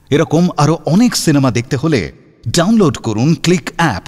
এরকম আরো অনেক সিনেমা দেখতে হলে ডাউনলোড করুন ক্লিক অ্যাপ।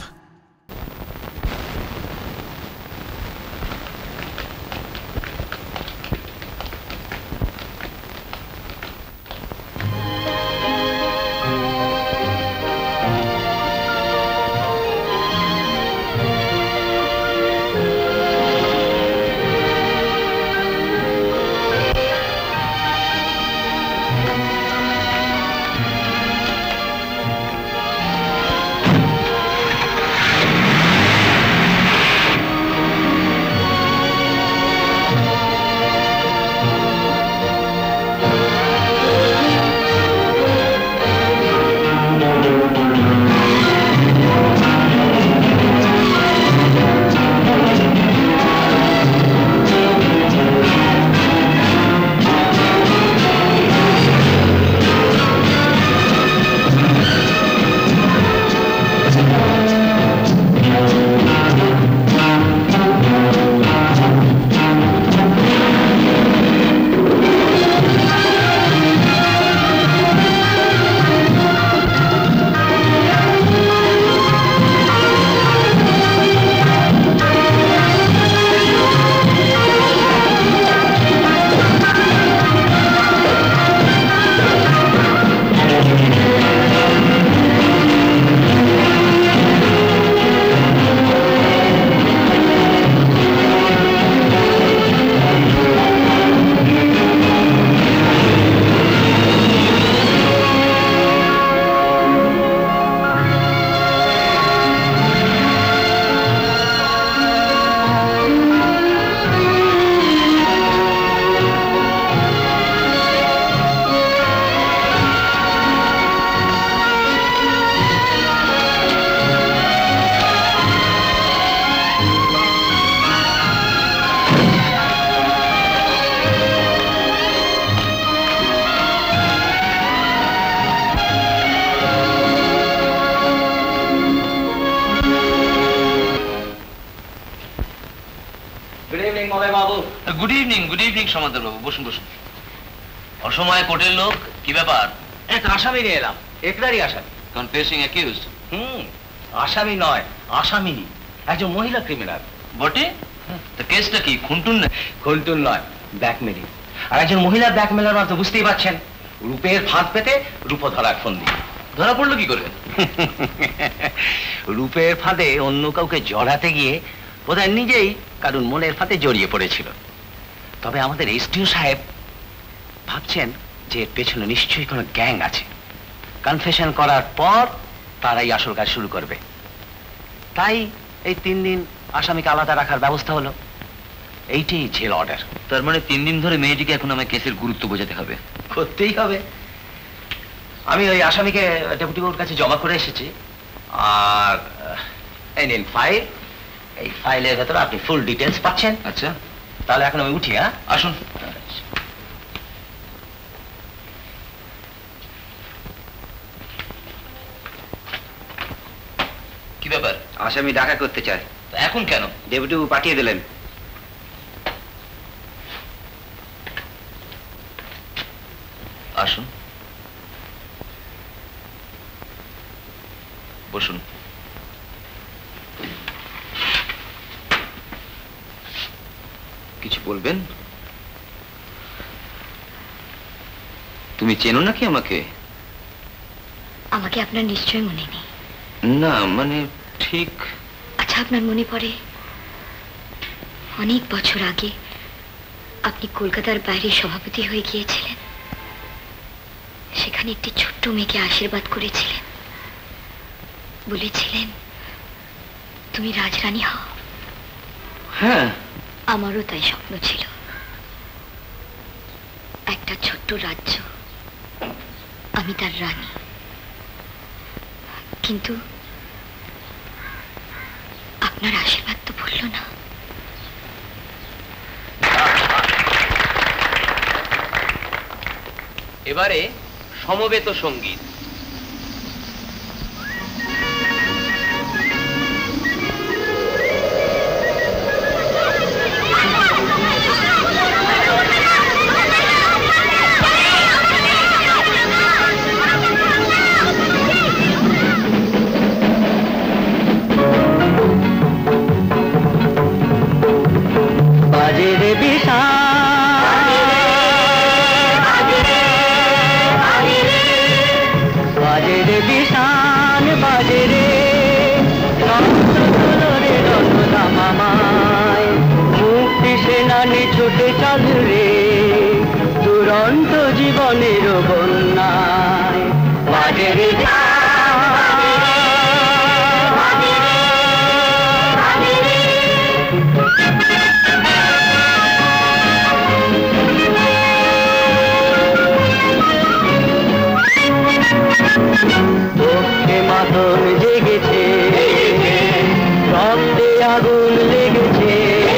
সমাদর বাবু, বসুন বসুন। অসময়ে কোর্টের লোক, কি ব্যাপার? এক আসামি নিয়ে এলাম, একলারই আসামি। Confessing accused? আসামি নয়, আসামিনী, একজন মহিলা ক্রিমিনাল। বটে? তো কেসটা কি? খুনটুন? না খুনটুন নয়, ব্ল্যাকমেলিং। আর একজন মহিলা ব্ল্যাকমেলার মানে তো বুঝতেই পারছেন, রূপের ফাঁদ পেতে রূপ ধরার ফন্দি। ধরা পড়লো কি করে? রূপের ফাঁদে অন্য কাউকে জড়াতে গিয়ে বোধহয় নিজেই কারণ মনের ফাঁদে জড়িয়ে পড়েছিল। তবে আমাদের এসডিও সাহেব ভাবছেন যে এর পেছনে নিশ্চয়ই কোনো গ্যাং আছে। কনফেশন করার পর তারাই আসল কাজ শুরু করবে। তাই এই 3 দিন আসামিকে আলাদা রাখার ব্যবস্থা হলো। এইটাই জেল অর্ডার। তার মানে 3 দিন ধরে মেয়েটিকে এখন আমায় কেসের গুরুত্ব বোঝাতে হবে? করতেই হবে। আমি ওই আসামিকে ডেপুটি বাবুর কাছে জমা করে এসেছি। আর এই নিন ফাইল। এই ফাইলের ভেতরে আপনি ফুল ডিটেলস পাচ্ছেন। আচ্ছা, তাহলে এখন আমি উঠি। হ্যাঁ, আসুন। কি ব্যাপার? আসামি ডাকা করতে চায়। এখন কেন? ডেপুটি বাবু পাঠিয়ে দিলেন। আসুন, বসুন। কিছু বলবেন? তুমি চেনো নাকি আমাকে? আমাকে আপনার নিশ্চয় মনে নেই। না, মানে ঠিক। আচ্ছা, আপনার মনে পড়ে অনেক বছর আগে আপনি কলকাতার বাইরে সভাপতি হয়ে গিয়েছিলেন? সেখানে একটি ছোট্ট মেয়েকে আশীর্বাদ করেছিলেন, বলেছিলেন তুমি রাজরানী হও। হ্যাঁ, আমারও তাই স্বপ্ন ছিল, একটা ছোট্ট রাজ্য, আমি তার রানী। কিন্তু আপনার আশীর্বাদ তো ভুলল না। এবারে সমবেত সঙ্গীত। চল রে দুরন্ত জীবনের বন্যায় বাজে রে চোখে মাতন জেগেছে রক্তে আগুন লেগেছে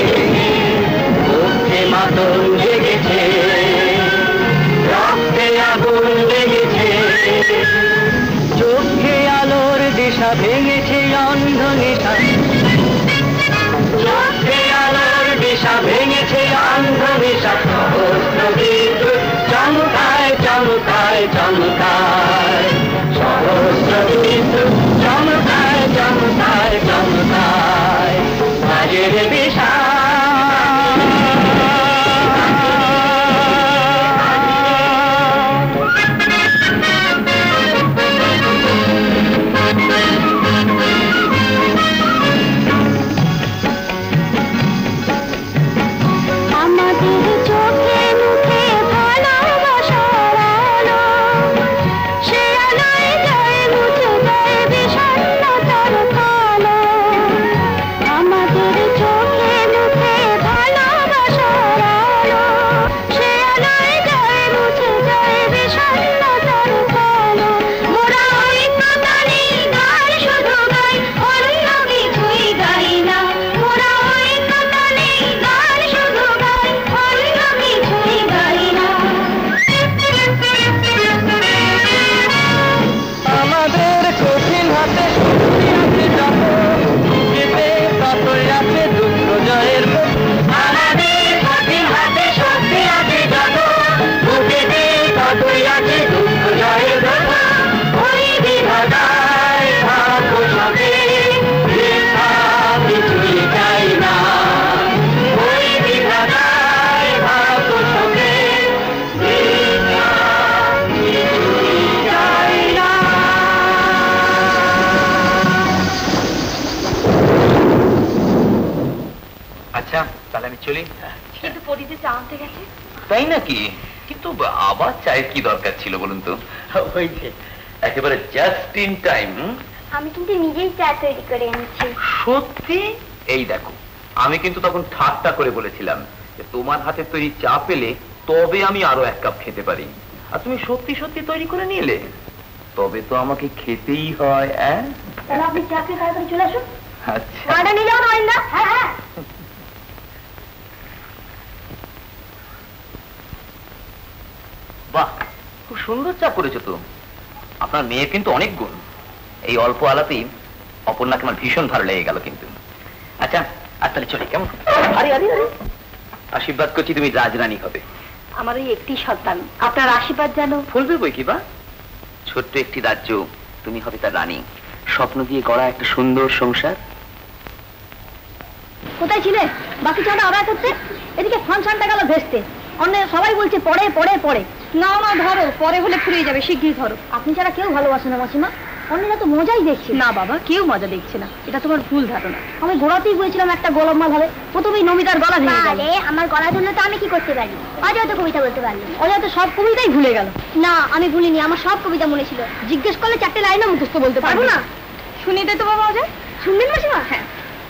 চোখে মাতন জেগেছে রক্তে আগুন লেগেছে চোখে আলোর দিশা ভেঙেছে অন্ধ নেশা চোখে আলোর দিশা ভেঙেছে অন্ধ নেশা সহস্র বিদ্যুৎ চমকায় চমকায় চমকায় সহস্র বিদ্যুৎ চমকায় চমকায় চমকায় বাজের বিষা তাই নাকি? কিন্তু আবার চায়ের কি দরকার ছিল বলুন তো? হয়েছে একেবারে জাস্ট ইন টাইম। আমি কিন্তু নিজেই চা তৈরি করে এনেছি। সত্যি? এই দেখো, আমি কিন্তু তখন ঠাট্টা করে বলেছিলাম যে তোমার হাতে তৈরি চা পেলে তবে আমি আরো এক কাপ খেতে পারি, আর তুমি সত্যি সত্যি তৈরি করে নিয়ে এলে, তবে তো আমাকে খেতেই হয়। তাহলে আপনি চা খেয়ে তাড়াতাড়ি চলে আসুন। আচ্ছা নিয়ে যাও না? হ্যাঁ হ্যাঁ। বাহ, খুব সুন্দর চা করেছো তো। আপনার মেয়ে কিন্তু অনেক গুণ। এই অল্প আলাপেই অপর্ণাকে আমার ভীষণ ভালো লেগে গেল কিন্তু। আচ্ছা আর তাহলে চলে, কেমন? আরে আরে আরে, আশীর্বাদ করছি তুমি রাজরানী হবে। আমার ওই একটি সন্তান, আপনার আশীর্বাদ যেন ফুলবে বই কি বা। ছোট্ট একটি রাজ্য, তুমি হবে তার রানী। স্বপ্ন দিয়ে গড়া একটা সুন্দর সংসার। কোথায় ছিলে বাকি চাটা অর্ডার করতে? এদিকে ফাংশনটা গেল ভেস্তে। অন্য সবাই বলছে পরে পরে পরে। না না ধরো, পরে হলে ফুরিয়ে যাবে, শিগগির ধরো। আপনি ছাড়া কেউ ভালোবাসে না মাসিমা। অন্যরা তো মজাই দেখছে। না বাবা, কেউ মজা দেখছে না, এটা তোমার ভুল ধারণা। আমি গোড়াতেই বলেছিলাম একটা গোলাম মাল হবে, প্রথমেই নমিতার গলা ভেঙে গেল। আমার গলা ধরলে তো আমি কি করতে পারি? অজয় কবিতা বলতে পারলি। অজয় তো সব কবিতাই ভুলে গেল। না আমি ভুলিনি, আমার সব কবিতা মনে ছিল। জিজ্ঞেস করলে 4টে লাইনও মুখস্থ বলতে পারবো না। শুনিয়ে দে তো বাবা অজয়। শুনবেন মাসিমা? হ্যাঁ।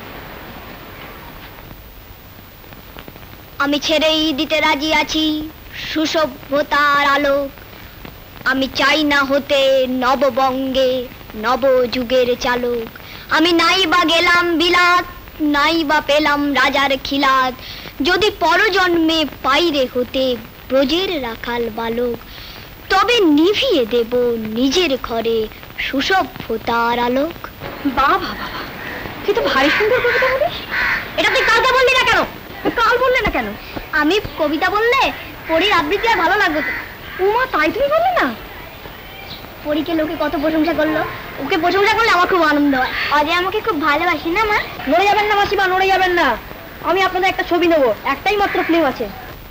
আমি ছেড়েই দিতে রাজি আছি সুসভ্যতার আলোক। আমি চাই না হতে নববঙ্গে নবযুগের চালক। আমি নাই বা গেলাম বিলাত, নাই বা পেলাম রাজার খিলাত, যদি পরজন্মে পাইরে হতে ব্রজের রাখাল বালক, তবে নিভিয়ে দেব নিজের ঘরে সুসভ্যতার আলোক। বাবা বাবা, তুই তো ভারী সুন্দর কবিতা বলিস। এটা তুই কালকে বললি না কেন? কাল বললে না কেন? আমি কবিতা বললে পরীর আবৃত্তি আর ভালো লাগবে। উমা, তাই তুমি বললে না? পরীকে লোকে কত প্রশংসা করলো, ওকে প্রশংসা করলে আমার খুব আনন্দ হয়। অজয় আমাকে খুব ভালোবাসি না মা? নড়ে যাবেন না মাসিমা, নড়ে যাবেন না। আমি আপনাদের একটা ছবি নেবো, একটাই মাত্র ফিল্ম আছে।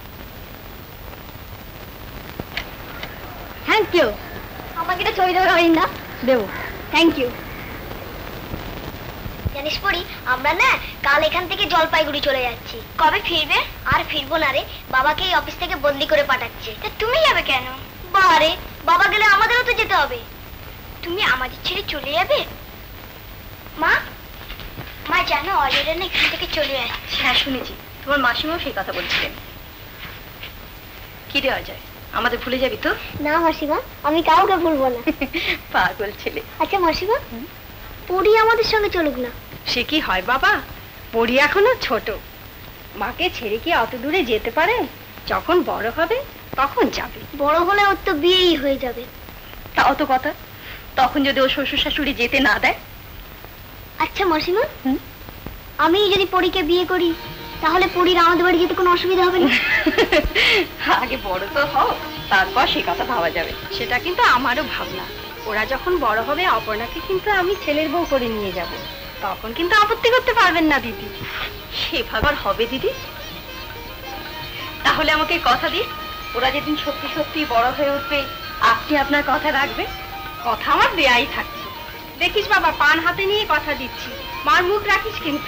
Thank you. আমাকে একটা ছবি দেবো না? দেবো। Thank you. জানিস পড়ি, আমরা না কাল এখান থেকে জলপাইগুড়ি চলে যাচ্ছি। কবে ফিরবে? আর ফিরবো না রে, বাবাকে এই অফিস থেকে বদলি করে পাঠাচ্ছে। তুমি যাবে কেন? বারে, বাবা গেলে আমাদেরও তো যেতে হবে। তুমি আমাদের ছেড়ে চলে যাবে? মা, মা জানো অজয় না এখান থেকে চলে যাচ্ছে। হ্যাঁ শুনেছি, তোমার মাসিমাও সেই কথা বলছিলেন। কি রে অজয়, আমাদের ভুলে যাবি তো? না মাসিমা, আমি কাউকে ভুলবো না। পাগল ছেলে। আচ্ছা মাসিমা, পড়ি আমাদের সঙ্গে চলুক না? সে কি হয় বাবা, পড়ি এখনো ছোট, মাকে ছেড়ে কি অত দূরে যেতে পারে? যখন বড় হবে তখন যাবে। বড় হলে ওর তো বিয়েই হয়ে যাবে। তা অত কথা, তখন যদি ও শ্বশুর শাশুড়ি যেতে না দেয়? আচ্ছা মাসিমা, আমি যদি পরীকে বিয়ে করি তাহলে পরীর আমাদের বাড়ি যেতে কোনো অসুবিধা হবে না? আগে বড় তো হও, তারপর সে কথা ভাবা যাবে। সেটা কিন্তু আমারও ভাবনা। ওরা যখন বড় হবে অপর্ণাকে কিন্তু আমি ছেলের বউ করে নিয়ে যাব, তখন কিন্তু আপত্তি করতে পারবেন না দিদি। সেভাবে আর হবে দিদি? তাহলে আমাকে কথা দিন, ওরা যেদিন সত্যি সত্যি বড় হয়ে উঠবে আপনি আপনার কথা রাখবে। কথা আমার দেয়াই থাকছে। দেখিস বাবা, পান হাতে নিয়ে কথা দিচ্ছি, মার মুখ রাখিস কিন্তু।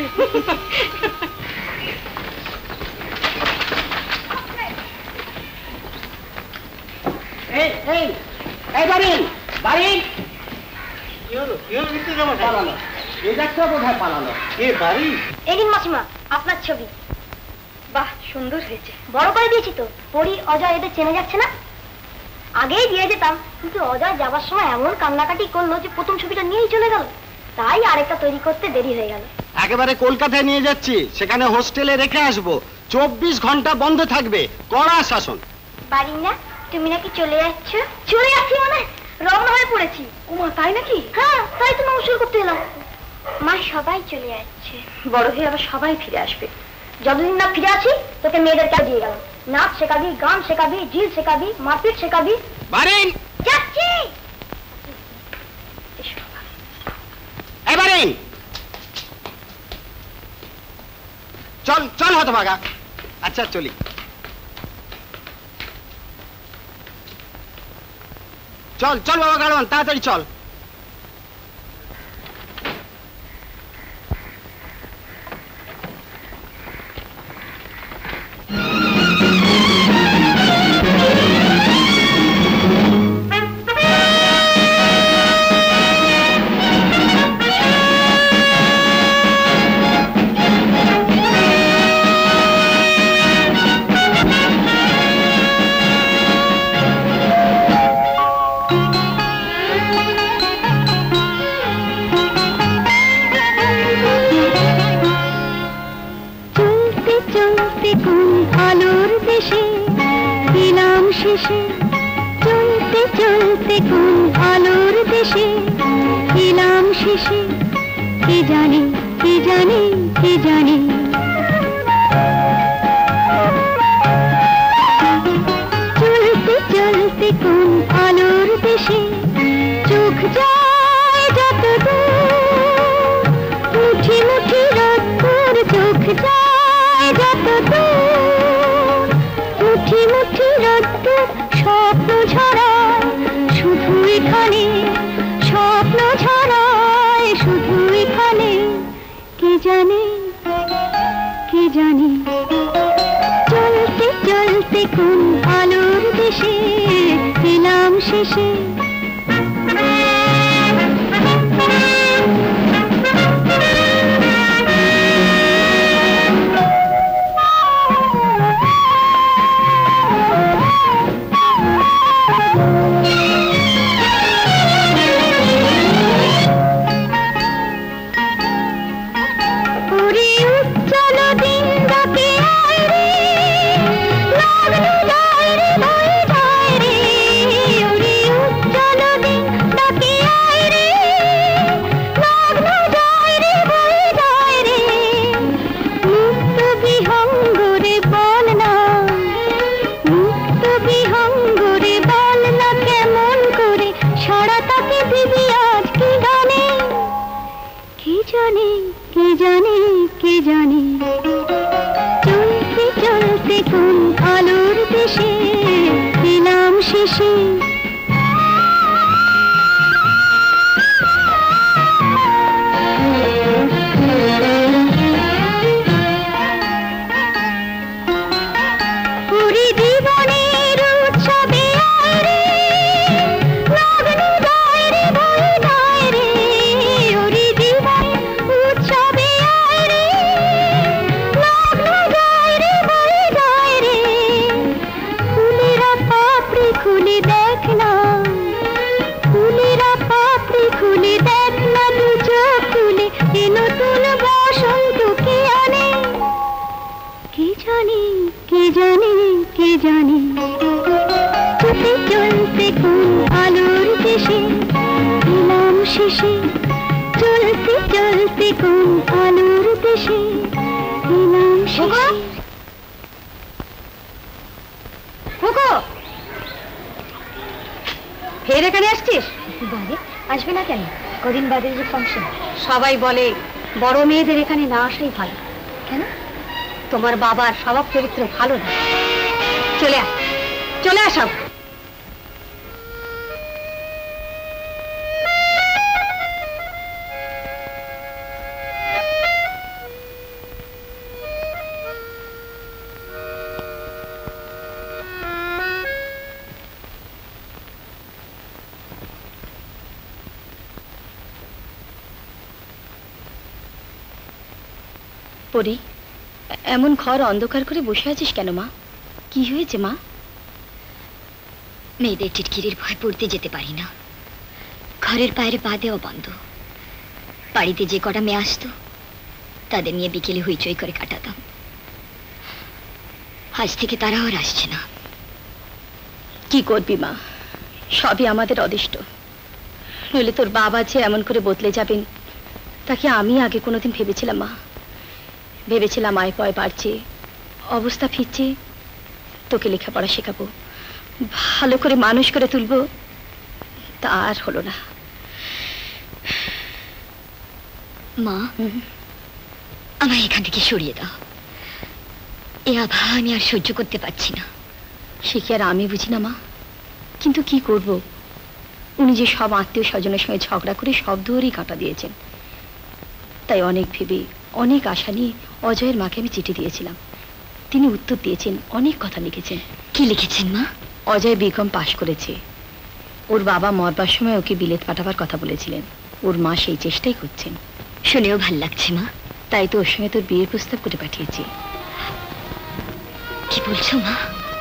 মাসিমা আপনার ছবি। বাহ, সুন্দর হয়েছে। বড় করে দিয়েছি তো, পরি অজয় এদের চেনা যাচ্ছে না? আগেই দিয়ে যেতাম, কিন্তু অজয় যাবার সময় এমন কান্নাকাটি করলো যে প্রথম ছবিটা নিয়েই চলে গেল, তাই আরেকটা তৈরি করতে দেরি হয়ে গেল। একেবারে কলকাতায় নিয়ে যাচ্ছি, সেখানে হোস্টেলে রেখে আসবো, 24 ঘন্টা বন্ধ থাকবে, কড়া শাসন। বাড়ি না, তুমি নাকি চলে যাচ্ছ? চলে যাচ্ছি মানে রওনা হয়ে পড়েছি। ওমা, তাই নাকি? হ্যাঁ, তাই তো নমস্কার করতে এলাম। মা সবাই চলে যাচ্ছে, বড় হয়ে আবার সবাই ফিরে আসবে। যতদিন না ফিরে আছি তোকে মেয়েদেরকে দিয়ে গেলাম, নাচ শেখাবি, গান শেখাবি, ঝিল শেখাবি, মারপিট শেখাবি। বারিন যাচ্ছি। বারিন, চল চল হতভাগা। আচ্ছা চলি। চল চল বাবা গাড়োয়ান, তাড়াতাড়ি চল। চলতে চলতে কোন আলোর দেশে এলাম শেষে, কে জানে কে জানে কে জানে। চলতে চলতে কোন আলোর দেশে চোখ যায় যত দূর, মুঠি মুঠি রোদ্দুর চোখ যায় যত দূর, মুঠি মুঠি রোদ্দুর স্বপ্ন ঝরায় শুধু এখানে, স্বপ্ন ঝরায় শুধু এখানে। কে জানে কে জানে। চলতে চলতে কোন আলোর দেশে এলাম শেষে। জানে চলতে চলতে কোন আলোর দেশে এলাম শেষে চলতে চলতে কোন আলোর দেশে এলাম শেষে কোকো ফের এখানে আসছিস? বারে আসবে না কেন? কদিন বাদে যে ফাংশন। সবাই বলে বড় মেয়েদের এখানে না আসাই ভালো। কেন? তোমার বাবার স্বভাব চরিত্র ভালো না। চলে আস, চলে আসাও। পরি, এমন ঘর অন্ধকার করে বসে আছিস কেন মা? কি হয়েছে মা? মেয়েদের টিটকিরির ভয় পড়তে যেতে পারি না। ঘরের বাইরে পা দেওয়া বন্ধ। বাড়িতে যে কটা মেয়ে আসতো তাদের নিয়ে বিকেলে হইচই করে কাটাতাম। আজ থেকে তারাও আর আসছে না। কি করবি মা, সবই আমাদের অদৃষ্ট। নইলে তোর বাবা যে এমন করে বদলে যাবেন তাকে আমি আগে কোনোদিন ভেবেছিলাম মা। ভেবেছিলাম আয় পয় বাড়ছে, অবস্থা ফিরছে, তোকে লেখাপড়া শেখাবো, ভালো করে মানুষ করে তুলবো, তা আর হলো না। মা, আমায় এখান থেকে সরিয়ে দাও। এ আভা আমি আর সহ্য করতে পারছি না। সে কি আর আমি বুঝি না মা? কিন্তু কি করব? উনি যে সব আত্মীয় স্বজনের সঙ্গে ঝগড়া করে সব দূরই কাটা দিয়েছেন। তাই অনেক ভেবে অনেক আশা নিয়ে অজয়ের মাকে আমি চিঠি দিয়েছিলাম। তিনি উত্তর দিয়েছেন, অনেক কথা লিখেছেন। কি লিখেছেন মা? অজয় বিকম পাশ করেছে। ওর বাবা মরবার সময় ওকে বিলেত পাঠাবার কথা বলেছিলেন। ওর মা সেই চেষ্টাই করছেন। শুনেও ভাল লাগছে মা। তাই তো ওর সঙ্গে তোর বিয়ের প্রস্তাব করে পাঠিয়েছি। কি বলছো মা?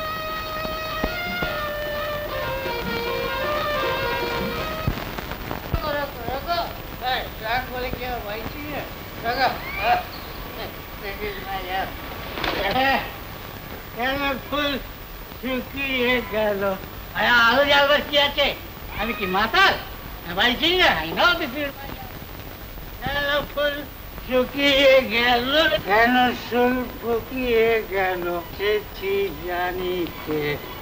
ফুল শুকিয়ে গেল। আলো জ্বালবার কি আছে? আমি কি মাতাল? বাড়ি চিনি না? ফুল শুকিয়ে গেল কেন? ফুল শুকিয়ে গেল সেটি জানিতে।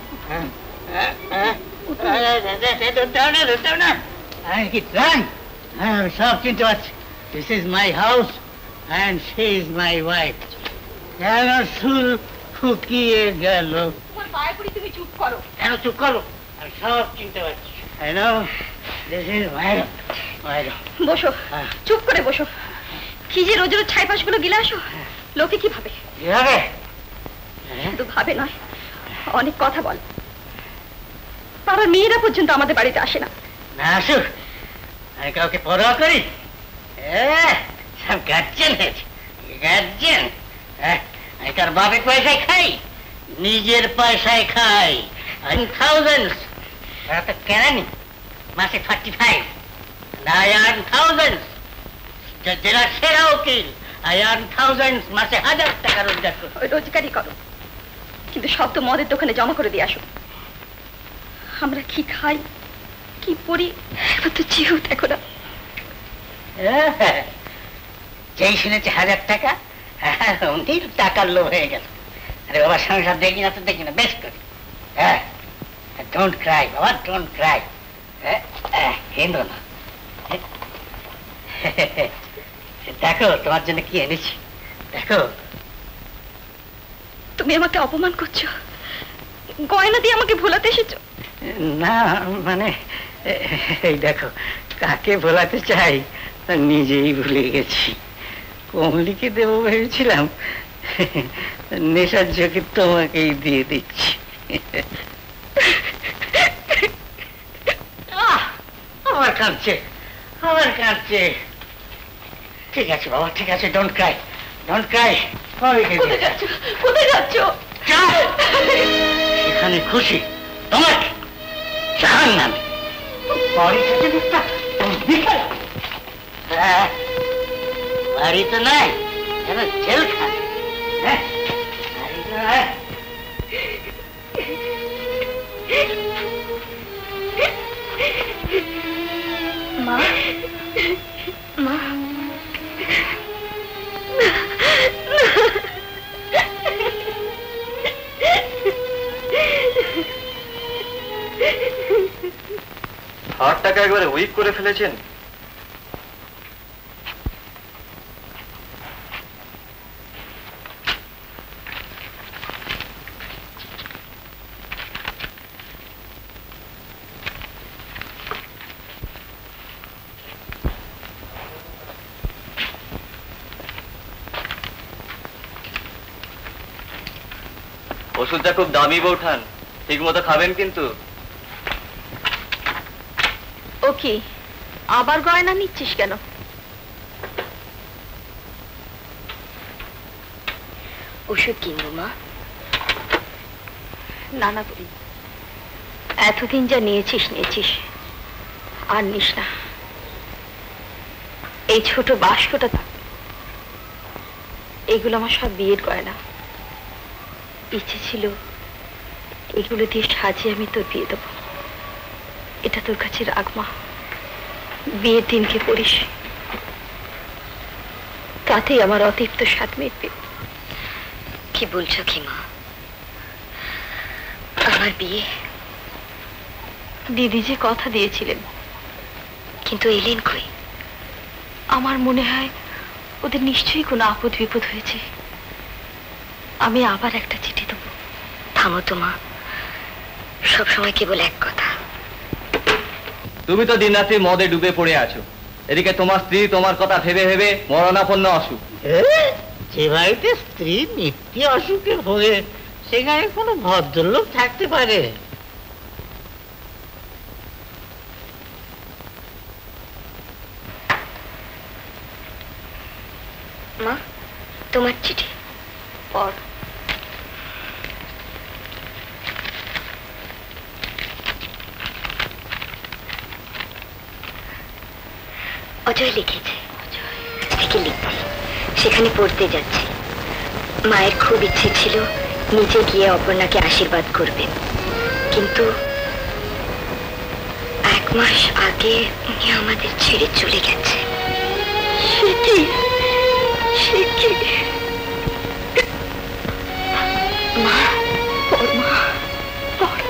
আমি কি প্রাণ? সব চিনতে পারছি। This is my house and she is my wife. কেন ফুল শুকিয়ে গেল? তোমার পায়ে পড়ি, তুমি চুপ করো। কেন চুপ করো? আমি সব চিনতে পারছি। I know this is my room. বসো, চুপ করে বসো। কি যে রোজ রোজ ছাই পাশগুলো গিলে আসো, লোকে কি ভাবে? কিভাবে? শুধু ভাবে নয়, অনেক কথা বল। পাড়ার মেয়েরা পর্যন্ত আমাদের বাড়িতে আসে না। না আসুক, আমি কাউকে পরোয়া করি? সব গার্জেন হয়েছে, গার্জেন। আমি তার বাপের পয়সায় খাই, নিজের পয়সায় খাই। থাউজেন্ডস, ওরা তো কেনানি। মাসে 45, I earn thousands. জেলার সেরা উকিল, I earn thousands, মাসে 1000 টাকা রোজগার করি। ওই রোজগারই করো, কিন্তু সব তো মদের দোকানে জমা করে দিয়ে আসো। আমরা কি খাই, কি পড়ি, একবার তো চেয়েও দেখো না। যেই শুনেছে 1000 টাকা, উনি টাকার লোভ হয়ে গেল। আরে বাবা, সংসার দেখি না তো দেখি না, বেশ করি। ডোন্ট ক্রাই বাবা, ডোন্ট ক্রাই। কেন্দ্র না। দেখো তোমার জন্য কি এনেছি, দেখো। তুমি আমাকে অপমান করছো, গয়না দিয়ে আমাকে ভোলাতে এসেছো। না মানে এই দেখো, কাকে ভোলাতে চাই তা নিজেই ভুলে গেছি। কমলিকে দেবো ভেবেছিলাম, নেশার ঝোঁকে তোমাকেই দিয়ে দিচ্ছি। আমার কাঁদছে, আমার কাঁদছে। ঠিক আছে বাবা, ঠিক আছে, ডোন্ট ক্রাই, ডোন্ট ক্রাই। কোথায় যাচ্ছ, কোথায় যাচ্ছ? এখানে খুশি তোমার জাহান নামে। বাড়ি তো নাই, যেন জেলখানা। বাড়ি তো নাই, হাড়টাকে একবারে উইক করে ফেলেছেন। ওষুধটা খুব দামি বৌঠান, ঠিক মতো খাবেন কিন্তু। ওকে, আবার গয়না নিচ্ছিস কেন? ওষুধ কিনবো মা। না না বলি, এতদিন যা নিয়েছিস আর নিস না। এই ছোট বাস্কটা এগুলো আমার সব বিয়ের গয়না। ইচ্ছে ছিল এগুলো দিয়ে সাজিয়ে আমি তোর বিয়ে দেবো। এটা তোর কাছে রাখ মা, বিয়ের দিনকে পড়িস, তাতেই আমার অতৃপ্ত স্বাদ মিটবে। কি বলছো কি মা? আমার বিয়ে? দিদি যে কথা দিয়েছিলেন, কিন্তু এলেন কই? আমার মনে হয় ওদের নিশ্চয়ই কোনো আপদ বিপদ হয়েছে। আমি আবার একটা চিঠি দেবো। থামো তো মা, সবসময় কেবল এক কথা। তুমি তো দিন রাত্রি মদে ডুবে পড়ে আছো, এদিকে তোমার স্ত্রী তোমার কথা ভেবে ভেবে মরণাপন্ন অসুখ। যে বাড়িতে স্ত্রী নিত্য অসুখে ভোগে সেখানে কোনো ভদ্রলোক থাকতে পারে? মা, তোমার চিঠি পড়। অজয় লিখেছে। থেকে লিখছি, সেখানে পড়তে যাচ্ছি। মায়ের খুব ইচ্ছে ছিল নিজে গিয়ে অপর্ণাকে আশীর্বাদ করবেন, কিন্তু 1 মাস আগে উনি আমাদের ছেড়ে চলে গেছে। মা, পড় মা, পড়।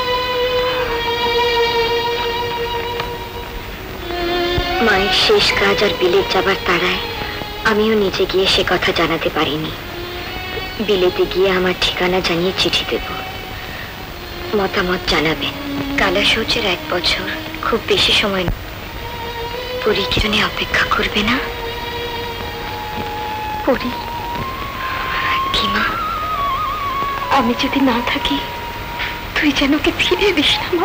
মায়ের শেষ কাজ আর বিলেত যাবার তাড়ায় আমিও নিজে গিয়ে সে কথা জানাতে পারিনি। বিলেতে গিয়ে আমার ঠিকানা জানিয়ে চিঠি দেব, মতামত জানাবেন। কালা শৌচের 1 বছর খুব বেশি সময় না। পরীক্ষণে অপেক্ষা করবে না? পড়ি। কি মা? আমি যদি না থাকি তুই যেন ওকে ফিরে দিস না মা।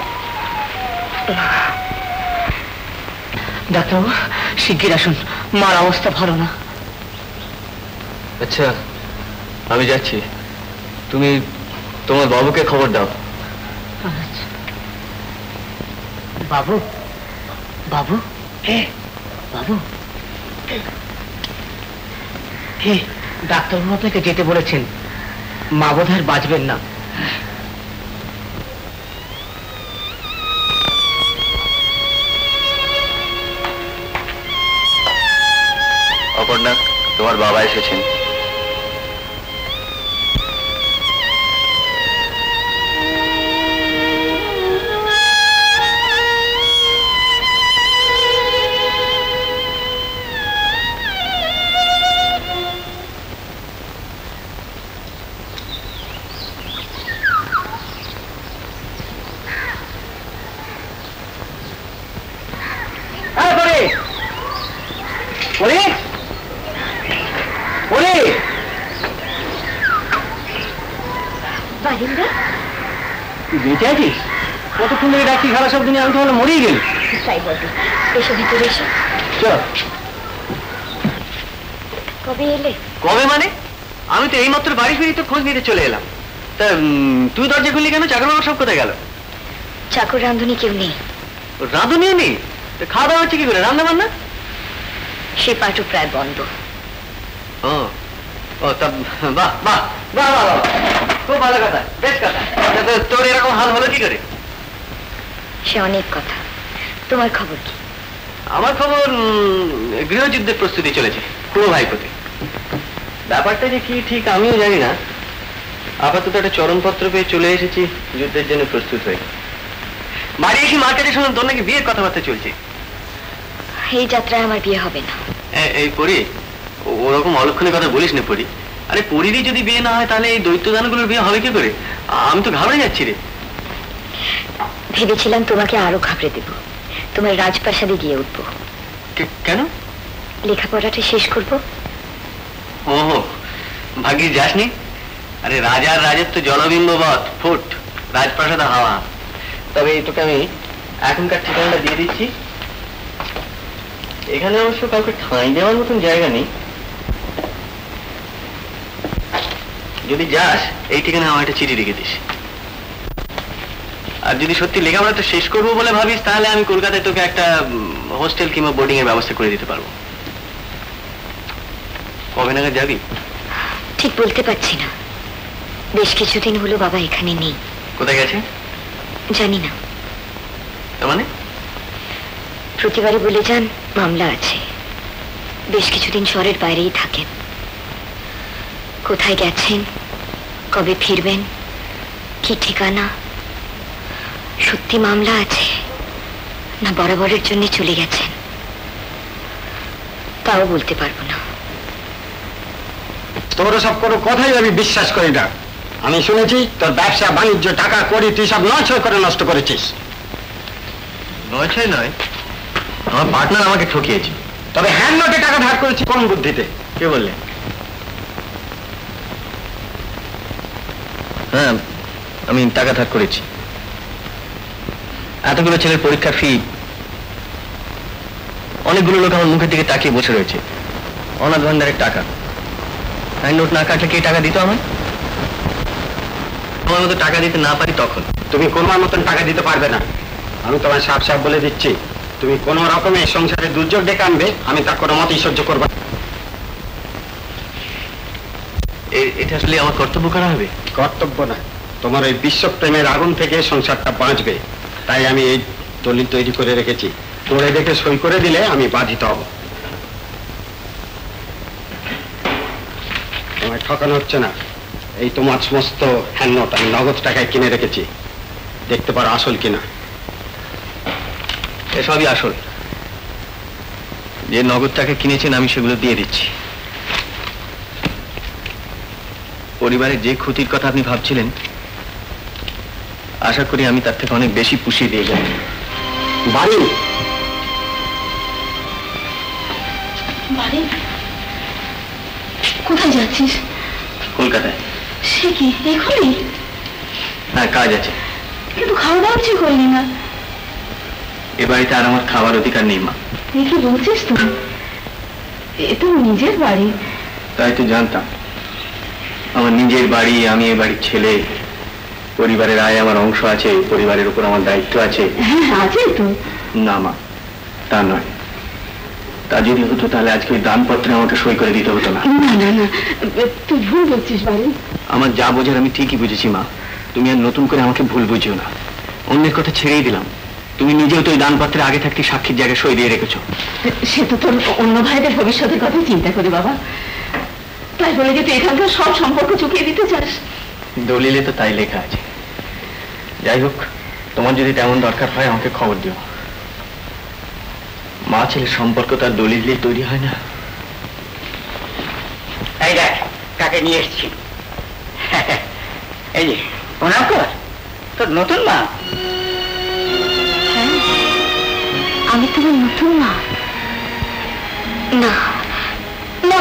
ডাক্তারবাবু শিগগির আসুন, মার অবস্থা ভালো না। আচ্ছা, আমি যাচ্ছি, তুমি তোমার বাবুকে খবর দাও। বাবু, বাবু, বাবু, ডাক্তারবাবু আপনাকে যেতে বলেছেন, মা বোধহয় বাঁচবেন না। অপর্ণা, তোমার বাবা এসেছেন। বেঁচে আছিস? কতক্ষণ ধরে ডাকছি সারা সব দিনে, আমি তো মরেই গেল। তাই বলবি। এসো ভিতরে এসো। চল। কবে এলে? কবে মানে? আমি তো এইমাত্র বাড়ি ফিরে তো খোঁজ নিতে চলে এলাম। তা তুই দরজা খুললি কেন? চাকর বাবা সব কোথায় গেল? চাকর রাঁধুনি কেউ নেই। রাঁধুনিও নেই? খাওয়া দাওয়া হচ্ছে কি করে? রান্না বান্না? সে পাটু প্রায় বন্ধ। ও ও, তা বাহ বাহ বাহ বাহ বাহ, খুব ভালো কথা, বেশ কথা। তোর এরকম হাল হলো কি করে? সে অনেক কথা। তোমার খবর কি? আমার খবর গৃহযুদ্ধের প্রস্তুতি চলেছে পুরো ভাইপোতে। ব্যাপারটা যে কি ঠিক আমিও জানি না। আপাতত একটা চরমপত্র পেয়ে চলে এসেছি যুদ্ধের জন্য প্রস্তুত হয়ে। বাড়ি এসে মার্কেটে শুনুন তোর নাকি বিয়ের কথাবার্তা চলছে। এই যাত্রায় আমার বিয়ে হবে না। এই পরি, ওরকম অলক্ষণের কথা বলিস না পরি। আরে পরিরই যদি বিয়ে না হয় তাহলে এই দৈত্য দানগুলোর বিয়ে হবে কি করে? আমি তো ঘাবড়ে যাচ্ছি রে। ভেবেছিলাম তোমাকে আরো ঘাবড়ে দেব, তোমার রাজপ্রাসাদে গিয়ে উঠবো। কেন? লেখাপড়াটা শেষ করব। ও ভাগ্যিস যাসনি। আরে রাজার রাজত্ব জলবিম্ববৎ ফুট, রাজপ্রাসাদ হাওয়া। তবে তোকে আমি এখনকার ঠিকানাটা দিয়ে দিচ্ছি। এখানে অবশ্য কাউকে ঠাঁই দেওয়ার মতন জায়গা নেই। যদি যাস এই ঠিকানায় আমার একটা চিঠি রেখে দিস। আর যদি সত্যি লেখাপড়াটা শেষ করবো বলে ভাবিস তাহলে আমি কলকাতায় তোকে একটা হোস্টেল কিংবা বোর্ডিং এর ব্যবস্থা করে দিতে পারবো। কবে নাগাদ যাবি? ঠিক বলতে পারছি না, বেশ কিছুদিন হলো বাবা এখানে নেই। কোথায় গেছে জানি না। তার মানে? প্রতিবারই বলে যান মামলা আছে, বেশ কিছুদিন শহরের বাইরেই থাকেন। কোথায় গেছেন, কবে ফিরবেন, কি ঠিকানা, সত্যি মামলা আছে না বরাবরের জন্য চলে গেছেন তাও বলতে পারবো না। তোর সব কোনো কথাই আমি বিশ্বাস করি না। আমি শুনেছি তোর ব্যবসা বাণিজ্য টাকা করি তুই সব নয় করে নষ্ট করেছিস। নয় নয়, আমার পার্টনার আমাকে ঠকিয়েছে। তবে হ্যান্ড নোটে টাকা ধার করেছি কোন বুদ্ধিতে? কে বললে? হ্যাঁ, আমি টাকা ধার করেছি। এতগুলো ছেলের পরীক্ষার ফি। অনেকগুলো লোক আমার মুখের দিকে তাকিয়ে বসে রয়েছে। অনাথ ভান্ডারের টাকা। হ্যান্ড নোট না কাটলে কে টাকা দিত আমায়? তোমার মতো টাকা দিতে না পারি তখন। তুমি কোনো মতন টাকা দিতে পারবে না, আমি তোমার সাফ সাফ বলে দিচ্ছি। তুমি কোনো রকমে সংসারে দুর্যোগ ডেকে আনবে, আমি তা কোনো মতেই সহ্য করবো না। এটা আসলে আমার কর্তব্য করা হবে? কর্তব্য না, তোমার ওই বিশ্বপ্রেমের আগুন থেকে সংসারটা বাঁচবে। তাই আমি এই দলিল তৈরি করে রেখেছি, পড়ে দেখে সই করে দিলে আমি বাধিত হব। তোমায় ঠকানো হচ্ছে না। এই তোমার সমস্ত হ্যান্ড নোট আমি নগদ টাকায় কিনে রেখেছি, দেখতে পারো আসল কিনা। এসবই আসল। যে নগদ টাকা কিনেছেন আমি সেগুলো দিয়ে দিচ্ছি। পরিবারের যে ক্ষতির কথা আপনি ভাবছিলেন আশা করি আমি তার থেকে অনেক বেশি পুষিয়ে দিয়ে যাব। বাড়ি কোথায় যাচ্ছিস? কলকাতায়। সে কি এখনই? হ্যাঁ, কাজ আছে। কিন্তু খাওয়া দাওয়া কিছু করলি না। এ বাড়িতে আর আমার খাওয়ার অধিকার নেই মা। এ কি বলছিস তো? এ তো নিজের বাড়ি। তাই তো জানতাম। আমার নিজের বাড়ি, আমি এ বাড়ির ছেলে, পরিবারের আয় আমার অংশ আছে, পরিবারের উপর আমার দায়িত্ব আছে। হ্যাঁ আছে তো। না মা, তা নয়। তা যদি হতো তাহলে আজকে ওই দানপত্রে আমাকে সই করে দিতে হতো না। না না না, তুই ভুল বলছিস বাড়ি। আমার যা বোঝার আমি ঠিকই বুঝেছি মা। তুমি আর নতুন করে আমাকে ভুল বুঝিও না। অন্যের কথা ছেড়েই দিলাম। তুমি নিজেও তো ওই দানপত্রে আগে থাকতে সাক্ষীর জায়গায় সই দিয়ে রেখেছো। সে তো তোর অন্য ভাইদের ভবিষ্যতের কথা চিন্তা করি বাবা। তাই বলে যে তুই এখানকার সব সম্পর্ক চুকিয়ে দিতে চাস? দলিলে তো তাই লেখা আছে। যাই হোক, তোমার যদি তেমন দরকার হয় আমাকে খবর দিও। মা ছেলের সম্পর্ক তার দলিল দিয়ে তৈরি হয় না। এই দেখ কাকে নিয়ে এসছি। এই যে প্রণাম কর, তোর নতুন মা। হ্যাঁ, আমি তোমার নতুন মা। না না,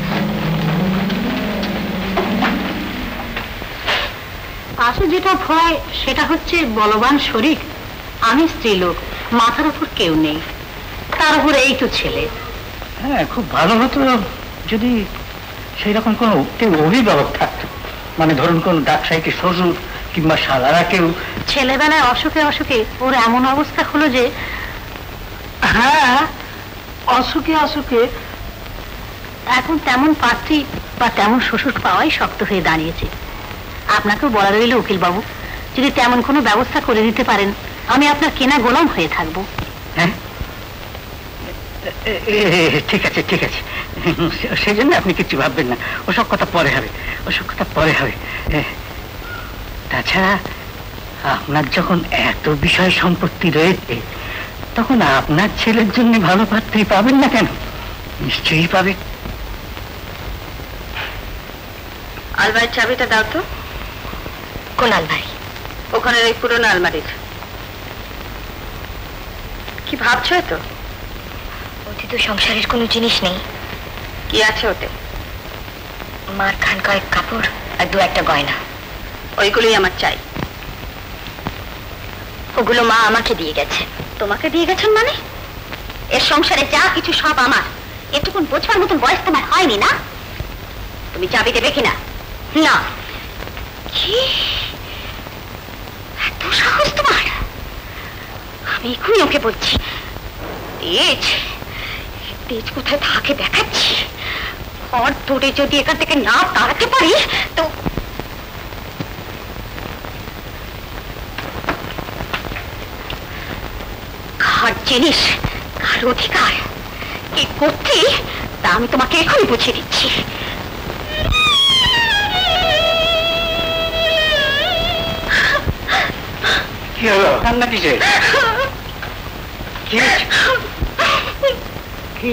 আসলে যেটা ভয় সেটা হচ্ছে বলবান শরীর। আমি স্ত্রীলোক, মাথার উপর কেউ নেই, তার উপরে এই তো ছেলে। হ্যাঁ, খুব ভালো হতো যদি সেই রকম কোনো কেউ অভিভাবক থাকতো। মানে ধরুন কোন ডাকসাইকে শ্বশুর কিংবা শালারা কেউ। ছেলেবেলায় অসুখে অসুখে ওর এমন অবস্থা হলো যে। হ্যাঁ, অসুখে অসুখে এখন তেমন পাত্রী বা তেমন শ্বশুর পাওয়াই শক্ত হয়ে দাঁড়িয়েছে। আপনাকেও বলা রইল উকিল বাবু, যদি তেমন কোনো ব্যবস্থা করে দিতে পারেন আমি আপনার কেনা গোলাম হয়ে থাকবো। হ্যাঁ, ঠিক আছে ঠিক আছে, সেই জন্য আপনি কিছু ভাববেন না। ওসব কথা পরে হবে, ওসব কথা পরে হবে। তাছাড়া আপনার যখন এত বিষয় সম্পত্তি রয়েছে তখন আপনার ছেলের জন্য ভালো পাত্রী পাবেন না কেন? নিশ্চয়ই পাবেন। আলমারির চাবিটা দাও তো। কোন আলমারি? ওখানে ওই পুরোনো আলমারির। কি ভাবছো তো? ওতে তো সংসারের কোনো জিনিস নেই। কি আছে ওতে? মার খান কয়েক কাপড় আর দু একটা গয়না। ওইগুলোই আমার চাই। ওগুলো মা আমাকে দিয়ে গেছে। তোমাকে দিয়ে গেছেন মানে? এর সংসারে যা কিছু সব আমার। এটুকুন বোঝবার মতন বয়স তোমার হয়নি না? তুমি চাবি দেবে কিনা? না। কি এত সাহস তোমার? আমি এখনই ওকে বলছি। তেজ তেজ কোথায় থাকে দেখাচ্ছি। আর তোরে যদি এখান থেকে না তাড়াতে পারি তো কার জিনিস কার অধিকার কি করছি তা আমি তোমাকে এখনই বুঝিয়ে দিচ্ছি। কি হলো? কান্না কিসে? কি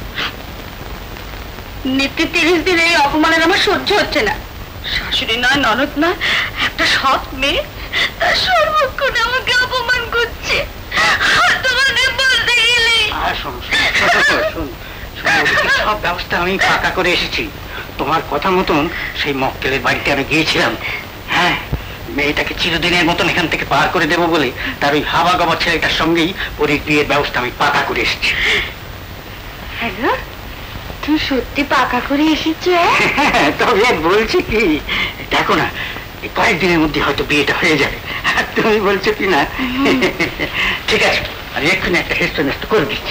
নিত্য 30 দিন এই অপমানের আমার সহ্য হচ্ছে না। শাশুড়ি নয়, ননদ নয়, একটা সৎ মেয়ে তার সর্বক্ষণে আমাকে অপমান করছে। তোমাকে বলতে গেলে সব ব্যবস্থা আমি পাকা করে এসেছি। তোমার কথা মতন সেই মক্কেলের বাড়িতে আমি গিয়েছিলাম। হ্যাঁ, মেয়েটাকে চিরদিনের মতন এখান থেকে পার করে দেবো বলে তার ওই হাওয়া গাবা ছেলেটার সঙ্গেই পরীর বিয়ের ব্যবস্থা আমি পাকা করে এসেছি। তুই সত্যি পাকা করে এসেছো? তবে বলছি কি, দেখো না কয়েকদিনের মধ্যে হয়তো বিয়েটা হয়ে যাবে। তুমি বলছো কি না? ঠিক আছে, আমি এক্ষুনি একটা হেস্ট নেস্ট করে দিচ্ছি।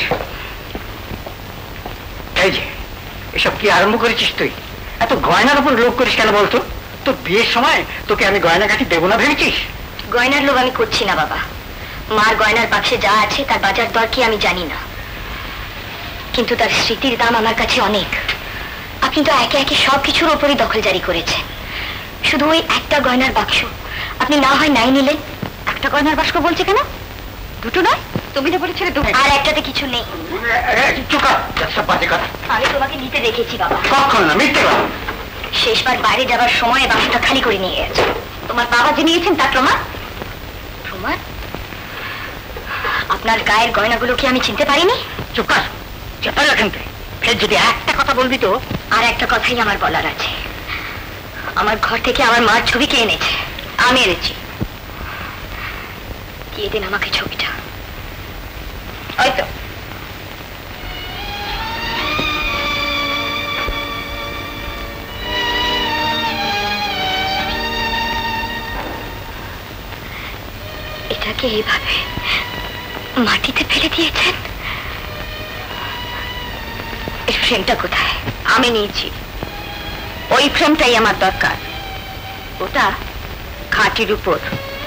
এই যে এসব কি আরম্ভ করেছিস তুই? এত গয়নার উপর লোভ করিস কেন বলতো? তোর বিয়ের সময় তোকে আমি গয়নাগাটি দেবো না ভেবেছিস? গয়নার লোভ আমি করছি না বাবা। মার গয়নার বাক্সে যা আছে তার বাজার দর কি আমি জানি না, কিন্তু তার স্মৃতির দাম আমার কাছে অনেক। আপনি তো একে একে সবকিছুর ওপরই দখল জারি করেছেন। শুধু ওই একটা গয়নার বাক্স আপনি না হয় নাই নিলেন। একটা গয়নার বাক্স বলছে কেন? দুটো নয়? তুমি তো বলেছিলে দুটো। আর একটাতে কিছু নেই। আমি তোমাকে নিতে দেখেছি বাবা। কখন না, মিথ্যে কথা। শেষবার বাইরে যাবার সময় বাক্সটা খালি করে নিয়ে গেছে। তোমার বাবা যে নিয়েছেন তার প্রমাণ? প্রমাণ? আপনার গায়ের গয়নাগুলো কি আমি চিনতে পারিনি? চুপ কর, চেপা রাখেন। ফের যদি একটা কথা বলবি তো। আর একটা কথাই আমার বলার আছে। আমার ঘর থেকে আমার মার ছবি কে এনেছে? আমি এনেছি। দিয়ে দিন আমাকে ছবিটা। হয়তো এটাকে এইভাবে মাটিতে ফেলে দিয়েছেন? এই ফ্রেমটা কোথায়? আমি নিয়েছি। ওই ফ্রেমটাই আমার দরকার। ওটা খাটের উপর।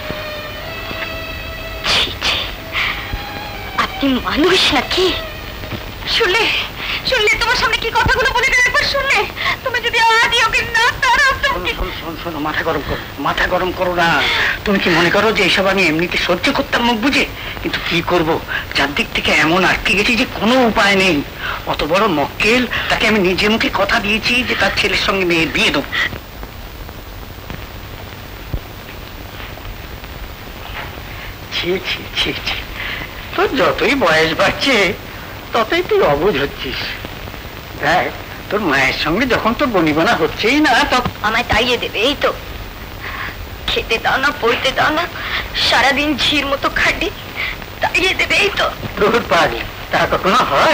আপনি মানুষ নাকি? শুনলে শুনলে তোমার সামনে কি কথাগুলো বলে গেল একবার শুনলে? তুমি যদি আজই ওকে না তাড়াও। শোনো, মাথা গরম করো, মাথা গরম করো না। তুমি কি মনে করো যে এসব আমি এমনিতে সহ্য করতাম মুখ বুঝে? কিন্তু কি করব, চারদিক থেকে এমন আটকে গেছি যে কোনো উপায় নেই। অত বড় মক্কেল, তাকে আমি নিজে মুখে কথা দিয়েছি যে তার ছেলের সঙ্গে মেয়ের বিয়ে দেবো। ছি ছি ছি ছি, তোর যতই বয়স বাড়ছে ততই তুই অবুঝ হচ্ছিস। দেখ, তোর মায়ের সঙ্গে যখন তোর বনিবনা হচ্ছেই না তখন আমায় তাড়িয়ে দেবে এই তো? খেতে দাও না, পড়তে দাও না, সারাদিন ঝির মতো খাটি, তাড়িয়ে দেবে এই তো? তোর পাগলি, তা কখনো হয়?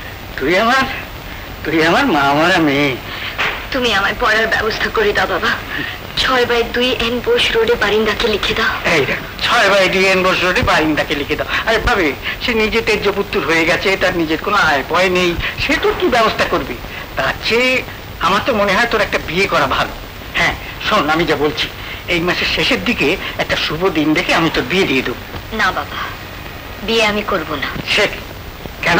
তুই আমার মা মারা মেয়ে। তুমি আমার পড়ার ব্যবস্থা করে দাও বাবা। 6/2 এন বোস রোডে বারিন্দাকে লিখে দাও। এই দেখ, 6/2 এন বোস রোডে বারিন্দাকে লিখে দাও। আরে ভাবে, সে নিজে তেজ্যপুত্র হয়ে গেছে, তার নিজের কোনো আয় পয় নেই, সে তোর কি ব্যবস্থা করবি? তার চেয়ে আমার তো মনে হয় তোর একটা বিয়ে করা ভালো। হ্যাঁ শোন, আমি যা বলছি, এই মাসের শেষের দিকে একটা শুভ দিন দেখে আমি তোর বিয়ে দিয়ে দেবো। না বাবা, বিয়ে আমি করব না। সে কেন?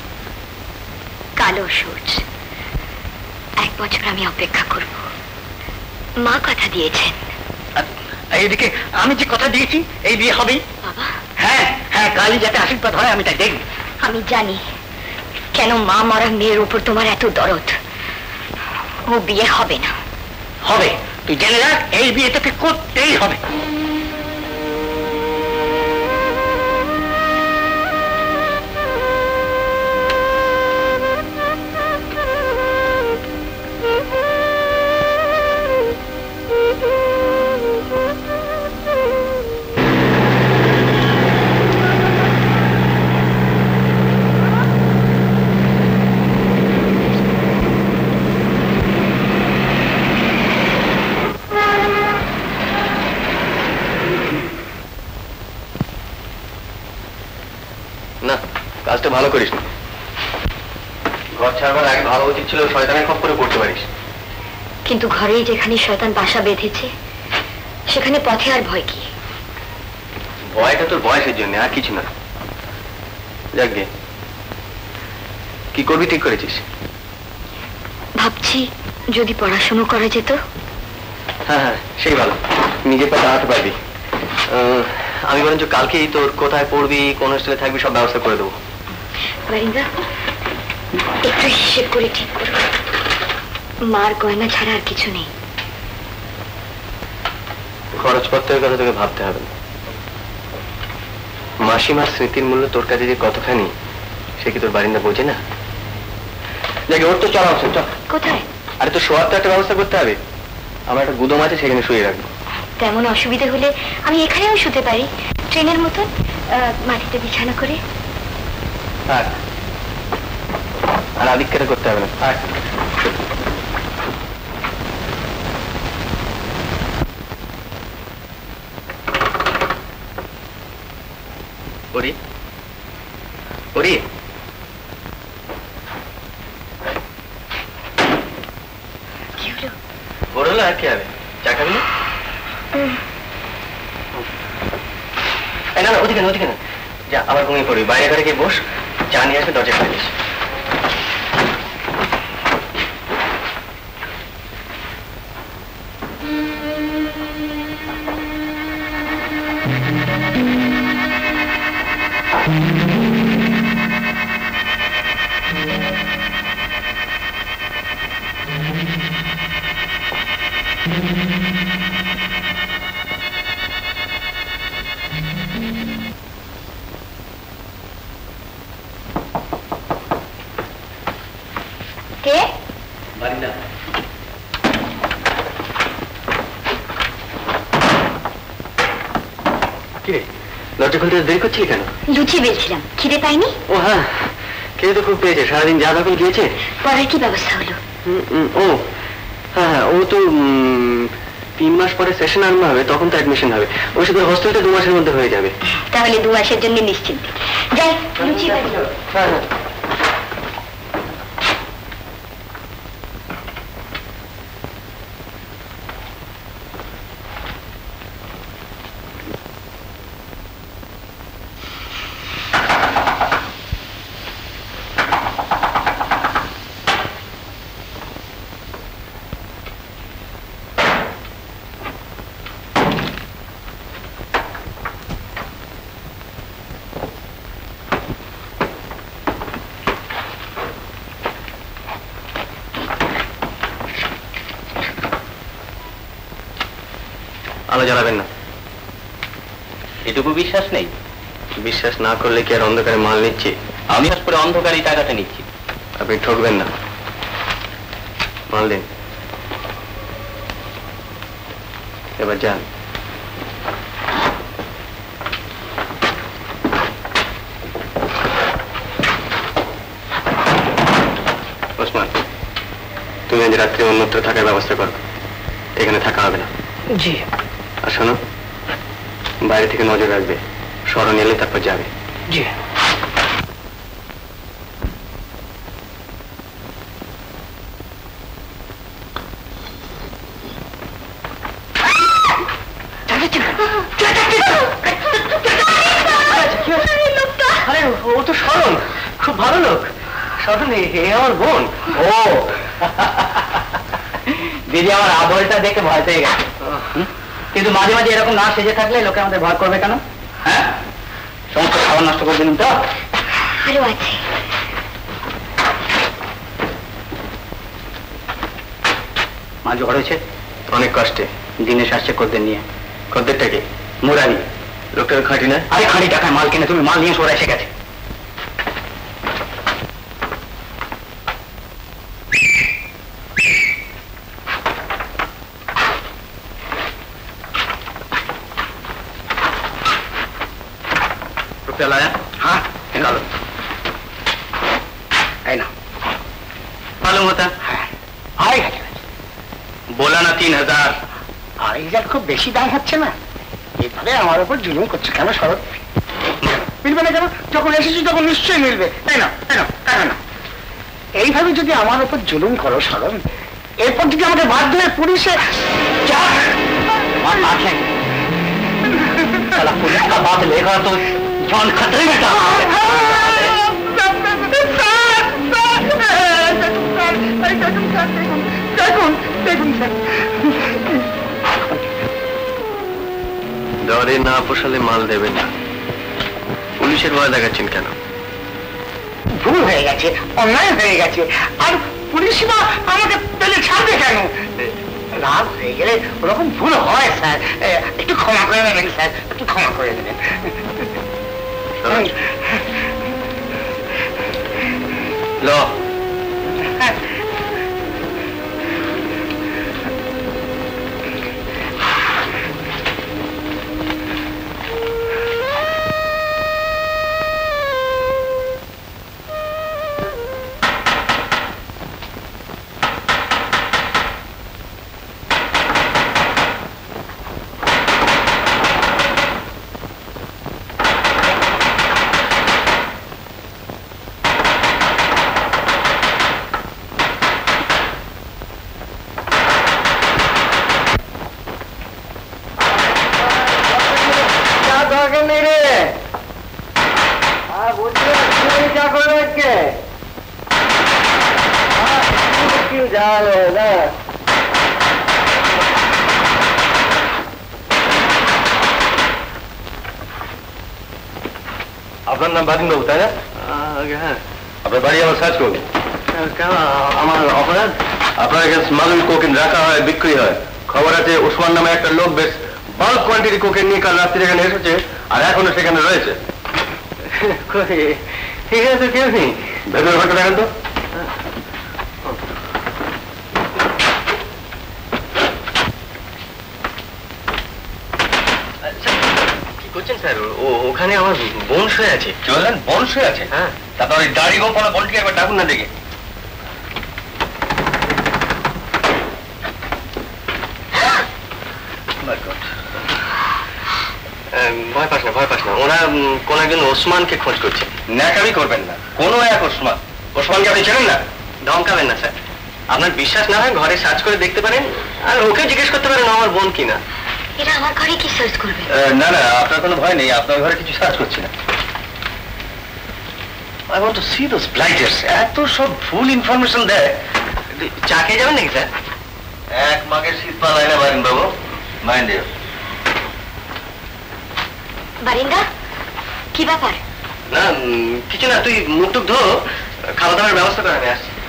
কালো সূর্য, 1 বছর আমি অপেক্ষা করব। মা কথা দিয়েছেন। এইদিকে আমি যে কথা দিয়েছি এই বিয়ে হবেই। হ্যাঁ হ্যাঁ, কালই যাতে আশীর্বাদ হয় আমি তাই দেখব। আমি জানি কেন মা মরা মেয়ের উপর তোমার এত দরদ। ও বিয়ে হবে না। হবে, তুই জেনে রাখ, এই বিয়ে তোকে করতেই হবে। কাজটা ভালো করিস না। ঘর ছাড়বার আগে ভালো উচিত ছিল শয়তানের খপ্পরে পড়তে পারিস। কিন্তু ঘরেই যেখানে শয়তান বাসা বেঁধেছে সেখানে পথে আর ভয় কি? ভয়টা তোর বয়সের জন্য, আর কিছু না। যাক গে, কি করবি ঠিক করেছিস? ভাবছি যদি পড়াশুনো করা যেত। হ্যাঁ হ্যাঁ, সেই ভালো, নিজের পাশে দাঁড়াতে পারবি। আমি বরঞ্চ কালকেই তোর কোথায় পড়বি, কোন হোস্টেলে থাকবি সব ব্যবস্থা করে দেবো। বারিন্দা, একটু হিসেব করে ঠিক করো। মার গয়না ছাড়া আর কিছু নেই। খরচপত্রের কথা তোকে ভাবতে হবে না। মাসিমার স্মৃতির মূল্য তোর কাছে যে কতখানি সে কি তোর বারিন্দা বোঝে না? দেখ, ওর তো চলা উচিত। চল। কোথায়? আরে তো শোয়ার তো একটা ব্যবস্থা করতে হবে। আমার একটা গুদম আছে, সেখানে শুয়ে রাখবো। তেমন অসুবিধা হলে আমি এখানেও শুতে পারি, ট্রেনের মতন মাটিতে বিছানা করে। আর আদিক্ষেটা করতে হবে না। ওরে ওরে, কি হলো? ওর হলো আর কি হবে? চা খাবি না? না না, ওদিকে না, ওদিকে না, যা আবার ঘুমিয়ে পড়বি। বাইরে ঘরে গিয়ে বস, চা নিয়ে আসবে, দরজা খুলে দিস। দরজা খুলতে দেরি করছিলি কেন? লুচি বেলছিলাম, খিদে পাইনি। ও হ্যাঁ, খিদে তো খুব পেয়েছে, সারাদিন যা দখল গিয়েছে। পরের কি ব্যবস্থা হলো? ও হ্যাঁ হ্যাঁ, ও তো 3 মাস পরে সেশন আরম্ভ হবে, তখন তো অ্যাডমিশন হবে। ওই সাথে হোস্টেলটা 2 মাসের মধ্যে হয়ে যাবে। তাহলে 2 মাসের জন্য নিশ্চিন্ত। যাই, লুচি বানিয়ে। হ্যাঁ হ্যাঁ। আলো জ্বালাবেন না। এটুকু বিশ্বাস নেই? বিশ্বাস না করলে কি আর অন্ধকারে মাল নিচ্ছি? আমি আজ পরে অন্ধকারই টাকাটা নিচ্ছি। আপনি ঠকবেন না, মাল দিন। এবার যান। ওসমান, তুমি আজ রাত্রে অন্যত্র থাকার ব্যবস্থা করো, এখানে থাকা হবে না। জি। আর শোনো, বাইরে থেকে নজর রাখবে, স্মরণ এলে তারপর যাবে। জি। আরে ও তো স্মরণ, খুব ভালো লোক। স্মরণ এ আমার বোন। ও দিদি, আমার আদলটা দেখে ভয় পেয়ে গেছে। কিন্তু মাঝে মাঝে এরকম না সেজে থাকলে লোকে আমাদের ভয় করবে কেন? হ্যাঁ, সমস্ত খাবার নষ্ট করে দিন তো। আরো আছে। মা জ্বর হয়েছে অনেক কষ্টে। দিনেশ আসছে খদ্দের নিয়ে। খদ্দেরটাকে মুরারি লোকটার খাঁটি না? আরে খাঁটি টাকায় মাল কিনে তুমি মাল নিয়ে সরে এসে গেছে। रुपया लाया? हाँ निकालो। है ना मालूम होता? हाँ 2500। बोला ना 3000। 2500 খুব বেশি দাম হচ্ছে না? এইভাবে আমার উপর জুলুম করছে কেন শরৎ? মিলবে না কেন? যখন এসেছি তখন নিশ্চয়ই মিলবে, তাই না? তাই না? তাই না? এইভাবে যদি আমার উপর জুলুম করো শরৎ, এরপর যদি আমাকে বাধ্য হয়ে পুলিশে पुलिस का बात लेगा तो जान खतरे में দরে না পোষালে মাল দেবে না। পুলিশের ভয় দেখাচ্ছেন কেন? ভুল হয়ে গেছে, অন্যায় হয়ে গেছে, আর পুলিশ বা আমাকে পেলে ছাড়বে কেন? রাগ হয়ে গেলে ওরকম ভুল হয় স্যার, একটু ক্ষমা করে নেবেন স্যার, একটু ক্ষমা করে নেবেন। ল আপনার নাম বাদিন বাবু, তাই না? হ্যাঁ। আপনার বাড়ি আমার সার্চ করুন। কেন? আমার অপরাধ? আপনার কাছে স্মাগল কোকেন রাখা হয়, বিক্রি হয়। খবর আছে ওসমান নামে একটা লোক বেশ বাল্ক কোয়ান্টিটি কোকেন নিয়ে কাল রাত্রি এখানে এসেছে, আর এখনো সেখানে রয়েছে। ঠিক আছে, কেউ নেই। ভেতরে ঘরটা দেখেন তো। করছেন স্যার? ওখানে আমার বোন শুয়ে আছে। কি বললেন? বোন শুয়ে আছে? হ্যাঁ। তারপর ওই দাড়ি গোপালা বোনটিকে একবার ডাকুন না দেখে। ভয় পাস না, ভয় পাস না। ওরা কোন একজন ওসমানকে খোঁজ করছে। ন্যাকামি করবেন না, কোনো এক ওসমান। ওসমানকে আপনি চেনেন না? ধমকাবেন না স্যার। আপনার বিশ্বাস না হয় ঘরে সার্চ করে দেখতে পারেন, আর ওকে জিজ্ঞেস করতে পারেন আমার বোন কিনা। এরা আমার ঘরে কি সার্চ করবে? না না, আপনার কোনো ভয় নেই, আপনার ঘরে কিছু সার্চ করছি না। I want to see those blighters. এত সব ভুল ইনফরমেশন দেয়। চা খেয়ে যাবেন নাকি স্যার? এক মাগের শীত পালায় না বারিন বাবু, মাইন্ড ইউ। বারিন্দা, কি ব্যাপার? না কিছু না, তুই মুখ টুক ধো, খাওয়া দাওয়ার ব্যবস্থা করে আমি আসছি।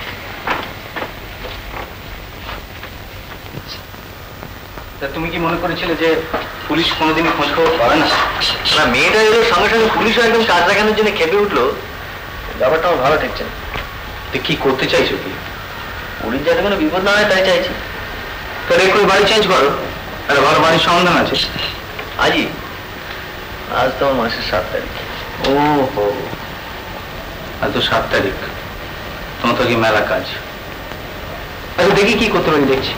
তুমি কি মনে করেছিলে যে পুলিশ কোনোদিনই খোঁজ খবর পাবে না? মেয়েটা এলো সঙ্গে সঙ্গে পুলিশও একদম কাজ দেখানোর জন্য খেপে উঠলো, ব্যাপারটা আমার ভালো ঠেকছে না। তুই কি করতে চাইছো? কি পুলিশ যাতে কোনো বিপদ না হয় তাই চাইছি। তাহলে একটু বাড়ি চেঞ্জ করো, একটা ভালো বাড়ির সন্ধান আছে। আজই? আজ তো মাসের 7 তারিখ। ও হো, আজ তো 7 তারিখ। তোমার তো কি মেলা কাজ। আচ্ছা দেখি কি করতে পারি, দেখছি।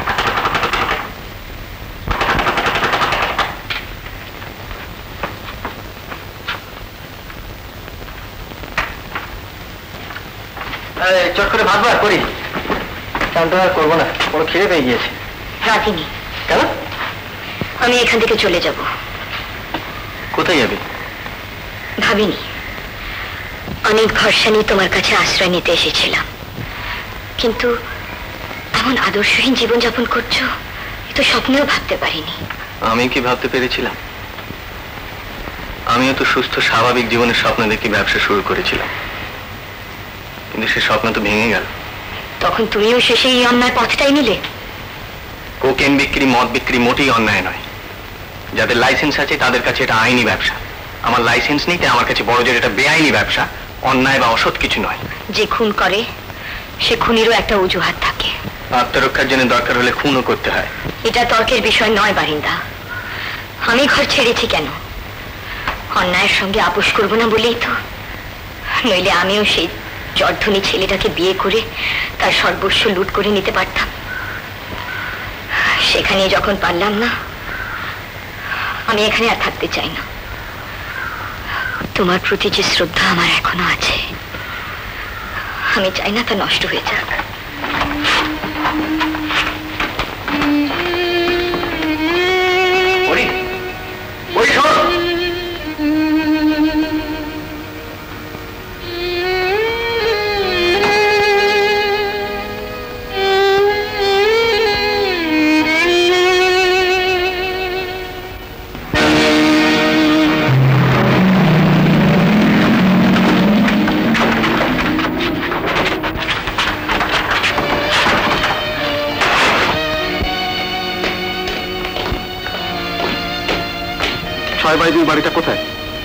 চট করে ভাত বার করি, চানটা আর করবো না, বড় খিদে পেয়ে গিয়েছে। রাখিনি। কেন? আমি এখান থেকে চলে যাব। কোথায় যাবে? ভাবিনি। অনেক ভরসা নিয়ে তোমার কাছে আশ্রয় নিতে এসেছিলাম, কিন্তু এমন আদর্শহীন জীবনযাপন করছো এ তো স্বপ্নেও ভাবতে পারিনি। আমি কি ভাবতে পেরেছিলাম? আমিও তো সুস্থ স্বাভাবিক জীবনের স্বপ্ন দেখে ব্যবসা শুরু করেছিলাম, কিন্তু সে স্বপ্ন তো ভেঙে গেল। তখন তুমিও শেষে এই অন্যায় পথটাই নিলে। কোকেন বিক্রি, মদ বিক্রি মোটেই অন্যায় নয়। যাদের লাইসেন্স আছে তাদের কাছে এটা আইনি ব্যবসা। আমার লাইসেন্স নেই, তাই আমার কাছে বড় জোর এটা বেআইনি ব্যবসা, অন্যায় বা অসৎ কিছু নয়। যে খুন করে সে খুনিরও একটা অজুহাত থাকে। আত্মরক্ষার জন্য দরকার হলে খুনও করতে হয়। এটা তর্কের বিষয় নয় বারিন্দা। আমি ঘর ছেড়েছি কেন? অন্যায়ের সঙ্গে আপোষ করব না বলেই তো। নইলে আমিও সেই জর্ধনী ছেলেটাকে বিয়ে করে তার সর্বস্ব লুট করে নিতে পারতাম। সেখানে যখন পারলাম না, আমি এখানে আর থাকতে চাই না। তোমার প্রতি যে শ্রদ্ধা আমার এখনো আছে, আমি চাই না তা নষ্ট হয়ে যাক। বাড়িটা কোথায়?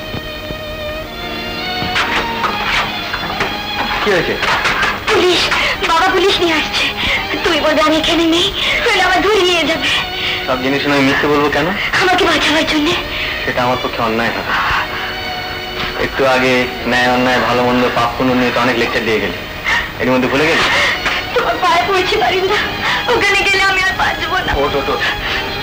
কি হয়েছে? পুলিশ, বাবা পুলিশ নিয়ে আসছে। তুই বলবে আমি এখানে নেই, তাহলে আমার ধরে নিয়ে যাবে। সব জিনিস আমি মিথ্যে বলবো কেন? আমাকে বাঁচাবার জন্য। সেটা আমার পক্ষে অন্যায় হবে। একটু আগে ন্যায় অন্যায় ভালো মন্দ পাপ পুণ্য নিয়ে তো অনেক লেকচার দিয়ে গেলি, এর মধ্যে ভুলে গেলি? তোমার পায়ে পড়েছি বারিন্দা, ওখানে গেলে আমি আর বাঁচবো না। ওঠ ওঠ ওঠ।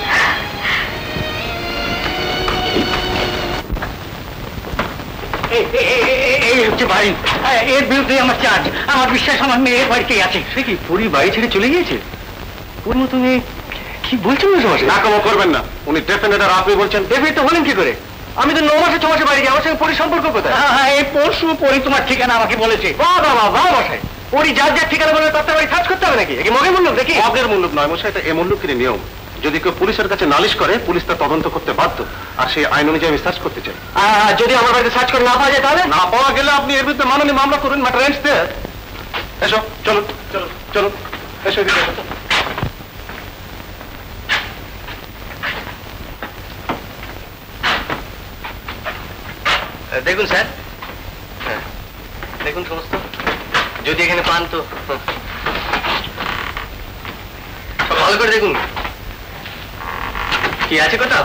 এই হচ্ছে বাড়ি, এর বিরুদ্ধে আমার চার্জ। আমার বিশ্বাস আমার মেয়ের বাড়িতেই আছে। সে কি পুরি বাড়ি ছেড়ে চলে গিয়েছে? পুরি তুমি কি বলছেন? না কম করবেন না, উনি ডেফিনেট আর আপনি বলছেন ডেফিনেট তো হলেন কি করে? আমি তো 9 মাসে 6 মাসে বাড়ি যাই, আমার সঙ্গে পরি সম্পর্ক কোথায়? এই পরশু পরি তোমার ঠিকানা আমাকে বলেছে। বাহ বাবা বাহ মশাই, পরি যার যার ঠিকানা বলে তার বাড়ি সার্চ করতে হবে নাকি? একে মগের মূল্য দেখি? মগের মূল্য নয় মশাই, এটা এ মূল্যকিনী নিয়ম। যদি কেউ পুলিশের কাছে নালিশ করে, পুলিশ তা তদন্ত করতে বাধ্য, আর সেই আইন অনুযায়ী আমি সার্চ করতে চাই। যদি আমার বাড়িতে সার্চ করে না পাওয়া যায় তাহলে? না পাওয়া গেলে আপনি এর বিরুদ্ধে মাননীয় মামলা করুন। Matter ends there. এসো, চলুন চলুন চলুন, এসো এদিকে এসো। দেখুন স্যার, দেখুন সমস্ত, যদি এখানে পান তো ভালো করে দেখুন কি আছে কোথাও।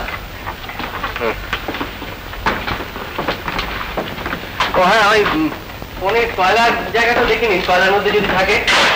হ্যাঁ, ওই ফোনে টয়লার জায়গাটা দেখে নিন, টয়লার মধ্যে যদি থাকে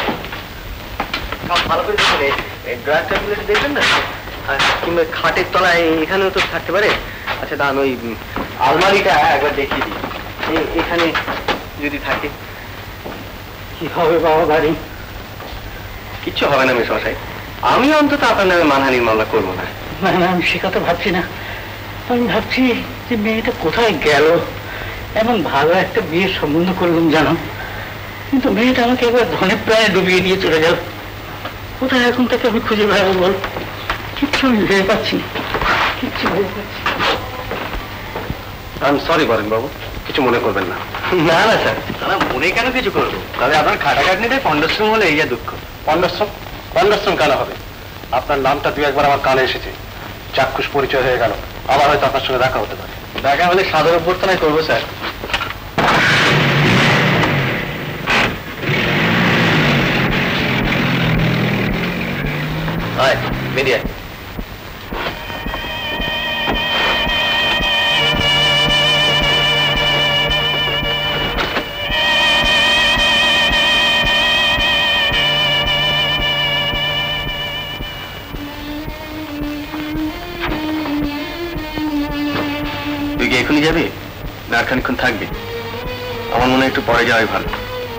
সব ভালো করে দেখুন। এই ড্রয়ারটা দেখবেন না, কিংবা খাটের তলায় এখানেও তো থাকতে পারে। আচ্ছা দাঁড়ান, ওই আলমারিটা একবার দেখিয়ে দিই, এখানে যদি থাকে। কি হবে বাবা বাড়ি? কিচ্ছু হবে না মেশমশাই, আমি অন্তত আপনার নামে মানহানির মামলা করবো না। না না, আমি সে কথা ভাবছি না। আমি ভাবছি যে মেয়েটা কোথায় গেল। এমন ভালো একটা বিয়ের সম্বন্ধ করলাম জানো, কিন্তু মেয়েটা আমাকে একবার ধনে প্রায় ডুবিয়ে দিয়ে চলে গেল। কোথায় এখন থেকে আমি খুঁজে বেড়াবো বল? কিচ্ছু আমি ভেবে পাচ্ছি না, কিচ্ছু ভেবে পাচ্ছি না। আই এম সরি বরেন বাবু, কিছু মনে করবেন না। না না স্যার, তারা মনে কেন কিছু করবো? তবে আপনার খাটাখাটনিতে পণ্ডশ্রম হলে এই যা দুঃখ। পণ্ডশ্রম? পণ্ডশ্রম কেন হবে? আপনার নামটা 2-1 বার আমার কানে এসেছে, চাক্ষুষ পরিচয় হয়ে গেল, আবার হয়তো আপনার সঙ্গে দেখা হতে পারে। দেখা হলে সাদর অভ্যর্থনাই করবো স্যার। আয় বেরিয়ে আয়। তুই কি এখনই যাবি না আর খানিক্ষণ থাকবি? আমার মনে হয় একটু পরে যাওয়াই ভালো।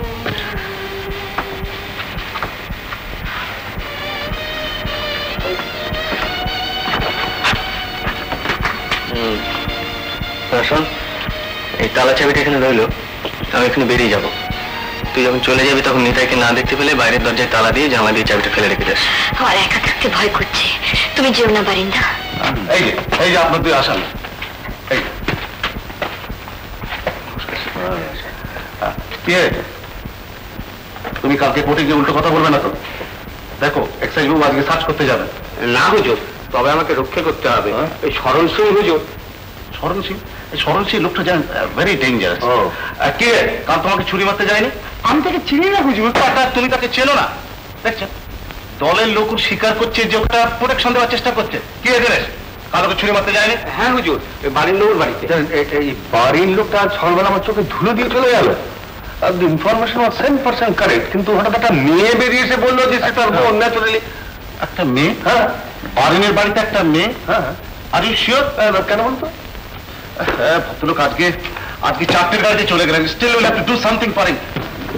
শোন, এই তালা চাবিটা এখানে রইলো, আমি এখানে বেরিয়ে যাবো। তুই যখন চলে যাবি তখন নিতাইকে না দেখতে পেলে বাইরের দরজায় তালা দিয়ে জানলা দিয়ে চাবিটা ফেলে রেখে যাস। আমার একা থাকতে ভয় করছে, তুমি যেও না বারিন্দা। এই যে আপনার দুই আসামি। তুমি কালকে কোর্টে গিয়ে উল্টো কথা বলবে না তো? দেখো এক্সাইজ বাবু আজকে সার্চ করতে যাবে। না হুজুর, তবে আমাকে রক্ষা করতে হবে। এই শরণ সিং হুজুর। শরণ সিং? এই শরণ সিং লোকটা জানেন ভেরি ডেঞ্জারাস। কে কাল তোমাকে ছুরি মারতে যায়নি? আমি তাকে চিনি না হুজুর। তুমি তাকে চেনো না? দেখছেন দলের লোক স্বীকার করছে যে ওটা প্রোটেকশন দেওয়ার চেষ্টা করছে। কি এদের কালকে ছুরি মারতে যায়নি? হ্যাঁ হুজুর, বারিন্দর বাড়িতে। এই বাড়ির লোকটা সকালবেলা আমার চোখে ধুলো দিয়ে চলে গেল। ইনফরমেশন 100% কারেক্ট, কিন্তু হঠাৎ একটা মেয়ে বেরিয়ে এসে বললো যে সে তার বোন ন্যাচুরালি। একটা মেয়ে? হ্যাঁ, বারিনের বাড়িতে একটা মেয়ে। হ্যাঁ, আর ইউ শিওর? কেন বলতো? হ্যাঁ, ভদ্রলোক আজকে 4টের গাড়িতে চলে গেলেন। Still will have to do something for him.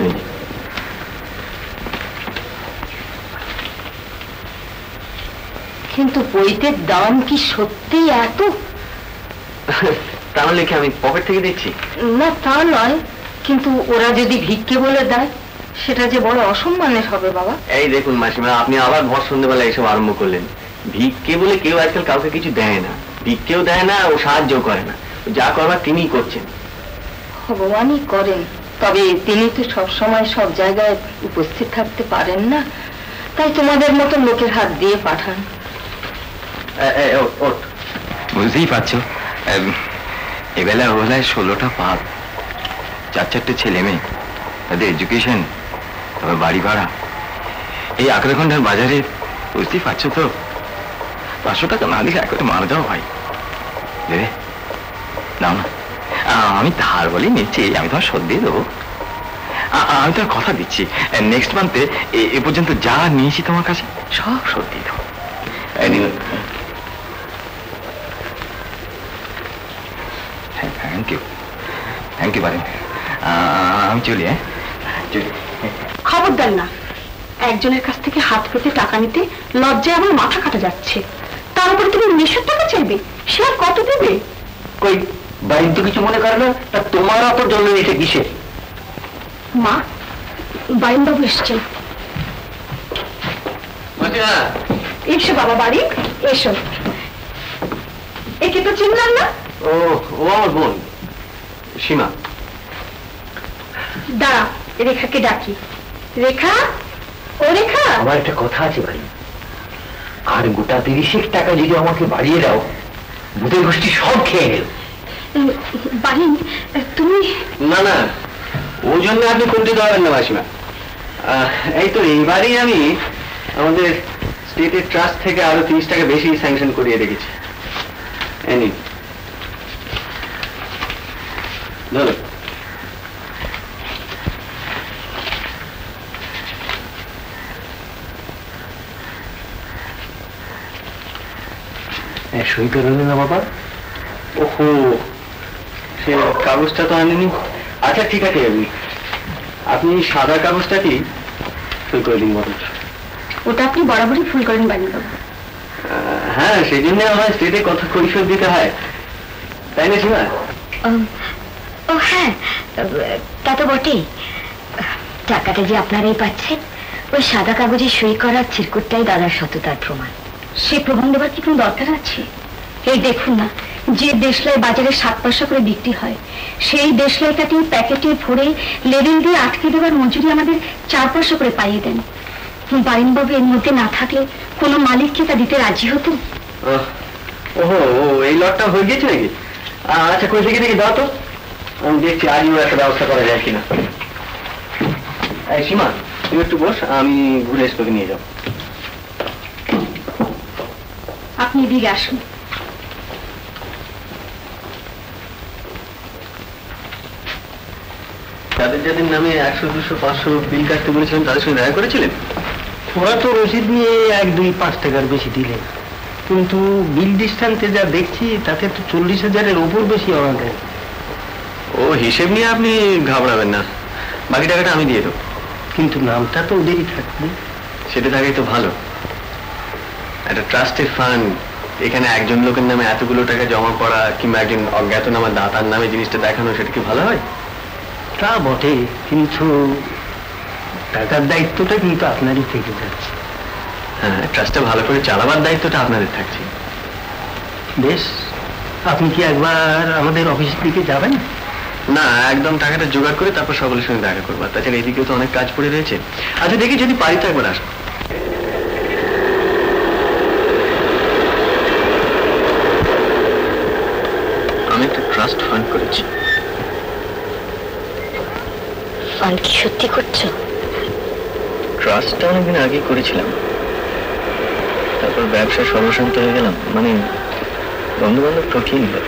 কিন্তু বইতের দাম কি সত্যি এত? তাহলে কি আমি পকেট থেকে দিচ্ছি? না তা নয়, কিন্তু ওরা যদি ভিক্ষে বলে দেয় সেটা যে বড় অসম্মানের হবে বাবা। এই দেখুন মাসিমা, আপনি আবার ভর সন্ধ্যেবেলা এসব আরম্ভ করলেন। ভিক্ষে বলে কেউ আজকাল কাউকে কিছু দেয় না, ভিক্ষেও দেয় না, ও সাহায্য করে না। যা করবার তিনিই করছেন। ভগবানই করেন, তবে তিনি তো সবসময় সব জায়গায় উপস্থিত থাকতে পারেন না, তাই তোমাদের মতো লোকের হাত দিয়ে পাঠান। বুঝতেই পারছো, এবেলা ওবেলায় 16টা পাপ, 4 ছেলে মেয়ে, তাদের এডুকেশন, তবে বাড়ি ভাড়া, এই আঁকড়াখন্ডার বাজারে বুঝতেই পারছো তো। 500 টাকা না দিলে একটা মার দাও ভাই। দেবে? দাও না। আমি ধার বলে নিচ্ছি, আমি তোমার শোধ দিয়ে দেবো। আমি তোমার কথা দিচ্ছি, নেক্সট মান্থে এ পর্যন্ত যা নিয়েছি তোমার কাছে সব শোধ দিয়ে দেবো। Thank you Baren. আমি চলি। হ্যাঁ চলি। খবরদার না, একজনের কাছ থেকে হাত পেতে টাকা নিতে লজ্জায় আমার মাথা কাটা যাচ্ছে। তার উপরে তুমি 1900 টাকা চাইবে, সে আর কত দেবে? কই বাড়ির তো কিছু মনে করে না, তা তোমার অত জন্য নিতে কিসে? মা, বাইনবাবু এসছেন। এসো বাবা বাড়ি, এসো। একে তো চিনলাম না। ও আমার বোন সীমা। দাঁড়া, রেখাকে ডাকি। রেখা, ও রেখা। আমার একটা কথা আছে ভাই, আর গোটা 30 টাকা যদি আমাকে বাড়িয়ে দাও, ভূতের গোষ্ঠী সব খেয়ে নেব। বাহিন, তুমি? না না, ওই জন্য আপনি করতে পারবেন না মাসিমা। এই তো এইবারই আমি আমাদের স্টেটের ট্রাস্ট থেকে আরো 30 টাকা বেশি স্যাংশন করিয়ে রেখেছি। ধরো। সই করে না বাবা? ওহো, সে কাগজটা তো আনেনি। আচ্ছা ঠিক আছে, আপনি সাদা কাগজটাকেই সই করে দিন বরঞ্চ। ওটা আপনি বরাবরই ফুল করেন বাইনবাবু। হ্যাঁ, সেই জন্য আমার স্টেটে কত পরিশোধ দিতে হয়, তাই না সীমা? ও হ্যাঁ, তা তো বটেই। টাকাটা যে আপনারাই পাচ্ছেন, ওই সাদা কাগজে সই করার চিরকুটটাই দাদার সততার প্রমাণ। সে প্রমাণ দেবার কি কোনো দরকার আছে? এই দেখুন না, যে দেশলাই বাজারে 7 পয়সা করে বিক্রি হয়, সেই দেশলাইটাকে প্যাকেটে ভরে লেবেল দিয়ে আটকে দেওয়ার মজুরি আমাদের 4 পয়সা করে পাইয়ে দেন। বাইনবাবু এর মধ্যে না থাকলে কোনো মালিককে তা দিতে রাজি হতেন? ওহো, এই লটটা হয়ে গেছে নাকি? আচ্ছা, কই থেকে দেখি দাও তো, আমি দেখছি আজও একটা ব্যবস্থা করা যায় কিনা। এই সীমা, তুমি একটু বস, আমি ঘুরে এসে তোকে নিয়ে যাবো। আপনি এদিকে আসুন। যাদের যাদের নামে 100, 200, 500 বিল কাটতে বলেছিলেন, তাদের সঙ্গে দেখা করেছিলেন? ওরা তো রসিদ নিয়ে 1, 2, 5 টাকার বেশি দিলেন, কিন্তু বিল ডিস্টান্সে যা দেখছি তাতে তো 40,000-এর ওপর বেশি আমাদের। ও হিসেব নিয়ে আপনি ঘাবড়াবেন না, বাকি টাকাটা আমি দিয়ে দেবো। কিন্তু নামটা তো ওদেরই থাকবে। সেটা থাকাই তো ভালো। একটা ট্রাস্টেড ফান্ড, এখানে একজন লোকের নামে এতগুলো টাকা জমা করা কিংবা একজন অজ্ঞাতনামা দাতার নামে জিনিসটা দেখানো, সেটা কি ভালো হয়? তা বটে, কিন্তু টাকার দায়িত্বটা কিন্তু আপনারই থেকে যাচ্ছে। হ্যাঁ, ট্রাস্টটা ভালো করে চালাবার দায়িত্বটা আপনাদের থাকছে। বেশ, আপনি কি একবার আমাদের অফিসের দিকে যাবেন? না, একদম টাকাটা জোগাড় করে তারপর সকলের সঙ্গে দেখা করবো। তাছাড়া এদিকেও তো অনেক কাজ পড়ে রয়েছে। আচ্ছা দেখি যদি পারি তো একবার আসবো। আমি একটা ট্রাস্ট ফান্ড করেছি। ফান্ড কি সত্যি করছো? ট্রাস্টটা অনেকদিন আগেই করেছিলাম, তারপর ব্যবসা সর্বশান্ত হয়ে গেলাম, মানে বন্ধু বান্ধব ঠকিয়ে নিল।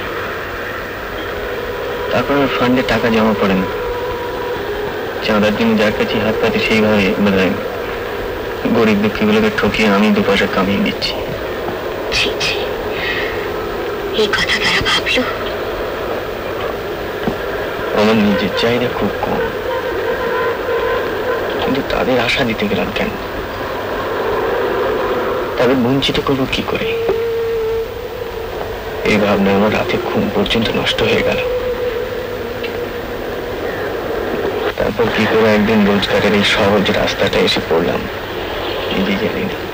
তারপর আমার ফান্ডে টাকা জমা পড়ে না। চাঁদার জন্য যার কাছে হাত পাতে সেইভাবে মানে গরিব দুঃখীগুলোকে ঠকিয়ে আমি 2 পয়সা কামিয়ে দিচ্ছি। এই কথা তারা ভাবলো? আমার নিজের চাহিদা খুব কম, কিন্তু তাদের আশা দিতে গেলাম কেন? তাদের বঞ্চিত করবো কি করে? এই ভাবনা আমার রাতে ঘুম পর্যন্ত নষ্ট হয়ে গেল। তারপর কি করে একদিন রোজগারের এই সহজ রাস্তাটা এসে পড়লাম নিজে জানি না।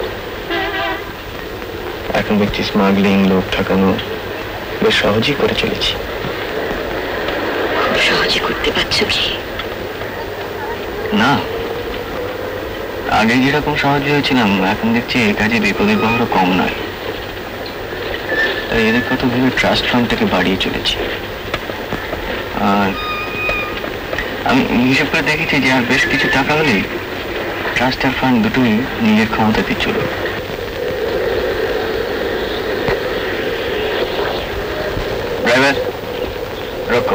এখন দেখছি স্মাগলিং, লোক ঠকানো বেশ সহজেই করে চলেছি। খুব সহজে করতে পারছো কি? না, আগে যেরকম সহজে হয়েছিলাম এখন দেখছি এই কাজে বিপদের বহরও কম নয়। তাই এদের কত ভেবে ট্রাস্ট ফান্ডটাকে বাড়িয়ে চলেছি। আর আমি হিসেব করে দেখেছি যে আর বেশ কিছু টাকা হলেই ট্রাস্ট আর ফান্ড দুটোই নিজের ক্ষমতাতে চলবে। ড্রাইভার রকো।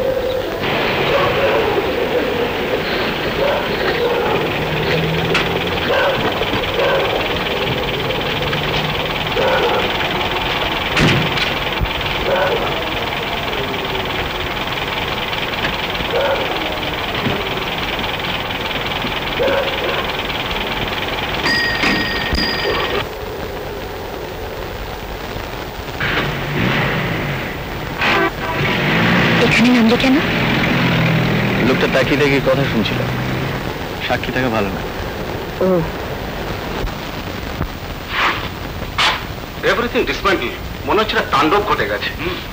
এখানে নামলে কেন? লোকটা তাকিয়ে তাকিয়ে কথা শুনছিল, সাক্ষী থাকা ভালো না। ও, এভরিথিং ডিসমেন্টল, মনে হচ্ছে তাণ্ডব ঘটে গেছে।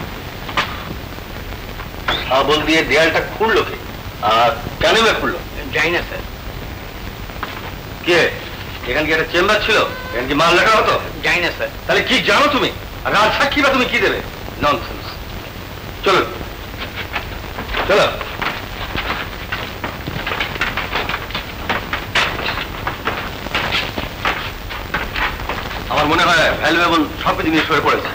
শাবল দিয়ে দেয়ালটা খুঁড়লো কে? আর কেন খুঁড়লো? যাই না স্যার। কে? এখানে কি একটা চেম্বার ছিল? এখানে কি মাল লেখা হতো? যাই না স্যার। তাহলে কি জানো তুমি? রাজ সাক্ষী বা তুমি কি দেবে? ননসেন্স। চলো চলো। আমার মনে হয় ভ্যালুয়েবল সব জিনিস হয়ে পড়েছে।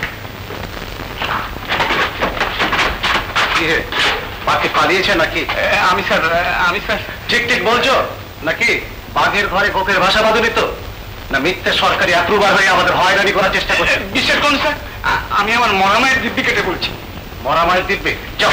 বাঘে পালিয়েছে নাকি? আমি স্যার ঠিক ঠিক বলছো নাকি? বাঘের ঘরে গোপের ভাষা বাদুনি তো না? মিথ্যে সরকারি অ্যাপ্রুভার হয়ে আমাদের হয়রানি করার চেষ্টা করছে। বিশ্বাস করুন স্যার, আমি আমার মরামায়ের দিব্যি কেটে বলছি। মরামায়ের দিব্যি? যাও।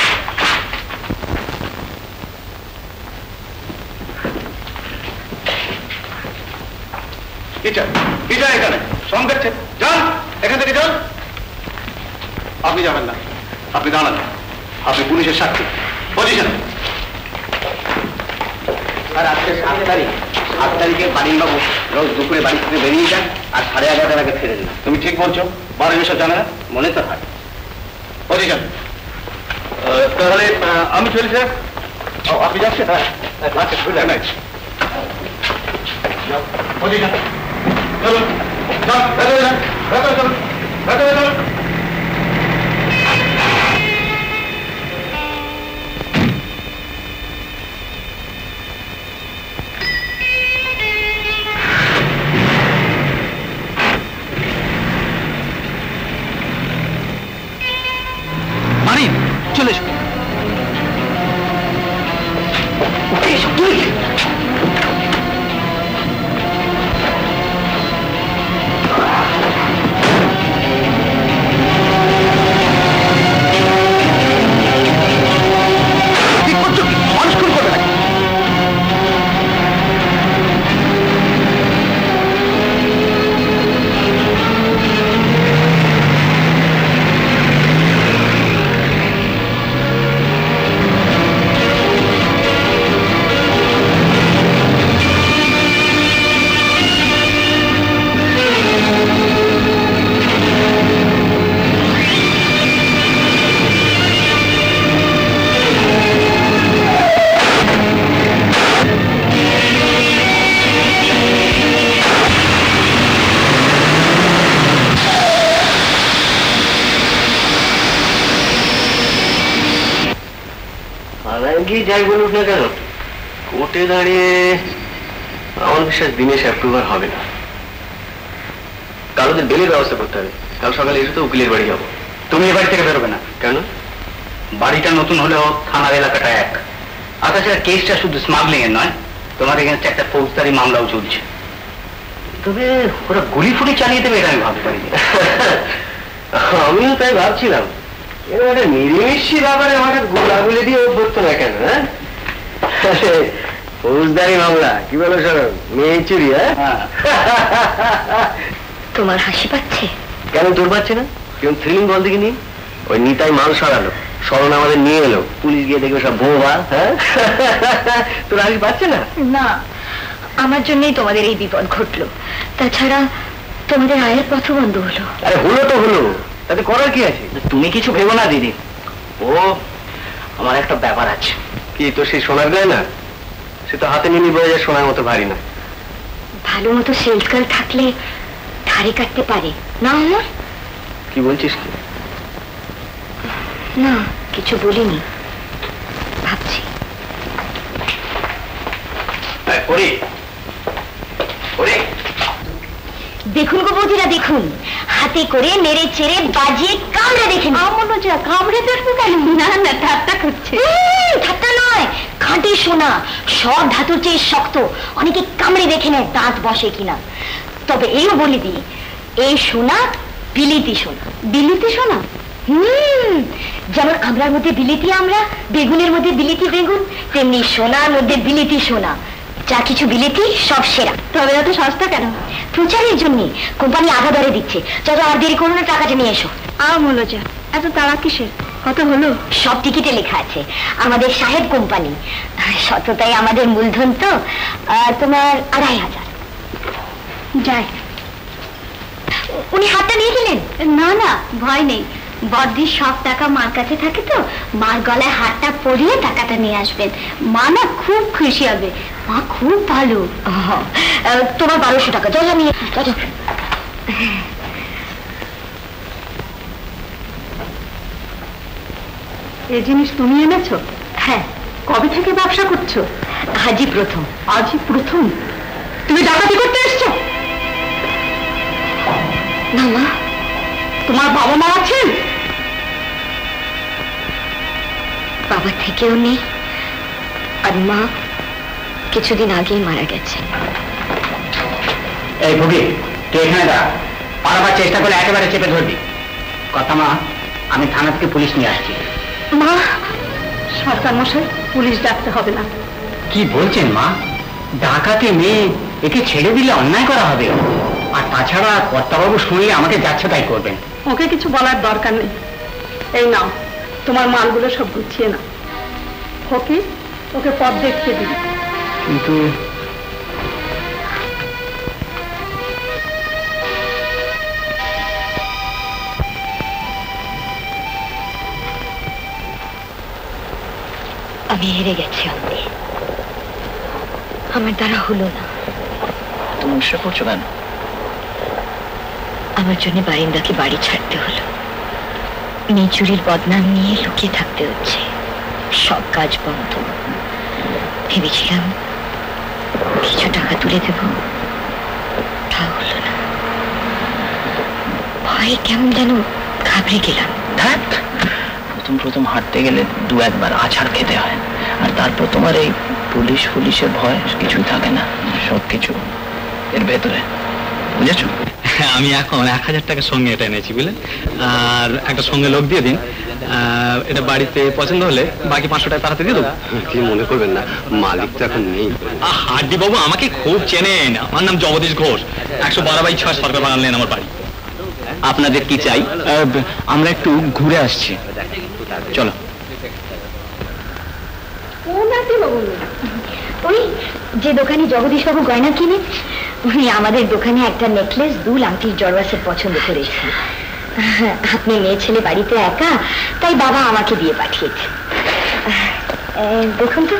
কি চাই এখানে? শ্রম করছেন? যান এখান থেকে, যান। আপনি যাবেন না, আপনি দাঁড়ান। আপনি পুলিশের সাক্ষী। পজিশন। আর আজকে 7 তারিখ, 7 তারিখে বাড়িবাবু রোজ দুপুরে বাড়ি থেকে বেরিয়ে যান আর 11:30টার আগে ফেরেন না। তুমি ঠিক বলছো, 12 বিষয় জানে না? মনে তো হয়। পজিশন। তাহলে আমি চলি স্যার। আপনি যাচ্ছেন? হ্যাঁ আচ্ছা, গুড নাইট। পজিশন। চলুন, যান, ভেতরে যান, ভেতরে চলুন, ভেতরে চলুন। মারিন, চলে এসো। থানায় গিয়ে যাই বলুক না কেন, কোর্টে দাঁড়িয়ে আমার বিশ্বাস দিনেশ অ্যাপ্রুভার হবে না। কাল ওদের বেলের ব্যবস্থা করতে হবে। কাল সকালে এসে তো উকিলের বাড়ি যাবো। তুমি এ বাড়ি থেকে বেরোবে না। কেন? বাড়িটা নতুন হলেও থানার এলাকাটা এক। আর তাছাড়া কেসটা শুধু স্মাগলিং এর নয়, তোমার এখানে একটা ফৌজদারি মামলাও চলছে। তবে ওরা গুলি ফুলি চালিয়ে দেবে এটা আমি ভাবতে পারিনি। আমিও তাই ভাবছিলাম, এরকম একটা নিরিমিষি ব্যাপারে আমাকে গোলাগুলি দিয়ে অভ্যর্ত না কেন? হ্যাঁ, ফৌজদারি মামলা কি বলো শরণ? মেয়ে চুরি? হ্যাঁ, তোমার হাসি পাচ্ছে কেন? তোর পাচ্ছে না? কেউ থ্রিলিং বল দেখি নি? ওই নিতাই মাল সরালো, শরণ আমাদের নিয়ে এলো, পুলিশ গিয়ে দেখবে সব বোবা। হ্যাঁ, তোর হাসি পাচ্ছে না? না, আমার জন্যই তোমাদের এই বিপদ ঘটলো। তাছাড়া তোমাদের আয়ের পথ বন্ধ হলো। আরে হলো তো হলো, তাতে করার কি আছে? তুমি কিছু ভেবো না দিদি, ও আমার একটা ব্যাপার আছে। কি তো সেই সোনার গায়ে না? সে তো হাতে নিয়ে বয়ে যায়, সোনার মতো ভারী না। ভালো মতো সেলস গার্ল থাকলে ধারে কাটতে পারে না আমার? কি বলছিস কি? না, কিছু বলিনি, ভাবছি। দেখুন গো বৌদিরা, দেখুন হাতে করে নেড়ে চেড়ে বাজিয়ে কামড়ে দেখেন। কামড়ে দেখবো কেন? না না, ঠাট্টা করছে। ঠাট্টা নয়, খাঁটি সোনা, সব ধাতুর চেয়ে শক্ত। অনেকে কামড়ে দেখে নেয় দাঁত বসে কিনা। তবে এইও বলে দিই, এই সোনা বিলিতি সোনা। বিলিতি সোনা? যেমন আমরার মধ্যে বিলিতি আমরা, বেগুনের মধ্যে বিলিতি বেগুন, তেমনি সোনার মধ্যে বিলিতি সোনা। যা কিছু বিলিতি সব সেরা। তবে এত সস্তা কেন? প্রচারের জন্য কোম্পানি আধা দরে দিচ্ছে। চলো আর দেরি করো না, টাকাটা নিয়ে এসো। হলো যা, এত তাড়া কিসের? কত হলো? সব টিকিটে লেখা আছে আমাদের সাহেব কোম্পানি। সততাই আমাদের মূলধন তো। তোমার 2500। যাই। উনি হাতটা নিয়ে গেলেন? না না, ভয় নেই। বড়দির সব টাকা মার কাছে থাকে তো, মার গলায় হাতটা পরিয়ে টাকাটা নিয়ে আসবেন। মা না খুব খুশি হবে। মা খুব ভালো। তোমার 1200 টাকা। চলো নিয়ে চলো। এই জিনিস তুমি এনেছো? হ্যাঁ। কবে থেকে ব্যবসা করছো? আজই প্রথম। আজই প্রথম? তুমি ডাকাতি করতে এসছো? না মা। তোমার বাবা মা আছেন? বাবা থেকেও নেই, আর মা কিছুদিন আগেই মারা গেছে। এই ভুগি, তুই এখানে দাঁড়া। পালাবার চেষ্টা করলে একেবারে চেপে ধরবি। কথা মা, আমি থানা থেকে পুলিশ নিয়ে আসছি। মা। সরকার মশাই, পুলিশ ডাকতে হবে না। কি বলছেন মা? ডাকাতে মেয়ে, একে ছেড়ে দিলে অন্যায় করা হবে। আর তাছাড়া কর্তাবাবু শুনলে আমাকে যাচ্ছে তাই করবেন। ওকে কিছু বলার দরকার নেই। এই নাও, তোমার মালগুলো সব গুছিয়ে নাও। ওকে ওকে পথ দেখিয়ে দিবি। কিন্তু আমি হেরে গেছি অন্তে। আমার দ্বারা হলো না। তুমি উৎসাহ করছো কেন? আমার জন্য বারিন্দাকে বাড়ি ছাড়তে হলো। মেয়ে চুরির বদনাম নিয়ে লুকিয়ে থাকতে হচ্ছে। সব কাজ বন্ধ। ভেবেছিলাম কিছু টাকা তুলে দেব, তাও হলো না। ভয়ে কেমন যেন ঘাবড়ে গেলাম। প্রথম হাঁটতে গেলে 2-1 আছাড় খেতে হয়, আর তারপর তোমার এই পুলিশের ভয় কিছুই থাকে না। সবকিছু এর ভেতরে, বুঝেছো? আমি এখন 1000 টাকার সঙ্গে এটা এনেছি, বুঝলেন? আর একটা সঙ্গে লোক দিয়ে দিন। এটা বাড়িতে পছন্দ হলে বাকি 500 টাকা তাড়াতে দিয়ে দেবো। কি মনে করবেন না, মালিক তো এখন নেই। হার্দি বাবু আমাকে খুব চেনেন। আমার নাম জগদীশ ঘোষ। 112/6 সরকার বাগান লেন আমার বাড়ি। আপনাদের কি চাই? আমরা একটু ঘুরে আসছি, চলো। ওই যে দোকানে জগদীশ বাবু গয়না কিনে, উনি আমাদের দোকানে একটা নেকলেস, 2 আংটির জড়োয়া পছন্দ করেছেন। আপনি মেয়ে ছেলে বাড়িতে একা, তাই বাবা আমাকে দিয়ে পাঠিয়েছে। দেখুন তো।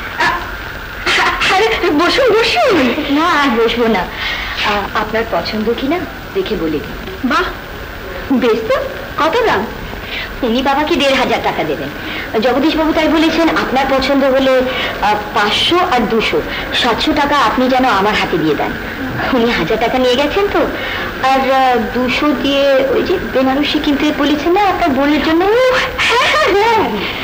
বসুন বসুন। না, আর বসবো না। আপনার পছন্দ কিনা দেখে বলে দিন। বাহ, বেশ তো। কত দাম? উনি বাবাকে 1500 টাকা দেবেন। জগদীশ বাবু তাই বলেছেন আপনার পছন্দ হলে 500 আর 200, 700 টাকা আপনি যেন আমার হাতে দিয়ে দেন। উনি 1000 টাকা নিয়ে গেছেন তো, আর 200 দিয়ে ওই যে বেনারসি কিনতে বলেছেন না আপনার বোনের জন্য। হ্যাঁ হ্যাঁ হ্যাঁ,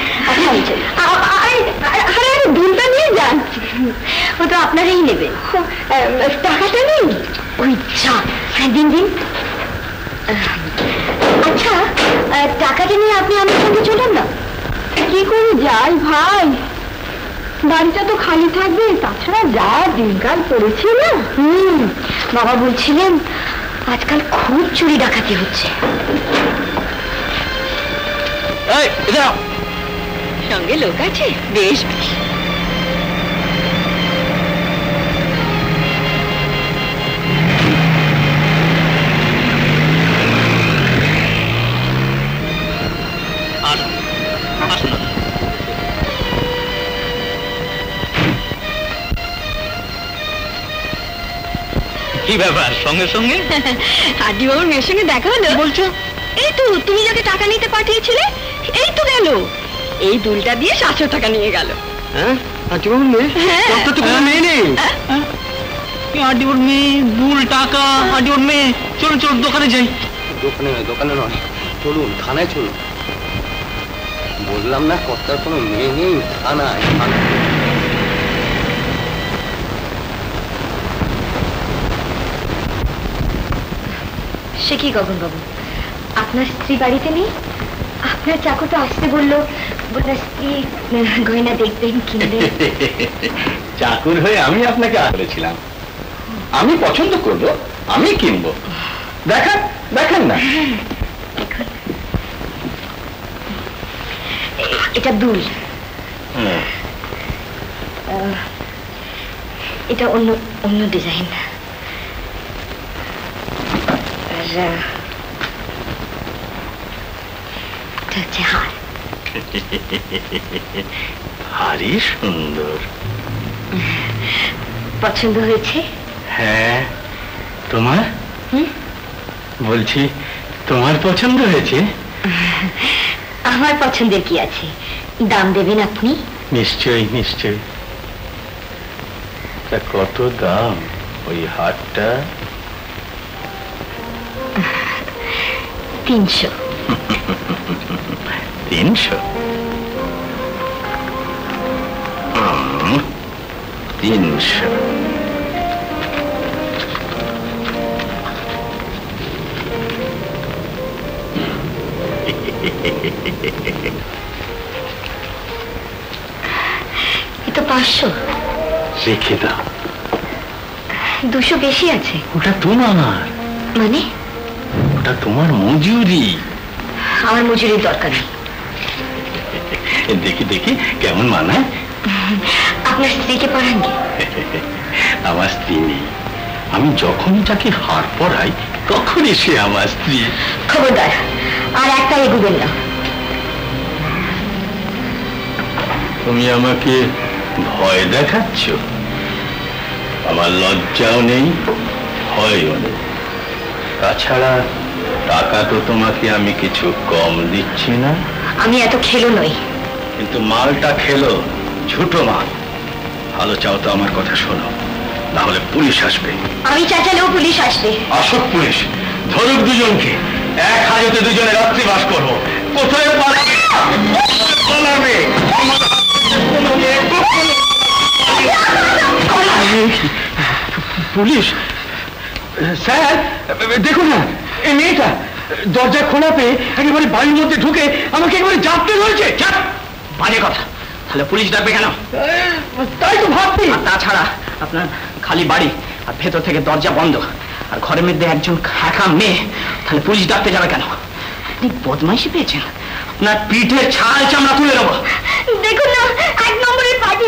আরে দুলটা নিয়ে যান, ও তো আপনারাই নেবেন। টাকাটা নেই? ওই যা, দিন দিন। আচ্ছা, টাকাটা নিয়ে আপনি আমার সঙ্গে চলুন না। কি করে যাই ভাই, বাড়িটা তো খালি থাকবে, তাছাড়া যা দিনকাল পড়েছে না। বাবা বলছিলেন আজকাল খুব চুরি ডাকাতি হচ্ছে। সঙ্গে লোক আছে? বেশ বেশ। কি ব্যাপার সঙ্গে সঙ্গে? আদি বাবুর মেয়ের সঙ্গে দেখা হলো। বলছো? এই তো তুমি যাকে টাকা নিতে পাঠিয়েছিলে, এই তো গেল। এই দুলটা দিয়ে 700 টাকা নিয়ে গেল। হ্যাঁ, আদি বাবুর মেয়ে? তো কোনো মেয়ে নেই। আদি বাবুর মেয়ে, দুল, টাকা, আদি বাবুর মেয়ে। চলুন চলুন দোকানে যাই। দোকানে নয়, চলুন থানায় চলুন। বললাম না কর্তার কোনো মেয়ে নেই, থানায়। সে কি গগন বাবু, আপনার স্ত্রী বাড়িতে নেই? আপনার চাকর তো আসতে বললো, স্ত্রী গয়না দেখবেন, কিনবেন। চাকর হয়ে আমি আপনাকে বলেছিলাম আমি পছন্দ করব, আমি কিনবো। দেখেন দেখেন না, এটা দুল, এটা অন্য অন্য ডিজাইন। হার, ভারী সুন্দর। পছন্দ হয়েছে? হ্যাঁ, তোমার? বলছি তোমার পছন্দ হয়েছে? আমার পছন্দের কি আছে, দাম দেবেন আপনি? নিশ্চয়ই নিশ্চয়ই। তা কত দাম ওই হারটা? 300। 300? 300। এ তো 500। রেখে দাও। 200 বেশি আছে। ওটা তোমার। মানে? ওটা তোমার মজুরি। আমার মজুরির দরকার নেই। দেখি দেখি কেমন মানায়। আপনার স্ত্রীকে পড়ান কি? আমার স্ত্রী নেই, আমি যখনই তাকে হার পরাই তখনই সে আমার স্ত্রী। খবরদার আর একটা এগুবেন না। তুমি আমাকে ভয় দেখাচ্ছ? আমার লজ্জাও নেই, ভয়ও নেই। তাছাড়া টাকা তো তোমাকে আমি কিছু কম দিচ্ছি না। আমি এত খেলো নই। কিন্তু মালটা খেলো, ছোটো মাল। ভালো চাও তো আমার কথা শোনো, না হলে পুলিশ আসবে। আমি চাচালেও পুলিশ আসবে। আসুক পুলিশ, ধরুক দুজনকে। এক হাজতে দুজনে রাত্রি বাস করবো। কোথায় পালাবে? পুলিশ? স্যার দেখুন না, এই মেয়েটা দরজা খোলা পেয়ে একেবারে বাড়ির মধ্যে ঢুকে আমাকে একেবারে জাপটে ধরেছে। বাজে কথা, তাহলে পুলিশ ডাকবে কেন? তাই তো ভাবছি। আর তাছাড়া আপনার খালি বাড়ি, আর ভেতর থেকে দরজা বন্ধ, আর ঘরের মধ্যে একজন একা মেয়ে, তাহলে পুলিশ ডাকতে যাবে কেন? আপনি বদমাইশি পেয়েছেন, আপনার পিঠের ছাল চামড়া তুলে দেবো। দেখুন না, 1 নম্বরের পার্টি।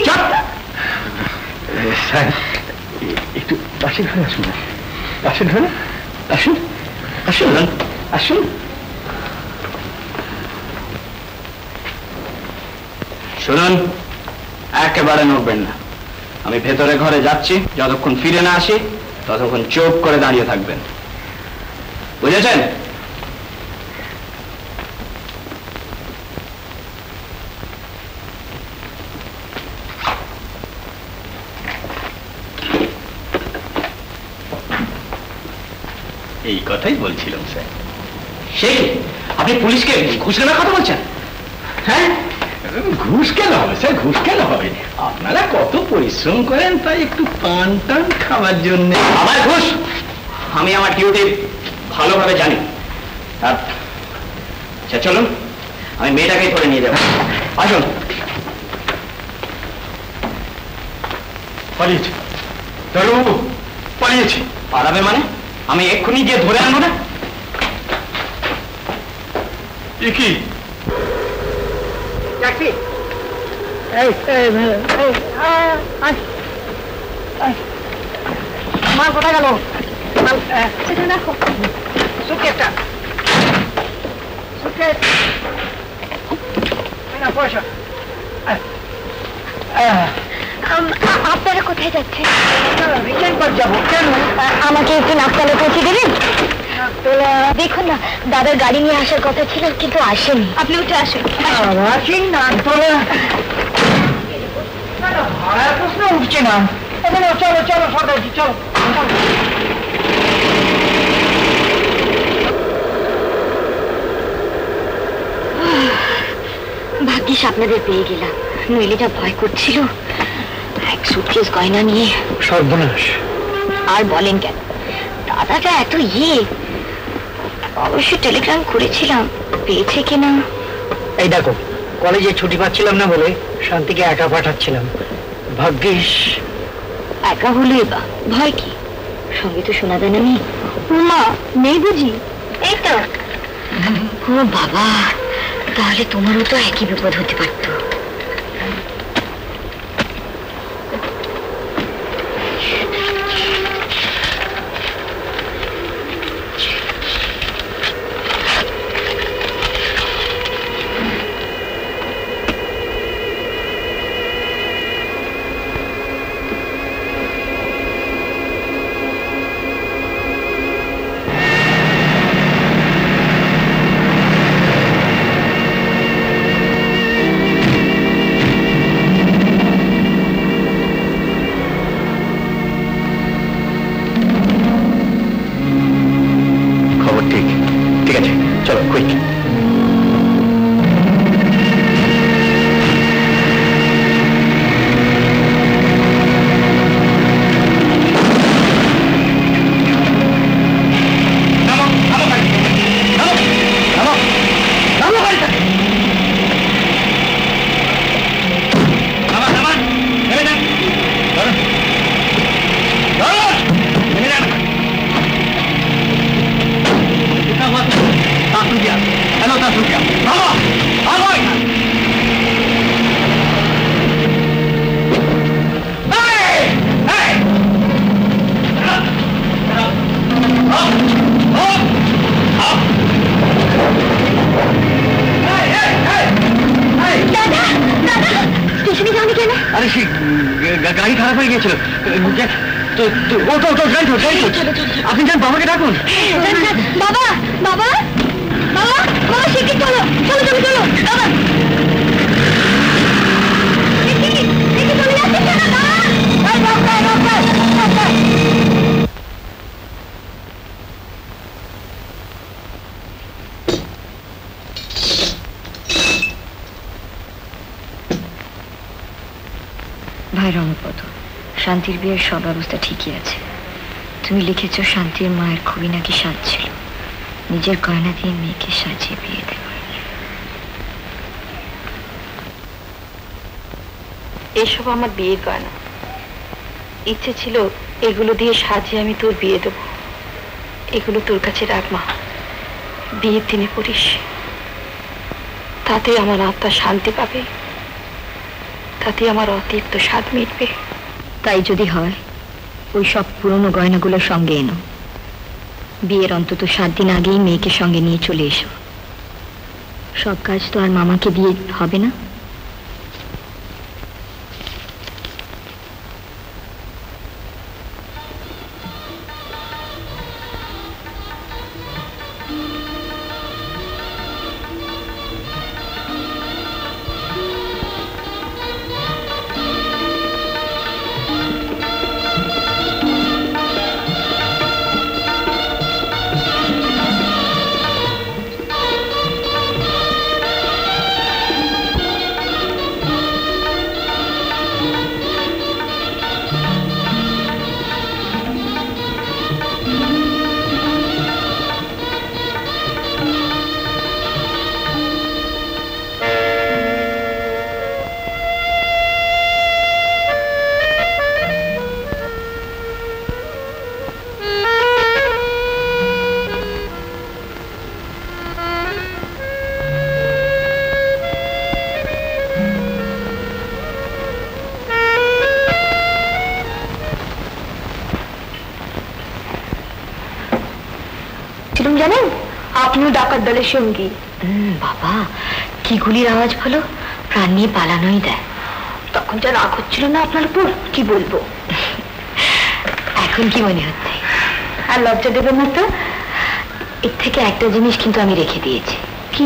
স্যার একটু পাশের ঘরে আসুন না, পাশের ঘরে আসুন। আসুন আসুন। শুনুন, একেবারে নড়বেন না। আমি ভেতরে ঘরে যাচ্ছি, যতক্ষণ ফিরে না আসি ততক্ষণ চুপ করে দাঁড়িয়ে থাকবেন, বুঝেছেন? এই কথাই বলছিলাম স্যার। সে কি আপনি পুলিশকে ঘুষ নেওয়ার কথা বলছেন? হ্যাঁ, ঘুষ কেন হবে স্যার, ঘুষ কেন হবে? আপনারা কত পরিশ্রম করেন তাই একটু পান টান খাওয়ার জন্য আবার ঘুষ? আমি আমার ডিউটি ভালোভাবে জানি। আচ্ছা চলুন, আমি মেয়েটাকেই ধরে নিয়ে যাবো। আসুন। পালিয়েছে দারুবাবু, পালিয়েছে। পালাবে মানে? আমি এক্ষুনি গিয়ে ধরে আনবো না? এ কি? ট্যাক্সি। মাল কোথায় গেল? মাল দেখো। সুটকেসটা, সুটকেস না, পয়সা। আপনারা কোথায় যাচ্ছেন? রিটার্ন করে যাবো। কেন? আমাকে একটু নাকতলা পৌঁছে দেবেন? দেখুন না, দাদার গাড়ি নিয়ে আসার কথা ছিল কিন্তু আসেনি। আপনি উঠে আসুন। আসেন নাকতলা? ভাড়ার প্রশ্ন উঠছে না। চলো চলো চলো সরকারজি, চলো। ভাগ্যিস আপনাদের পেয়ে গেলাম, নইলে যা ভয় করছিল। এক সুটকেস গয়না নিয়ে সর্বনাশ। আর বলেন কেন, দাদাটা এত অবশ্য টেলিগ্রাম করেছিলাম, পেয়েছে কিনা। এই দেখো, কলেজে ছুটি পাচ্ছিলাম না বলে শান্তিকে একা পাঠাচ্ছিলাম। ভাগ্যিস। একা হলে বা ভয় কি, সঙ্গে তো শোনা যায় না। নেই মা, নেই বুঝি? এই তো। ও বাবা, তাহলে তোমারও তো একই বিপদ হতে পারত। গাড়ি খারাপ হয়ে গিয়েছিল। আপনি যান, বাবাকে ডাকুন। বাবা বাবা বাবা বাবা, শিগগির চলো চলো চলো চলো বাবা। ভাই রণপদ, শান্তির বিয়ের সব ব্যবস্থা ঠিকই আছে। তুমি লিখেছ শান্তির মায়ের খুবই নাকি সাজ ছিল, নিজের গয়না দিয়ে মেয়েকে সাজিয়ে বিয়ে দেবে। এসব আমার বিয়ের গয়না, ইচ্ছে ছিল এগুলো দিয়ে সাজিয়ে আমি তোর বিয়ে দেব। এগুলো তোর কাছে রাখ মা, বিয়ের দিনে পড়িস, তাতে আমার আত্মা শান্তি পাবে, তাতে আমার অতিরিক্ত স্বাদ মিটবে। তাই যদি হয় ওই সব পুরনো গয়নাগুলোর সঙ্গে এনো, বিয়ের অন্তত 7 দিন আগেই মেয়েকে সঙ্গে নিয়ে চলে এসো। সব কাজ তো আর মামাকে দিয়ে হবে না। জানেন আপনিও ডাকাত দলের সঙ্গী। বাবা কি গুলির আওয়াজ হলো, প্রাণ নিয়ে পালানোই দেয়। তখন যা রাগ হচ্ছিল না আপনার উপর, কি বলবো। এখন কি মনে হচ্ছে? আর লজ্জা দেবেন না তো। এর থেকে একটা জিনিস কিন্তু আমি রেখে দিয়েছি। কি?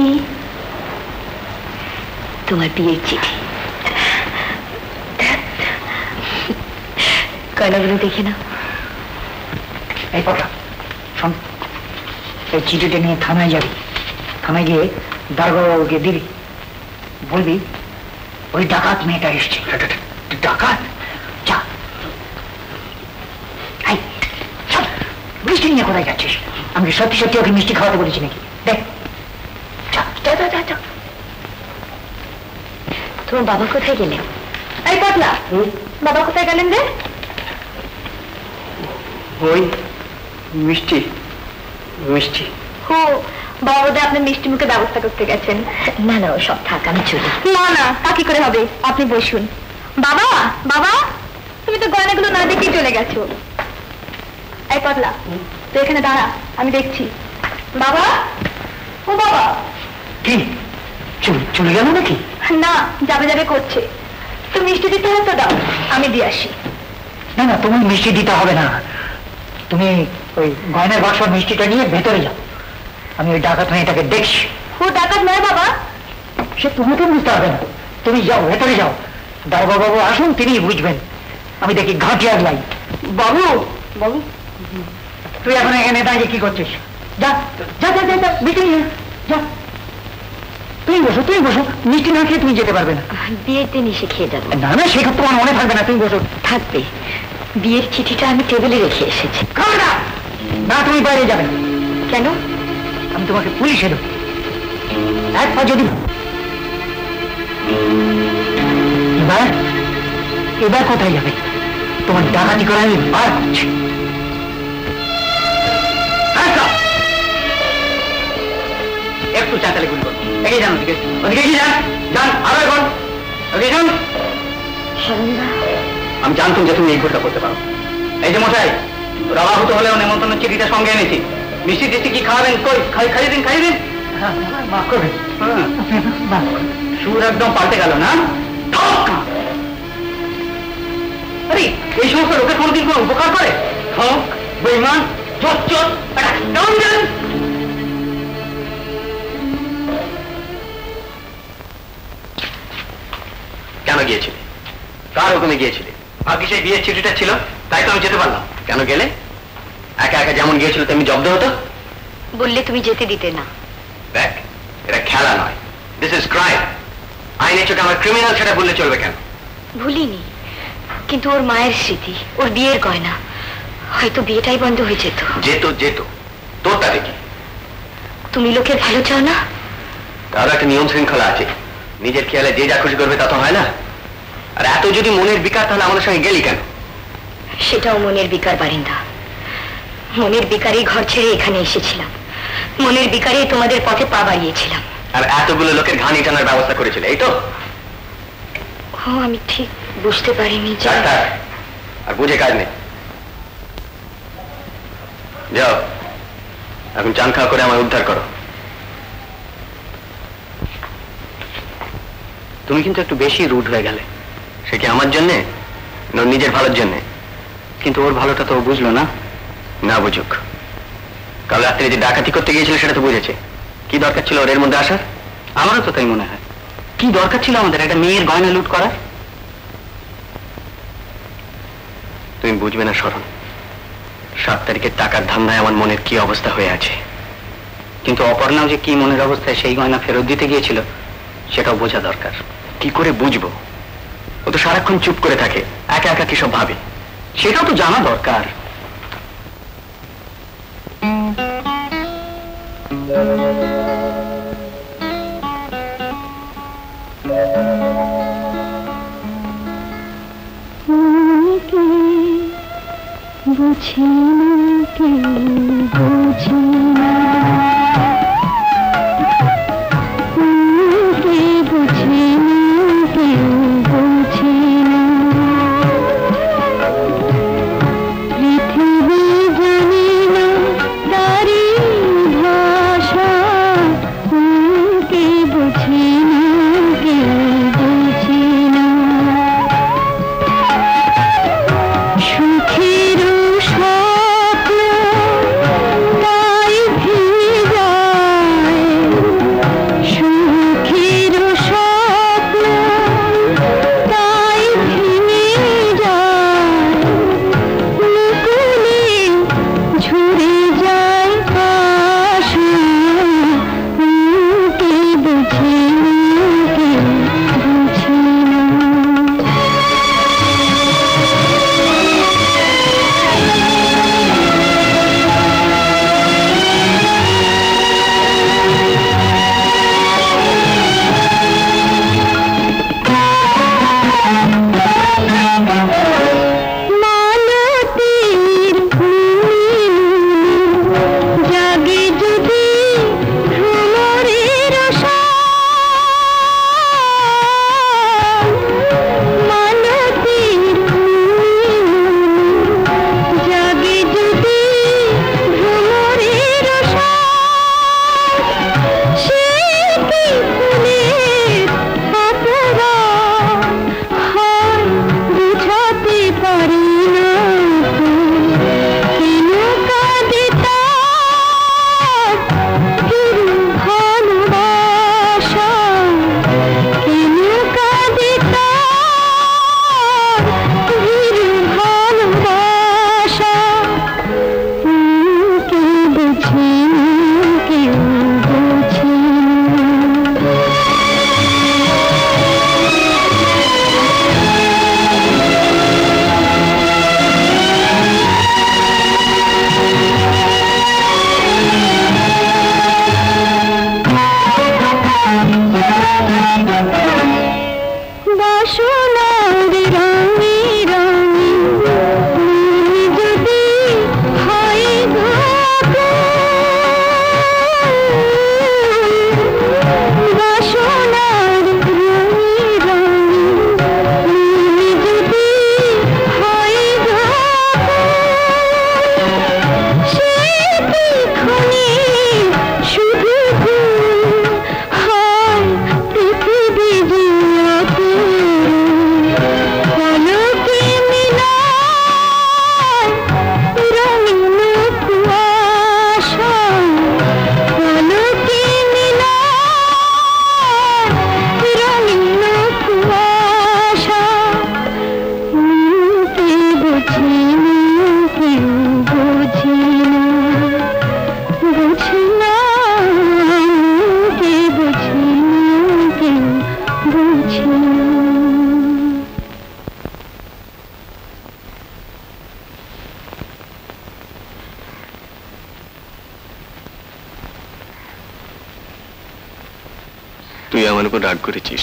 তোমার বিয়ের চিঠি। গয়নাগুলো দেখে নাও। এই কথা শোন, এই চিঠিটা নিয়ে থানায় যাবি। থানায় গিয়ে দারোগাবাবুকে দিবি, বলবি ওই ডাকাত মেয়েটা এসছে। ডাকাত? যা মিষ্টি নিয়ে কোথায় যাচ্ছিস? আমি সত্যি সত্যি ওকে মিষ্টি খাওয়াতে বলেছি নাকি? দেখ তোমার বাবা কোথায় গেলেন? এই পাতলা, বাবা কোথায় গেলেন রে? ওই মিষ্টি মিষ্টি। ও বাবা বোধহয় আপনার মিষ্টি মুখে ব্যবস্থা করতে গেছেন। না না ও সব থাক, আমি চলি। না না তা কি করে হবে, আপনি বসুন। বাবা বাবা, তুমি তো গয়নাগুলো না দেখেই চলে গেছো। এই পাতলা তুই এখানে দাঁড়া, আমি দেখছি। বাবা, ও বাবা। কি চলে গেল নাকি? না, যাবে যাবে করছে। তো মিষ্টি দিতে হবে তো দাও, আমি দিয়ে আসি। না না, তুমি মিষ্টি দিতে হবে না। তুমি ওই গয়নার বাক্সর মিষ্টিটা নিয়ে ভেতরে যাও। আমি ওই ডাকাত মেয়েটাকে দেখছি। ও ডাকাত নয় বাবা। সে তোমাকে বুঝতে হবে না, তুমি যাও ভেতরে যাও। দারোগা বাবু আসুন, তিনিই বুঝবেন। আমি দেখি ঘাটিয়ার লাই। বাবু বাবু, তুই এখন এখানে দাঁড়িয়ে কি করছিস? যা যা যা যা, মিষ্টি নিয়ে যা। তুমি বসো, তুমি বসো। মিষ্টি না খেয়ে তুমি যেতে পারবে না। বিয়ের দিন এসে খেয়ে যাবো। না না, সে তোমার মনে থাকবে না। তুমি বসো। থাকবে। বিয়ের চিঠিটা আমি টেবিলে রেখে এসেছি। না, তুমি বাইরে যাবে। কেন? আমি তোমাকে পুলিশে দেবো। এক পা যদি এবার কোথায় যাবে? তোমার ডাকাতি করে আমি বার করছি। একটু চাতালে গুলি করুন। এগিয়ে যান, ওদিকে ওদিকে এগিয়ে যান। যান আরো এখন এগিয়ে যান। আমি জানতাম যে তুমি এই ভুলটা করতে পারো। এই যে মশাই, রাবা হতে হলেও নেমন্তন্ন চিঠিটা সঙ্গে এনেছি। মিষ্টি টিষ্টি কি খাওয়াবেন? কই খাইয়ে দিন, খাইয়ে দিন। মাফ করবেন। সুর একদম পাল্টে গেল না? আরে এই সমস্ত লোকের কোনোদিন কোনো উপকার করে? ঠক, বেঈমান, চোর, কেন গিয়েছিলে? কার হুকুমে গিয়েছিলে? ভাগ্যে সেই বিয়ের চিঠিটা ছিল, তাই তো আমি যেতে পারলাম। কেন গেলে? একা একা যেমন গিয়েছিল তেমনি জব্দ হতো। বললে তুমি যেতে দিতে না। দেখ, এটা খেলা নয়, দিস ইজ ক্রাইম। আইনে চোখে আমার ক্রিমিনাল, সেটা বললে চলবে কেন? ভুলিনি, কিন্তু ওর মায়ের স্মৃতি, ওর বিয়ের গয়না, হয়তো বিয়েটাই বন্ধ হয়ে যেত। যেত তোর তাতে কি? তুমি লোকের ভালো চাও না? তার একটা নিয়ম শৃঙ্খলা আছে। নিজের খেয়ালে যে যা খুশি করবে তা তো হয় না। আর এত যদি মনের বিকার, তাহলে আমাদের সঙ্গে গেলি কেন? সেটাও মনের বিকার বারিন্দা। মনের বিকারেই ঘর ছেড়ে এখানে এসেছিলাম। মনের বিকারেই তোমাদের পথে পা বাড়িয়েছিলাম। আর এতগুলো লোকের ঘানি টানার ব্যবস্থা করেছিল, এই তো? ও আমি ঠিক বুঝতে পারিনি যে। আর বুঝে কাজ নেই। যাও এখন চান খাওয়া করে আমার উদ্ধার করো। তুমি কিন্তু একটু বেশি রুড হয়ে গেলে। সে কি আমার জন্যে না নিজের ভালোর জন্যে? কিন্তু ওর ভালোটা তো বুঝলো না। না বুঝুক, কাল রাত্রে যে ডাকাতি করতে গিয়েছিল সেটা তো বুঝেছে। কি দরকার ছিল ওর এর মধ্যে আসার? আমারও তো তাই মনে হয়। কি দরকার ছিল আমাদের একটা মেয়ের গয়না লুট করার? তুমি বুঝবে না শরণ, 7 তারিখের টাকার ধান্দায় আমার মনের কি অবস্থা হয়ে আছে। কিন্তু অপর্ণাও যে কি মনের অবস্থায় সেই গয়না ফেরত দিতে গিয়েছিল সেটাও বোঝা দরকার। কি করে বুঝবো? ও তো সারাক্ষণ চুপ করে থাকে, একা একা কি সব ভাবে, সেটাও তো জানা দরকার। বুঝি না কেউ, বুঝি না বুঝি না কেউ, বুঝি না পৃথিবী জানি না তারি তুই আমার উপর রাগ করেছিস?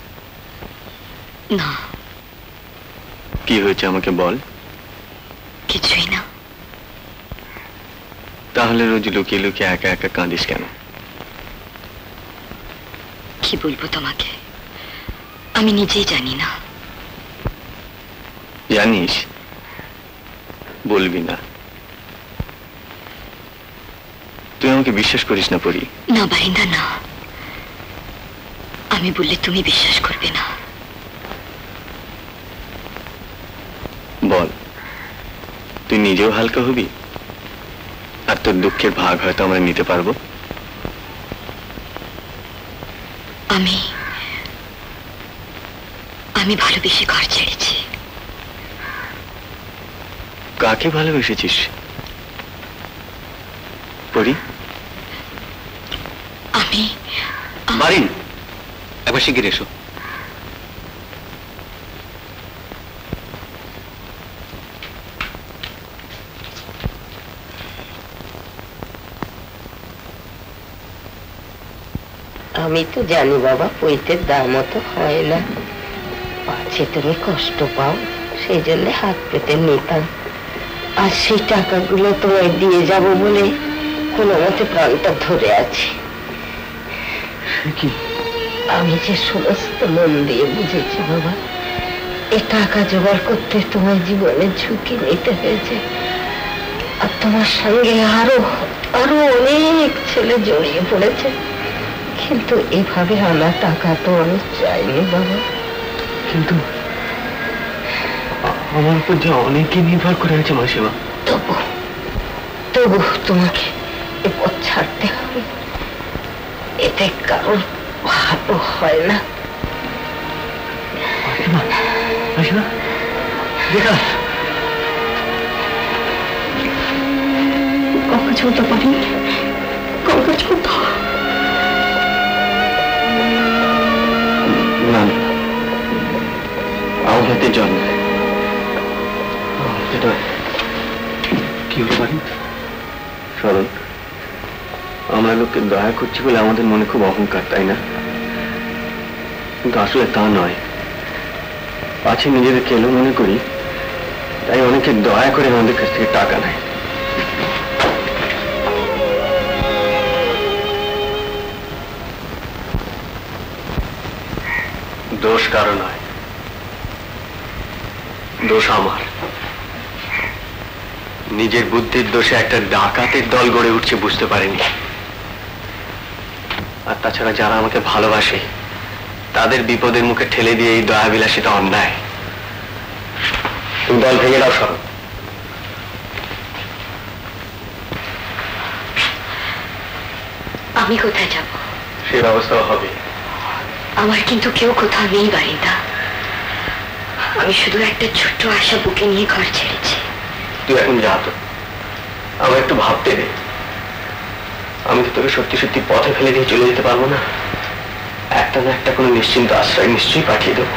না। কি হয়েছে আমাকে বল। কিছুই না। তাহলে রোজ লুকিয়ে লুকিয়ে একা একা কাঁদিস কেন? কি বলবো তোমাকে, আমি নিজেই জানি না। জানিস, বলবি না। তুই আমাকে বিশ্বাস করিস না পরি? না বারিন্দা না, আমি বললে তুমি বিশ্বাস করবে না। বল, তুই নিজেও হালকা হবি, আর তোর দুঃখের ভাগ হয়তো আমরা নিতে পারবো। আমি ভালোবেসে ঘর ছেড়েছি। কাকে ভালোবেসেছিস পরি? আমি বারিন, একবার শিগগির এসো। আমি তো জানি বাবা, পৈতের দাম অত হয় না, পাচ্ছে তুমি কষ্ট পাও, সেই জন্য হাত পেতে নিতাম। আর সেই টাকাগুলো তোমায় দিয়ে যাব বলে কোনো মতে প্রাণটা ধরে আছি। আমি যে সমস্ত মন দিয়ে বুঝেছি বাবা, এ টাকা জোগাড় করতে তোমার জীবনের ঝুঁকি নিতে হয়েছে। আর তোমার সঙ্গে আরো আরো অনেক ছেলে জড়িয়ে পড়েছে, কিন্তু এভাবে আনা টাকা তো আমি চাইনি বাবা। কিন্তু আমার উপর যে অনেকে নির্ভর করে আছে মাসিমা। তবু তোমাকে এ পথ ছাড়তে হবে, এতে কারোর ভালো হয় না। মাসিমা দেখা কাউকে ছোট পারি, কাউকে ছোট না, আহ্লাদের জন্য কি হতে পারি? সরল, আমরা লোককে দয়া করছি বলে আমাদের মনে খুব অহংকার, তাই না? কিন্তু আসলে তা নয়। পাছে নিজেদের কেলো মনে করি, তাই অনেকে দয়া করে আমাদের কাছ থেকে টাকা নেয়। দোষ কারো নয়, দোষ আমার। নিজের বুদ্ধির দোষে একটা ডাকাতের দল গড়ে উঠছে বুঝতে পারিনি। আর তাছাড়া যারা আমাকে ভালোবাসে তাদের বিপদের মুখে ঠেলে দিয়ে এই দয়াবিলাসিতা অন্যায়। তুমি দল ভেঙে দাও সরো। আমি কোথায় যাব? সে ব্যবস্থাও হবে। আমার কিন্তু কেউ কোথাও নেই বারিন্দা, আমি শুধু একটা ছোট্ট আশা বুকে নিয়ে ঘর ছেড়েছি। তুই এখন যা তো, আমার একটু ভাবতে দে। আমি তো তোকে সত্যি সত্যি পথে ফেলে দিয়ে চলে যেতে পারবো না। একটা না একটা কোনো নিশ্চিন্ত আশ্রয় নিশ্চয়ই পাঠিয়ে দেবো।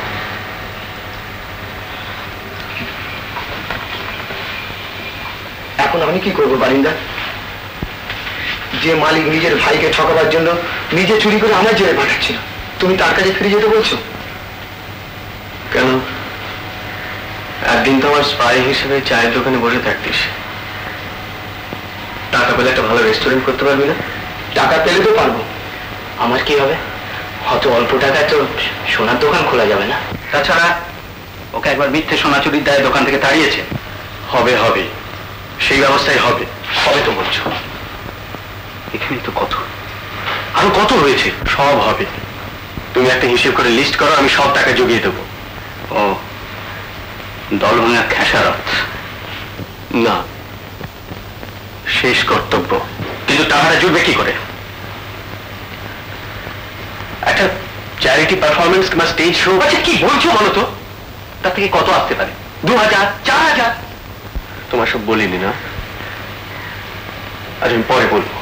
এখন আমি কি করবো বারিন্দা? যে মালিক নিজের ভাইকে ঠকাবার জন্য নিজে চুরি করে আমার জেলে পাঠাচ্ছিল, তুমি তার কাছে ফিরে যেতে বলছো কেন? একদিন তো আমার স্পাই হিসেবে চায়ের দোকানে বসে থাকতিস, টাকা পেলে একটা ভালো রেস্টুরেন্ট করতে পারবি না? টাকা পেলে তো পারবো, আমার কি হবে? হয়তো অল্প টাকায় তো সোনার দোকান খোলা যাবে না। তাছাড়া ওকে একবার মিথ্যে সোনা চুরির দায়ে দোকান থেকে তাড়িয়েছে। হবে হবে, সেই ব্যবস্থাই হবে। হবে তো বলছো? এখানেই তো কত, আরো কত রয়েছে, সব হবে। তুমি একটা হিসেব করে লিস্ট করো, আমি সব টাকা জুগিয়ে দেবো। ও, দল ভাঙা খেসারত না, শেষ কর্তব্য। কিন্তু টাকাটা জুটবে কি করে? একটা চ্যারিটি পারফরমেন্স কিংবা স্টেজ শো। আচ্ছা কি বলছো বলো তো, তার থেকে কত আসতে পারে? 2000, 4000? তোমার সব বলিনি না, আজ আমি পরে বলবো।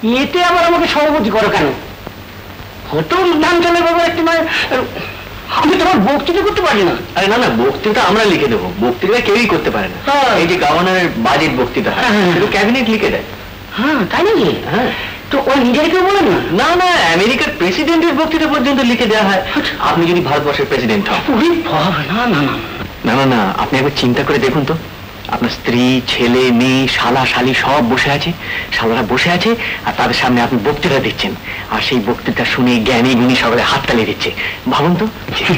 এতে আবার আমাকে সভাপতি করো কেন? প্রথম ধানচালের ব্যাপার একটু নয়, আমি তোমার বক্তৃতা করতে পারি না। আরে না না, বক্তৃতা আমরা লিখে দেবো, বক্তৃতা কেউই করতে পারে না। এই যে গভর্নরের বাজেট বক্তৃতা হয় সেটা ক্যাবিনেট লিখে দেয়। হ্যাঁ তাই নাকি? হ্যাঁ, তো ওই নিজের কেউ বলে না? না না, আমেরিকার প্রেসিডেন্টের বক্তৃতা পর্যন্ত লিখে দেওয়া হয়। আপনি যদি ভারতবর্ষের প্রেসিডেন্ট হন। না না না না না না, আপনি একবার চিন্তা করে দেখুন তো, আপনার স্ত্রী, ছেলে, মেয়ে, শালা, শালি সব বসে আছে, শালারা বসে আছে, আর তাদের সামনে আপনি বক্তৃতা দিচ্ছেন, আর সেই বক্তৃতা শুনে জ্ঞানী গুণী সকলে হাততালি দিচ্ছে। ভাবুন তো।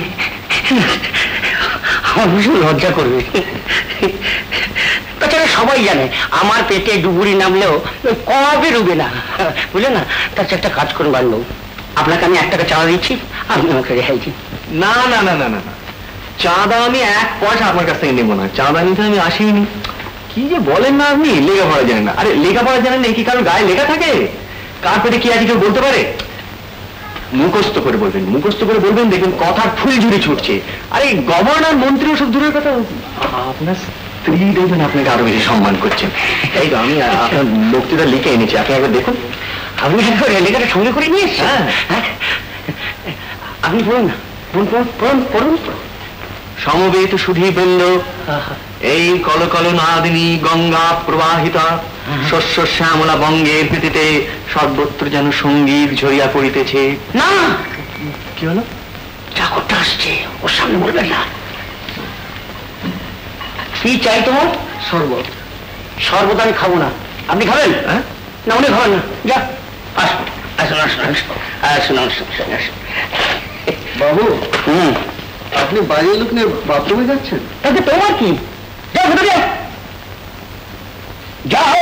ভীষণ লজ্জা করবে। তাছাড়া সবাই জানে আমার পেটে ডুবুরি নামলেও কবে রুবে না, বুঝলে না? তাছাড়া একটা কাজ করুন বাড়লো, আপনাকে আমি 1 টাকা চাঁদা দিচ্ছি, আপনি আমাকে রেহাই দিন। না না না না না না, চাঁদা আমি 1 পয়সা আপনার কাছ থেকে নেবো না, চাঁদা নিতে আমি আসিনি। কি যে বলেন না আপনি, লেখাপড়া জানেন না। আরে লেখাপড়া জানেন না, কি কারণ গায়ে লেখা থাকে? কার পেটে কি আছে কেউ বলতে পারে? মুখস্থ করে বলবেন, মুখস্থ করে বলবেন, দেখবেন কথার ফুল ঝুড়ি ছুটছে। আরে গভর্নর, মন্ত্রী ওসব দূরের কথা, আপনার স্ত্রী দেখবেন আপনাকে আরো বেশি সম্মান করছেন। এই তো আমি আপনার বক্তৃতা লিখে এনেছি, আপনি একবার দেখুন। আপনি লেখাটা সঙ্গে করে নিয়ে এসছেন? হ্যাঁ, আপনি পড়ুন না, পড়ুন পড়ুন। সমবেত সুধী বৃন্দ, এই কলকল নাদিনী গঙ্গা প্রবাহিতা শস্য শ্যামলা বঙ্গের প্রীতিতে সর্বত্র যেন সঙ্গীত ঝরিয়া পড়িতেছে। না, কি হলো? চাকরটা আসছে, ওর সামনে বলবেন না। কি চাই তোমার? শরবত। শরবত আমি খাবো না, আপনি খাবেন? না উনি খাবেন না, যা আসুন আসুন আসুন আসুন আসুন আসুন। বাবু, আপনি বাইরের লোক নিয়ে বাথরুমে যাচ্ছেন? তাতে তোমার কি? যাও ভেতরে যাও।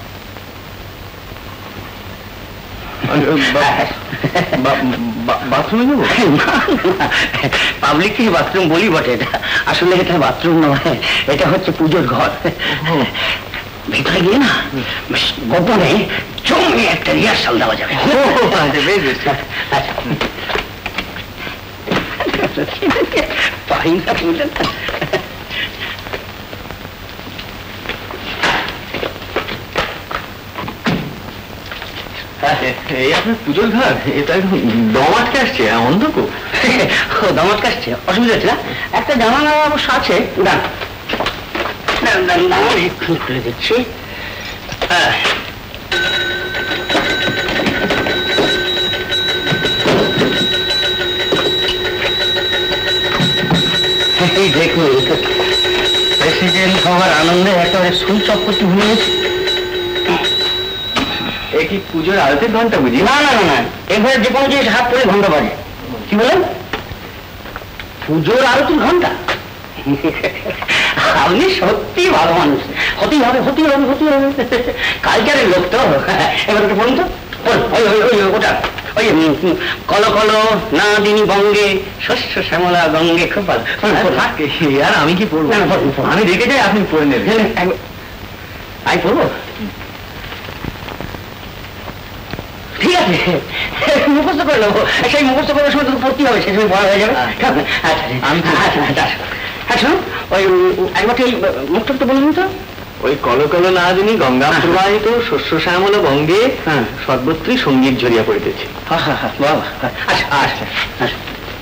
বাথরুমে যাবো? পাবলিক বাথরুম বলি বটে, এটা আসলে এটা বাথরুম নয়, এটা হচ্ছে পুজোর ঘর। ভেতরে গিয়ে না গোপনে জমে একটা রিহার্সাল দেওয়া যাবে। পাই না, বুঝলেন না? এই আপনার পুজোর ঘর, এটা একদম দমাটকে আসছে, অন্ধকূপ। দমাটকে আসছে, অসুবিধা হচ্ছে না? একটা জানালা অবশ্য আছে, এক্ষুনি খুলে দিচ্ছি। এই দেখুন, প্রেসিডেন্ট হওয়ার আনন্দে একেবারে সুই চক্করটি ভুলে গেছে। কি পুজোর আরতির ঘন্টা বুঝি? না না না, এবারে যে কোনো জিনিস হাত পরে ঘন্টা বাজে। কি বলেন? পুজোর আরতির ঘন্টা? আপনি সত্যি ভালো মানুষ, হতেই হবে হতেই হবে হতেই হবে, কালচারের লোক তো। এবার ওটা বলুন তো, ওটা ওই কল কল না দিনী বঙ্গে শস্য শ্যামলা গঙ্গে। খুব ভালো। আর আমি কি পড়বো? আমি রেখে যাই, আপনি পড়ে নেবেন। আমি পড়বো? ঠিক আছে, মুখস্থ করে নেবো। সেই মুখস্থ করার সময় তো পড়তে হবে, সেই সময় পড়া হয়ে যাবে। আচ্ছা ওই একবার মুখটা তো বলুন তো। ওই কলকল নাদিনী গঙ্গা প্রবাহিত শস্য শ্যামল বঙ্গে সর্বত্রই সঙ্গীত ঝরিয়া পড়িতেছে। আচ্ছা আচ্ছা আচ্ছা,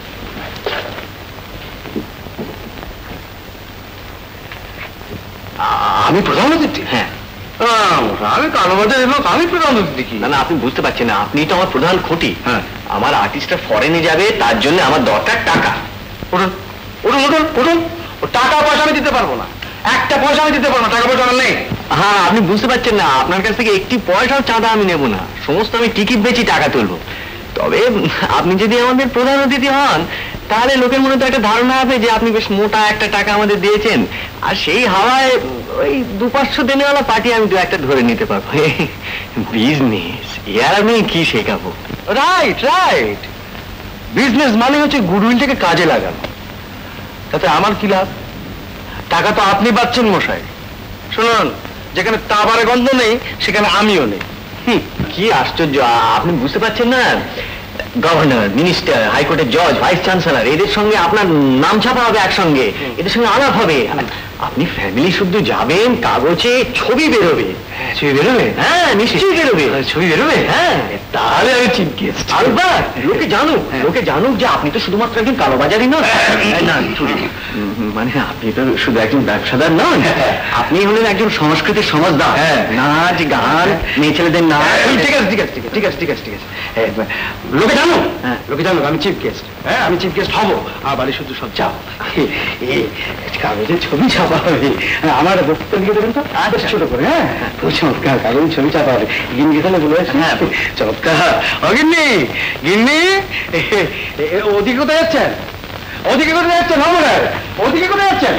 আমি প্রধান অতিথি? হ্যাঁ, আমি কালো বাজার লোক, আমি প্রধান অতিথি। না না, আপনি বুঝতে পারছেন না, আপনি তো আমার প্রধান খুঁটি। হ্যাঁ, আমার আর্টিস্টটা ফরেনে যাবে, তার জন্য আমার দরকার টাকা। উঠুন উঠুন উঠুন উঠুন, টাকা পয়সা আমি দিতে পারবো না, একটা পয়সা আমি দিতে পারবো না, টাকা পয়সা আমার নেই। হ্যাঁ, আপনি বুঝতে পারছেন না, আপনার কাছ থেকে একটি পয়সাও চাঁদা আমি নেবো না, সমস্ত আমি টিকিট বেচি টাকা তুলবো। তবে আপনি যদি আমাদের প্রধান অতিথি হন, তাহলে লোকের মনে তো একটা ধারণা হবে যে আপনি বেশ মোটা একটা টাকা আমাদের দিয়েছেন, আর সেই হাওয়ায় ওই 200-500 দেনেওয়ালা পার্টি আমি 2-1টা ধরে নিতে পারবো। বিজনেস, ইয়ার আমি কি শেখাবো? রাইট রাইট, বিজনেস মানে হচ্ছে গুডউইলটাকে কাজে লাগানো। তাতে আমার কি লাভ? টাকা তো আপনি পাচ্ছেন মশাই। শুনুন, যেখানে তাবারে গন্ধ নেই সেখানে আমিও নেই। কি আশ্চর্য, আপনি বুঝতে পারছেন না? গভর্নর, মিনিস্টার, হাইকোর্টের জজ, ভাইস চ্যান্সেলর, এদের সঙ্গে আপনার নাম ছাপা হবে একসঙ্গে, এদের সঙ্গে আলাপ হবে। আপনি ফ্যামিলি শুদ্ধ যাবেন, কাগজে ছবি বেরোবে। ছবি বেরোবে? হ্যাঁ, নিশ্চয়ই বেরোবে। ছবি বেরোবে? হ্যাঁ, তাহলে আমি চিফ গেস্ট। আলবাত লোকে জানুক যে আপনি তো শুধুমাত্র একজন কালোবাজারি নন। না, মানে আপনি তো শুধু একজন ব্যবসাদার নন, আপনি হলেন একজন সংস্কৃতির সমাজদার। নাচ গান, মেয়ে ছেলেদের নাচ। ঠিক আছে ঠিক আছে ঠিক আছে ঠিক আছে ঠিক আছে লোকে জানুক আমি চিফ গেস্ট। হ্যাঁ, আমি চিফ গেস্ট হবো। আর বাড়ি শুধু সব চাও কাগজের ছবি ছাপা হবে। আমার বক্তব্য লিখে দেবেন তো ছোট করে। হ্যাঁ, চমৎকার কাগজের ছবি চাপা হবে। গিন্নি তাহলে বলে আসি। হ্যাঁ, চমৎকার। গিন্নি গিন্নি ওদিকে কোথায় যাচ্ছেন? ওদিকে কোথায় যাচ্ছেন? ওদিকে কোথায় যাচ্ছেন?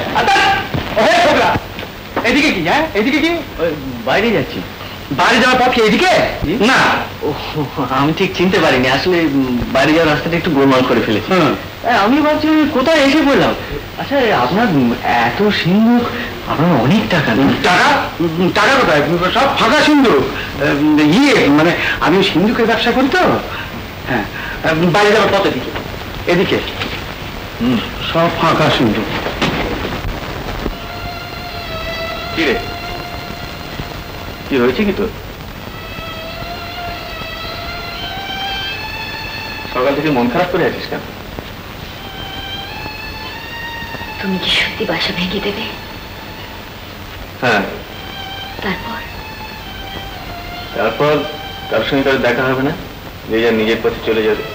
এদিকে কি? হ্যাঁ, এদিকে কি? বাইরে যাচ্ছি। বাইরে যাওয়ার পথ কি এদিকে? না, আমি ঠিক চিনতে পারিনি আসলে। বাইরে যাওয়ার রাস্তাটা একটু গোলমাল করে ফেলেছি। আমি ভাবছি কোথায় এসে পড়লাম। আচ্ছা, আপনার এত সিন্ধুক, আপনার অনেক টাকা। টাকা কোথায়? সব ফাঁকা সিন্ধুক। মানে আমি সিন্ধুকের ব্যবসা করি তো। হ্যাঁ, বাইরে যাওয়ার পথ এদিকে। এদিকে সব ফাঁকা সিন্ধুক। কি রে, কি হয়েছে কি তোর? সকাল থেকে মন খারাপ করে আছিস কেন? তুমি কি সত্যি বাসা ভেঙে দেবে? হ্যাঁ। তারপর কার সঙ্গে কারো দেখা হবে না, যে যার নিজের পথে চলে যাবে।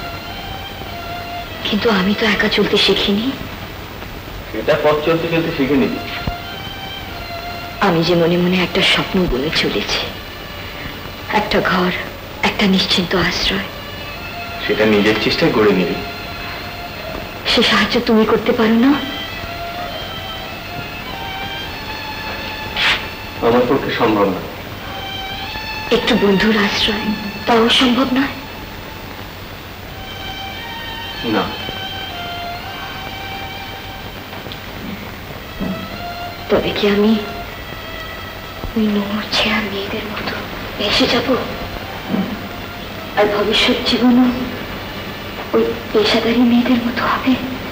কিন্তু আমি তো একা চলতে শিখিনি। সেটা পথ চলতে চলতে শিখে নিবি। আমি যে মনে মনে একটা স্বপ্ন বুনে চলেছি, একটা ঘর, একটা নিশ্চিন্ত আশ্রয়। সেটা নিজের চেষ্টায় গড়ে নিবি। সে সাহায্য তুমি করতে পারো না? আমার পক্ষে সম্ভব না। একটু বন্ধুর আশ্রয় তাও সম্ভব নয়? না। তবে কি আমি ওই নোংর ছেঁড়া মেয়েদের মতো এসে যাব? আর ভবিষ্যৎ জীবনও ওই পেশাদারী মেয়েদের মতো হবে?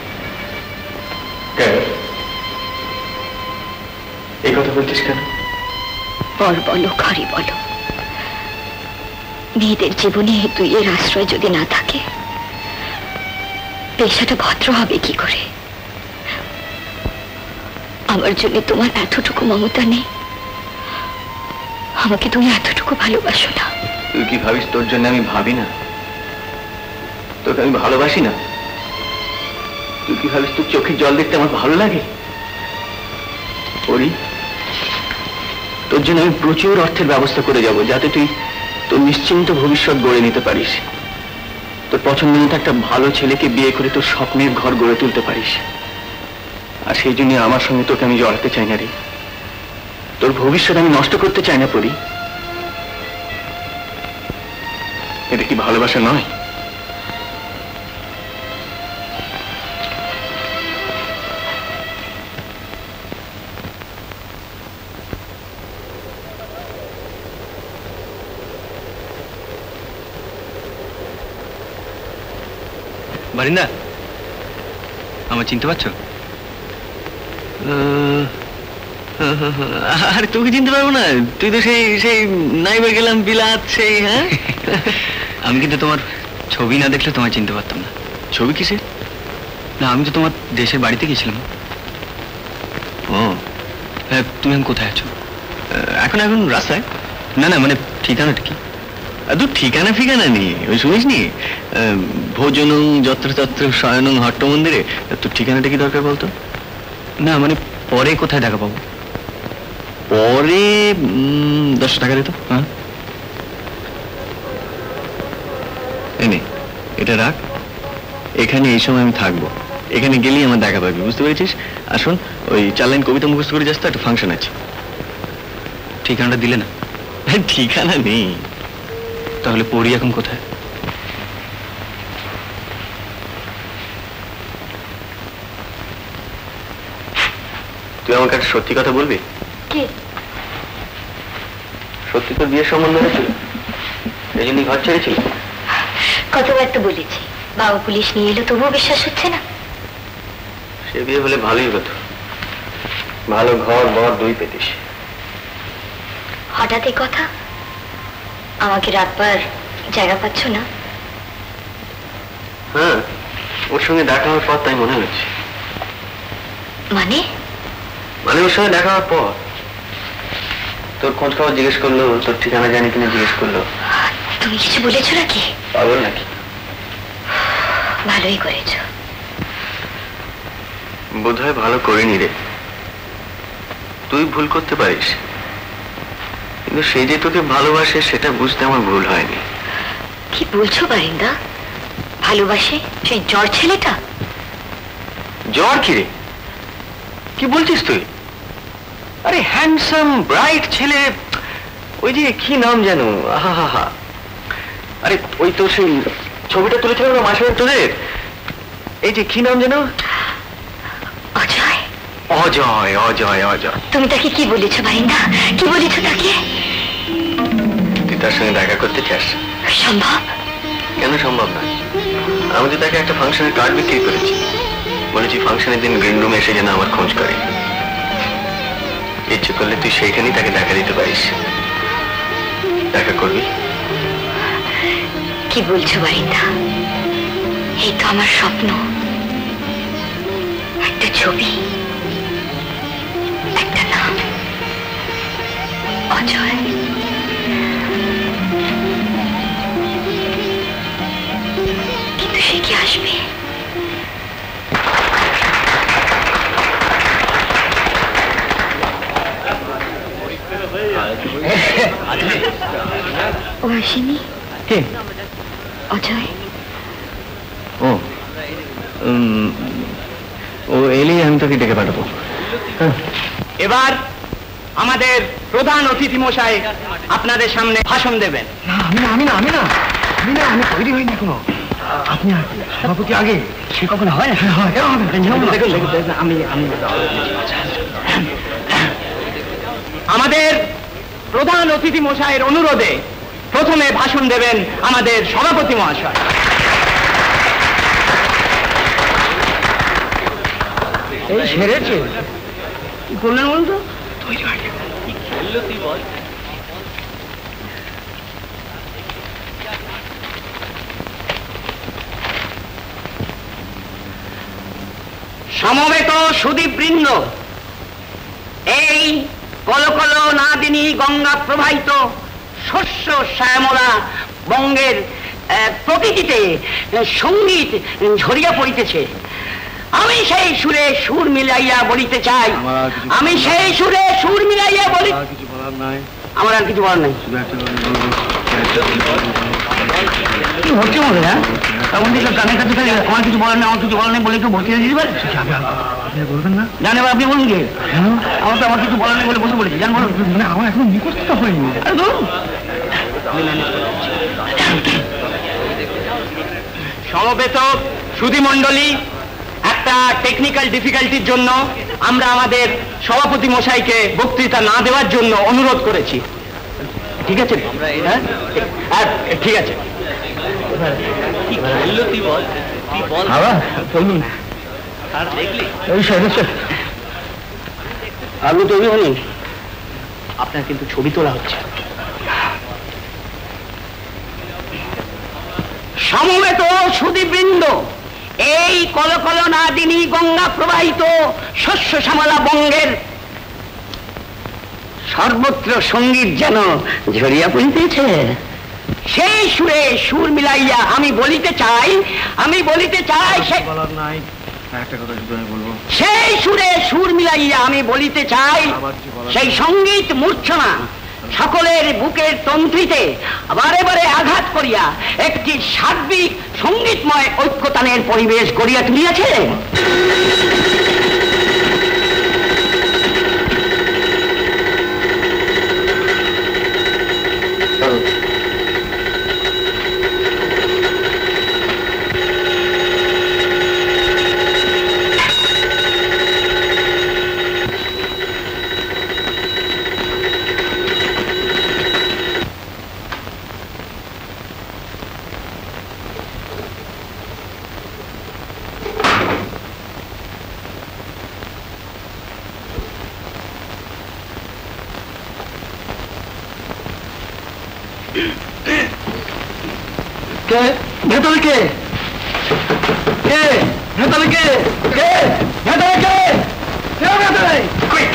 এই কথা বলছিস কেন? বর বলো, ঘরে বলো, মেয়েদের জীবনে তুই এর আশ্রয় যদি না থাকে, পেশাটা ভদ্র হবে কি করে? আমার জন্য তোমার এতটুকু মমতা নেই? আমাকে তুমি এতটুকু ভালোবাসো না? তুই কি ভাবিস তোর জন্য আমি ভাবি না? তোকে আমি ভালোবাসি না? তুই কি ভাবিস তোর চোখের জল দেখতে আমার ভালো লাগে? ওরি, তোর জন্য আমি প্রচুর অর্থের ব্যবস্থা করে যাব, যাতে তুই তোর নিশ্চিন্ত ভবিষ্যৎ গড়ে নিতে পারিস। তোর পছন্দ মতো একটা ভালো ছেলেকে বিয়ে করে তোর স্বপ্নের ঘর গড়ে তুলতে পারিস। আর সেই জন্য আমার সঙ্গে তোকে আমি জড়াতে চাই না রে। তোর ভবিষ্যৎ আমি নষ্ট করতে চাই না পরি। এটা কি ভালোবাসা নয়? বারিন্দা, আমার চিনতে পারছো? আরে তোকে চিনতে পারবো না? তুই তো সেই সেই নাইবার গেলাম বিলাত সেই। হ্যাঁ, আমি কিন্তু তোমার ছবি না দেখলে তোমায় চিনতে পারতাম না। ছবি কিসে? না, আমি তো তোমার দেশের বাড়িতে গেছিলাম। ও হ্যাঁ, তুমি এখন কোথায় আছো? এখন এখন রাস্তায়? না না, মানে ঠিকানাটা কি? তুই ঠিকানা ফিকানা নেই, ওই শুনিস নি ভোজনং যত্রতত্র শয়নং হট্ট মন্দিরে? তোর ঠিকানাটা কি দরকার বলতো? না মানে পরে কোথায় দেখা পাবো? পরে 10 টাকা দিত। হ্যাঁ, এনে এটা রাখ। এখানে এই সময় আমি থাকবো, এখানে গেলেই আমার দেখা পাবি, বুঝতে পেরেছিস? আসুন, ওই 4 লাইন কবিতা মুখস্থ করে যাস তো, একটা ফাংশন আছে। ঠিকানাটা দিলে না? ঠিকানা নেই। তাহলে পড়ি এখন কোথায়? তুই আমাকে একটা সত্যি কথা বলবি? কি সত্যি? তোর বিয়ের সম্বন্ধ হয়েছিল, এই জন্য ঘর ছেড়েছিল? কতবার তো বলেছি, বাবা পুলিশ নিয়ে এলো তবুও বিশ্বাস হচ্ছে না। সে বিয়ে হলে ভালোই হতো, ভালো ঘর বর দুই পেতিস। হঠাৎ এই কথা? আমাকে রাতবার জায়গা পাচ্ছ না? হ্যাঁ, ওর সঙ্গে দেখা হওয়ার পর তাই মনে হচ্ছে। মানে? মানে ওর সঙ্গে দেখা হওয়ার পর তোর খোঁজ খবর জিজ্ঞেস করলো, তোর ঠিকানা জানি কিনা জিজ্ঞেস করলো। তুমি কিছু বলেছো নাকি? পাগল নাকি? ভালোই করেছো। বোধহয় ভালো করিনি রে। তুই ভুল করতে পারিস, কিন্তু সে যে তোকে ভালোবাসে সেটা বুঝতে আমার ভুল হয়নি। কি বলছো বারিন্দা? ভালোবাসে সেই জ্বর ছেলেটা? জ্বর কি রে? কি বলছিস তুই? আরে হ্যান্ডসাম ব্রাইট ছেলে, ওই যে কি নাম যেন, আহা, আরে ওই তো সেই ছবিটা তুলেছিল না মাসের তোদের, এই যে কি নাম যেন? অজয়। অজয়, অজয়, অজয়। তুমি তাকে কি বলেছো বারিন্দা? কি বলেছো তাকে? তুই তার সঙ্গে দেখা করতে চাস? সম্ভব? কেন সম্ভব না? আমি তো তাকে একটা ফাংশনের কার্ড বিক্রি করেছি, বলেছি ফাংশনের দিন গ্রিন রুমে এসে যেন আমার খোঁজ করে। ইচ্ছে করলে তুই সেইখানেই তাকে দেখা দিতে পারিস। দেখা করবি? কি বলছো বারিন্দা? এই তো আমার স্বপ্ন, একটা ছবি, একটা নাম, অজয়। কিন্তু সে কি আসবে? ও আসেনি? কে? অজয়। ও এলেই আমি তোকে ডেকে পাঠাবো। এবার আমাদের প্রধান অতিথি মশাই আপনাদের সামনে ভাষণ দেবেন। আমি তৈরি হইনি এখনো। আপনি সভাপতি আগে, সে কখনো হয় না? আমাদের প্রধান অতিথি মশাইয়ের অনুরোধে প্রথমে ভাষণ দেবেন আমাদের সভাপতি মহাশয়। এই সেরেছে কি করলেন বলুন তো? তৈরি হয়নি। সমবেত সুদীপবৃন্দ, এই কলকল নাদিনী গঙ্গা প্রবাহিত শস্য শ্যামলা বঙ্গের প্রকৃতিতে সঙ্গীত ঝরিয়া পড়িতেছে। আমি সেই সুরে সুর মিলাইয়া বলিতে চাই, আমি সেই সুরে সুর মিলাইয়া বলি। আমার আর কিছু বলার নাই। কি হচ্ছে মনে হয়? তখন দেখলাম কানের কাছে আমার কিছু বলার নেই, আমার কিছু বলার নেই বলে একটু ভর্তি দিতে পারে। বলবেন না? জানে আপনি বলুন যে আমার তো আমার কিছু বলার নেই বলে বসে বলেছি। জান বলুন। মানে আমার এখন নিকটস্থ হয়নি। সমবেত সুধীমণ্ডলী, একটা টেকনিক্যাল ডিফিকাল্টির জন্য আমরা আমাদের সভাপতি মশাইকে বক্তৃতা না দেওয়ার জন্য অনুরোধ করেছি। ঠিক আছে? হ্যাঁ ঠিক আছে। আপনি তৈরি হলেন? আপনার কিন্তু ছবি তোলা হচ্ছে। সমবেত সুধীবৃন্দ, এই কলকল নাদিনী গঙ্গা প্রবাহিত শস্য শ্যামলা বঙ্গের সর্বত্র সঙ্গীত যেন ঝরিয়া পড়িতেছে। সেই সুরে সুর মিলাইয়া আমি বলিতে চাই সেই সুরে সুর মিলাইয়া আমি বলিতে চাই, সেই সঙ্গীত মূর্ছনা সকলের বুকের তন্ত্রীতে বারে বারে আঘাত করিয়া একটি সার্বিক সঙ্গীতময় ঐক্যতানের পরিবেশ গড়িয়া তুলিয়াছে। কে ভেতরে কে কে ভেতরে কে কে ভেতরে কে কে ভেতরে কুইক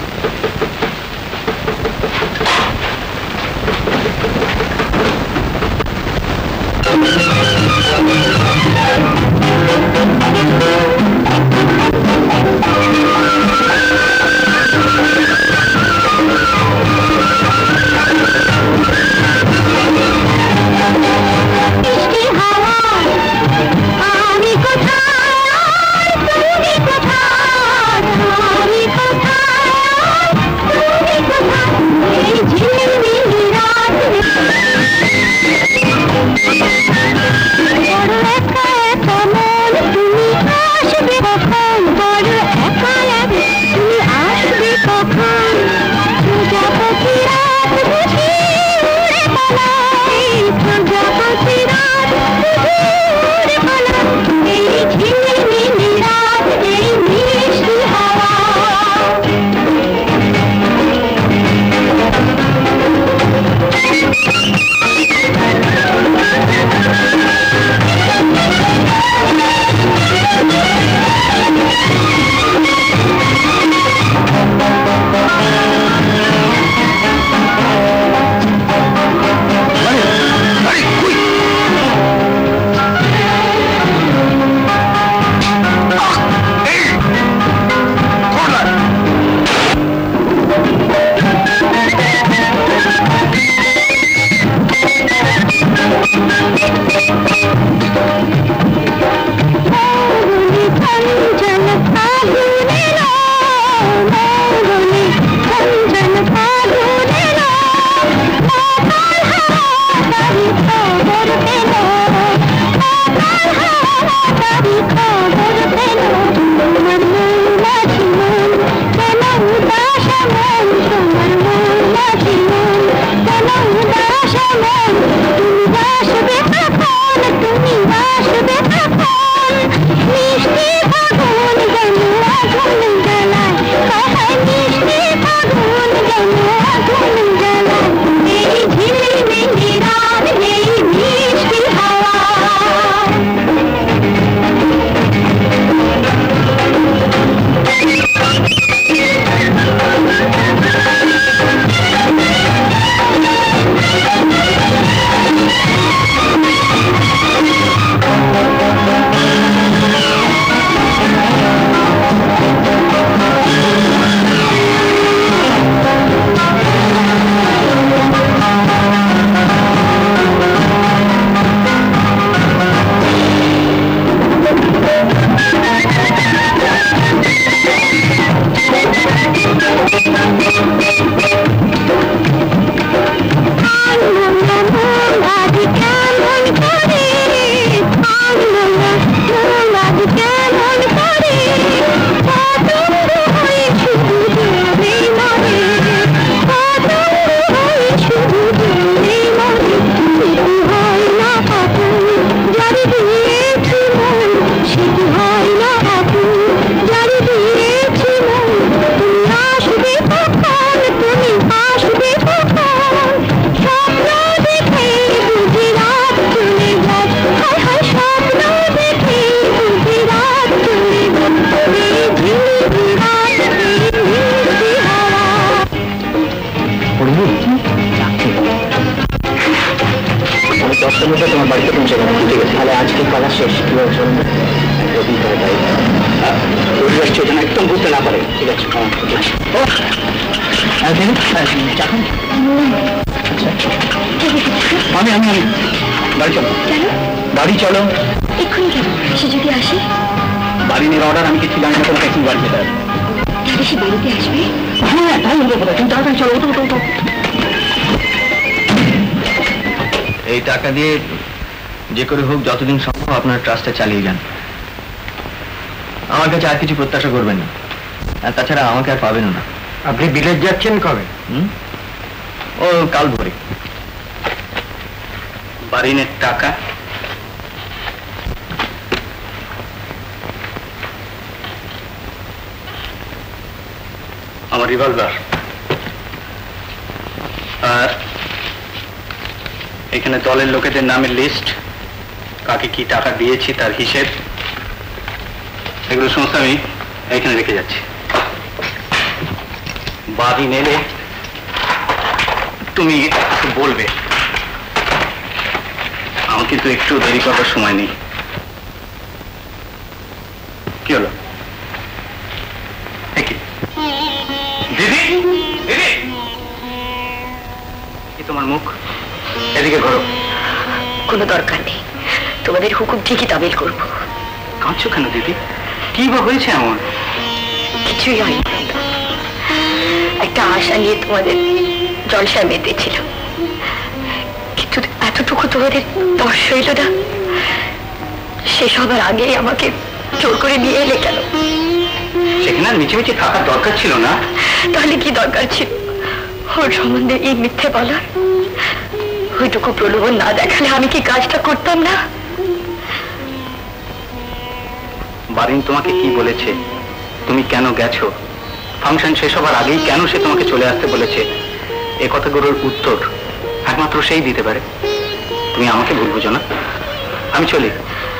যতদিন সম্ভব আপনার ট্রাস্টে চালিয়ে যান। আমার কাছে আর কিছু প্রত্যাশা করবেন না, আর তাছাড়া আমাকে আর পাবেন না। আপনি বিলেত যাচ্ছেন কবে? ও কাল ভোরে। বাড়িনের টাকা আমার রিভলভার আর এখানে দলের লোকেদের নামের লিস্ট, কাকে কি টাকা দিয়েছি তার হিসেব, এগুলো সমস্ত আমি এখানে রেখে যাচ্ছি। বাদিন এলে তুমি একটু বলবে, আমার কিন্তু একটু দেরি করার সময় নেই। কি হলো? দিদি, দিদি, কি তোমার মুখ? এদিকে ঘোরো। কোনো দরকার নেই, তোমাদের হুকুম ঠিকই তামিল করবো। কাঁদছো কেন দিদি? কি বা হয়েছে এমন? কিছুই হয়নি, একটা আশা নিয়ে তোমাদের জলসায় মেতেছিল, কিন্তু এতটুকু তোমাদের দর্শ হইল না। শেষ হবার আগেই আমাকে জোর করে নিয়ে এলে কেন? সেখানে আর মিছিমিছি থাকার দরকার ছিল না। তাহলে কি দরকার ছিল ওর সম্বন্ধে এই মিথ্যে বলার? ওইটুকু প্রলোভন না দেখালে আমি কি কাজটা করতাম না? বারিন তোমাকে কি বলেছে? তুমি কেন গেছো? ফাংশন শেষ হবার আগেই কেন সে তোমাকে চলে আসতে বলেছে? এ কথাগুলোর উত্তর একমাত্র সেই দিতে পারে। তুমি আমাকে ভুল বুঝো না। আমি চলি,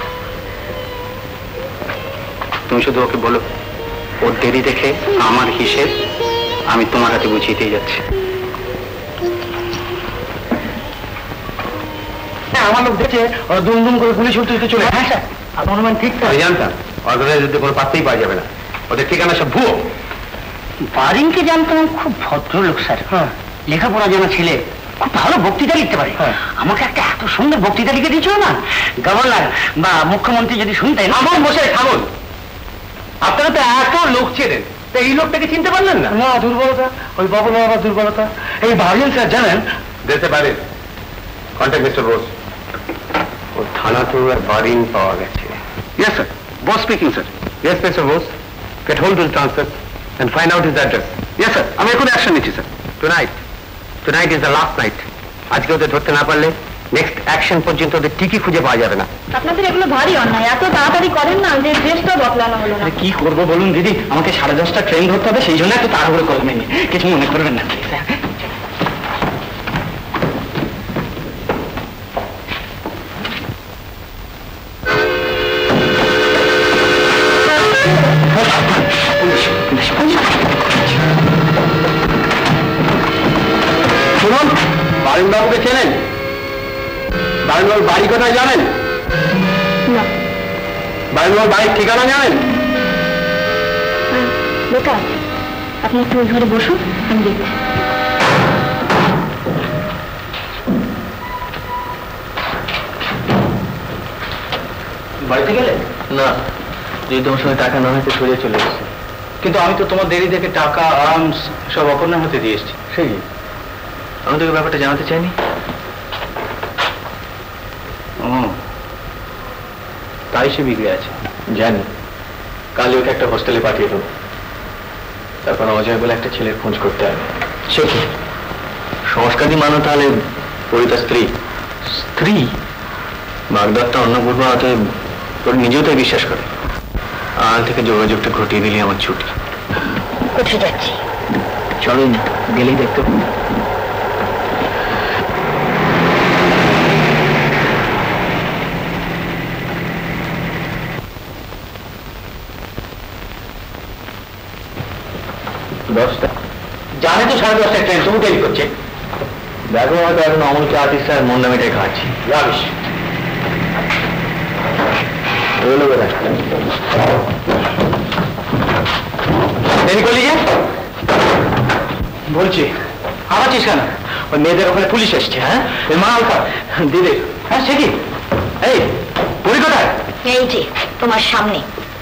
তুমি শুধু ওকে বলো ওর দেরি দেখে আমার হিসেব আমি তোমার হাতে বুঝিয়ে দিয়ে যাচ্ছি। আমার লোক দেখে ওরা দুম দুম করে পুলিশ উঠতে চলে। হ্যাঁ স্যার, আপনার অনুমান ঠিক জানতাম। অর্গানাইজারদের কোনো পাত্তেই পাওয়া যাবে না, ওদের ঠিকানা সব ভুয়ো। বারিনকে জানতাম, খুব ভদ্রলোক স্যার, লেখাপড়া জানা ছেলে, খুব ভালো বক্তৃতা লিখতে পারে। আমাকে একটা এত সুন্দর বক্তৃতা লিখে দিয়েছিল না, গভর্নর বা মুখ্যমন্ত্রী যদি শুনতেন। আমার বসে থাকুন, আপনারা তো এত লোক চেনেন, তো এই লোকটাকে চিনতে পারলেন না? না, দুর্বলতা, ওই বাবুল বাবার দুর্বলতা। এই বারিন স্যার জানেন দিতে পারেন। কন্ট্যাক্ট মিস্টার বোস, ও থানা তো বারিন পাওয়া গেছে। Yes sir, boss speaking sir. Yes mister Bose, get hold to transfer and find out his address. Yes sir, আমি এখন অ্যাকশন নিচ্ছি স্যার। Tonight is the last night. আজকে ওদের ধরতে না পারলে নেক্সট অ্যাকশন পর্যন্ত ওদের টিকি খুঁজে পাওয়া যাবে না। আপনাদের এগুলো ভারী অন্যায়, এত তাড়াতাড়ি করেন না যে ড্রেসটা বদলানো হলো না। কি করবো বলুন দিদি, আমাকে 10:30 ট্রেন ধরতে হবে, সেই জন্য একটু তাড়াহুড়ো করে নেই, কিছু মনে করবেন না। শুনুন, বারিনবাবুকে চেনেন? বারিনবাবুর বাড়ি কোথায় জানেন? না। বারিনবাবুর বাড়ির ঠিকানা জানেন? বেকার, আপনি একটু ওই ঘরে বসুন, আমি দেখছি। বাড়িতে গেলে না, যদি তোমার সঙ্গে টাকা না হয়তো সরিয়ে চলে এসেছে। কিন্তু আমি তো তোমার দেরি দেখে টাকা আর্মস সব অপর্ণার হাতে দিয়ে এসেছি। সেই আমি তোকে ব্যাপারটা জানাতে চাইনি। ও তাই সে বিগড়ে আছে জানি। কাল ওকে একটা হোস্টেলে পাঠিয়ে দেবো, তারপর অজয় বলে একটা ছেলের খোঁজ করতে হবে। সে কি সংস্কারী মানো? তাহলে পরিতা স্ত্রী? স্ত্রী? বাগদত্তা অন্নপূর্ণা অতএব তোর নিজেও তাই বিশ্বাস করে। আল থেকে যোগাযোগটা ঘটিয়ে দিলি আমার ছুটি। কোথায় যাচ্ছি? চলোই না, গেলেই দেখতে পাবো। জানে তো 10:30 ট্রেন, তবু দেরি করছে। দেখো হয়তো এখন অমলকে আর্টিস্ট আর মন নামেটাই খাচ্ছি। যাবিস দেরি করলি যে? বলছি আছিস কেন? ওই মেয়েদের ওখানে পুলিশ এসছে। হ্যাঁ, মা আলকা দিদি। হ্যাঁ সে কি? এই পরি কোথায়? এই যে তোমার সামনে।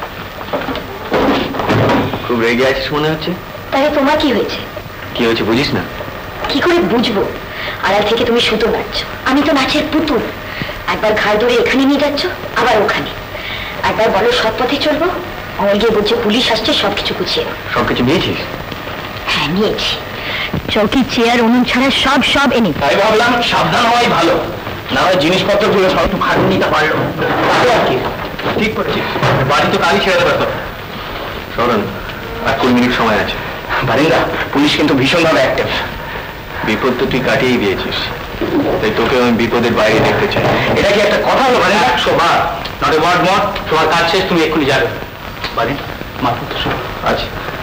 খুব রেগে আছিস মনে হচ্ছে। তাহলে তোমার কি হয়েছে? কি হয়েছে বুঝিস না? কি করে বুঝবো? আড়াল থেকে তুমি সুতো নাচছো, আমি তো নাচের পুতুল। একবার ঘাড় ধরে এখানে নিয়ে যাচ্ছ, আবার ওখানে। একবার বলো সৎ পথে চলবো, অমল গিয়ে বলছে পুলিশ আসছে, সবকিছু গুছিয়ে। সবকিছু নিয়েছিস? হ্যাঁ নিয়েছি, চৌকি চেয়ার উনুন ছাড়া সব সব এনে। তাই ভাবলাম সাবধান হওয়াই ভালো, না হয় জিনিসপত্রগুলো সব একটু খাটে নিতে পারলো। তাতে আর কি, ঠিক করছিস। বাড়ি তো কালই ছেড়ে দেবে তো। শোনেন, আর 20 মিনিট সময় আছে। বারিন্দা পুলিশ কিন্তু ভীষণভাবে অ্যাক্টিভ। বিপদ তো তুই কাটিয়েই দিয়েছিস, তাই তোকে আমি বিপদের বাইরে দেখতে চাই। এটা কি একটা কথা হলো বারিন্দা? শোভা, নট এ ওয়ার্ড মোর। তোমার কাজ শেষ, তুমি এক্ষুনি যাবে। বারিন্দা, মালপত্র সব আচ্ছা,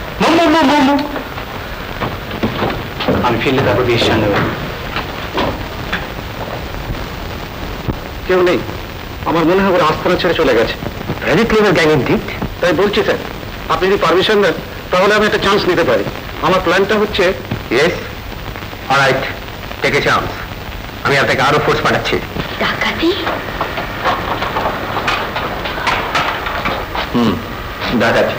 আমি ফিরলে তারপর বিয়ের সামনে কেউ নেই। আমার মনে হয় ওরা আস্তানা ছেড়ে চলে গেছে। তাই বলছি স্যার, আপনি যদি পারমিশন দেন তাহলে আমি একটা চান্স নিতে পারি। আমার প্ল্যানটা হচ্ছে yes, alright, take a chance. আমি আপনাকে আরো ফোর্স পাঠাচ্ছি। ডাকাতি? ডাকাতি।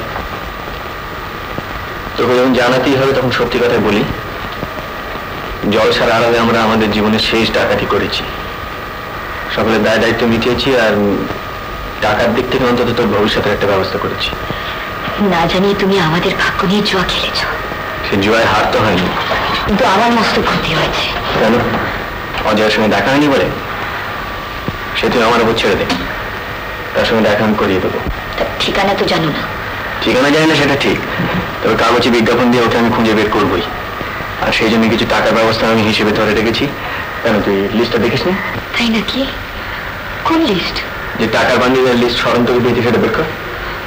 তোকে যখন জানাতেই হবে তখন সত্যি কথাই বলি, জলসার আড়ালে আমরা আমাদের জীবনের শেষ ডাকাতি করেছি। সকলের দায় দায়িত্ব মিটিয়েছি, আর টাকার দিক থেকে অন্তত তোর ভবিষ্যতের একটা ব্যবস্থা করেছি। না জানিয়ে তুমি আমাদের ভাগ্য নিয়ে জুয়া খেলেছ। সে জুয়ায় হার তো হয়নি, কিন্তু আমার মস্ত ক্ষতি হয়েছে। কেন? অজয়ের সঙ্গে দেখা হয়নি বলে? সে তুই আমার উপর ছেড়ে দে, তার সঙ্গে দেখা আমি করিয়ে দেবো। ঠিকানা তো জানো না? ঠিকানা জানি না সেটা ঠিক, তবে কাগজে বিজ্ঞাপন দিয়ে ওকে আমি খুঁজে বের করবোই। আর সেই জন্য কিছু টাকার ব্যবস্থা আমি হিসেবে ধরে রেখেছি। কেন, তুই লিস্টটা দেখিস নি? তাই নাকি? কোন লিস্ট? যে টাকার বান্ডিলের লিস্ট স্মরণ তোকে দিয়েছি, সেটা বের কর।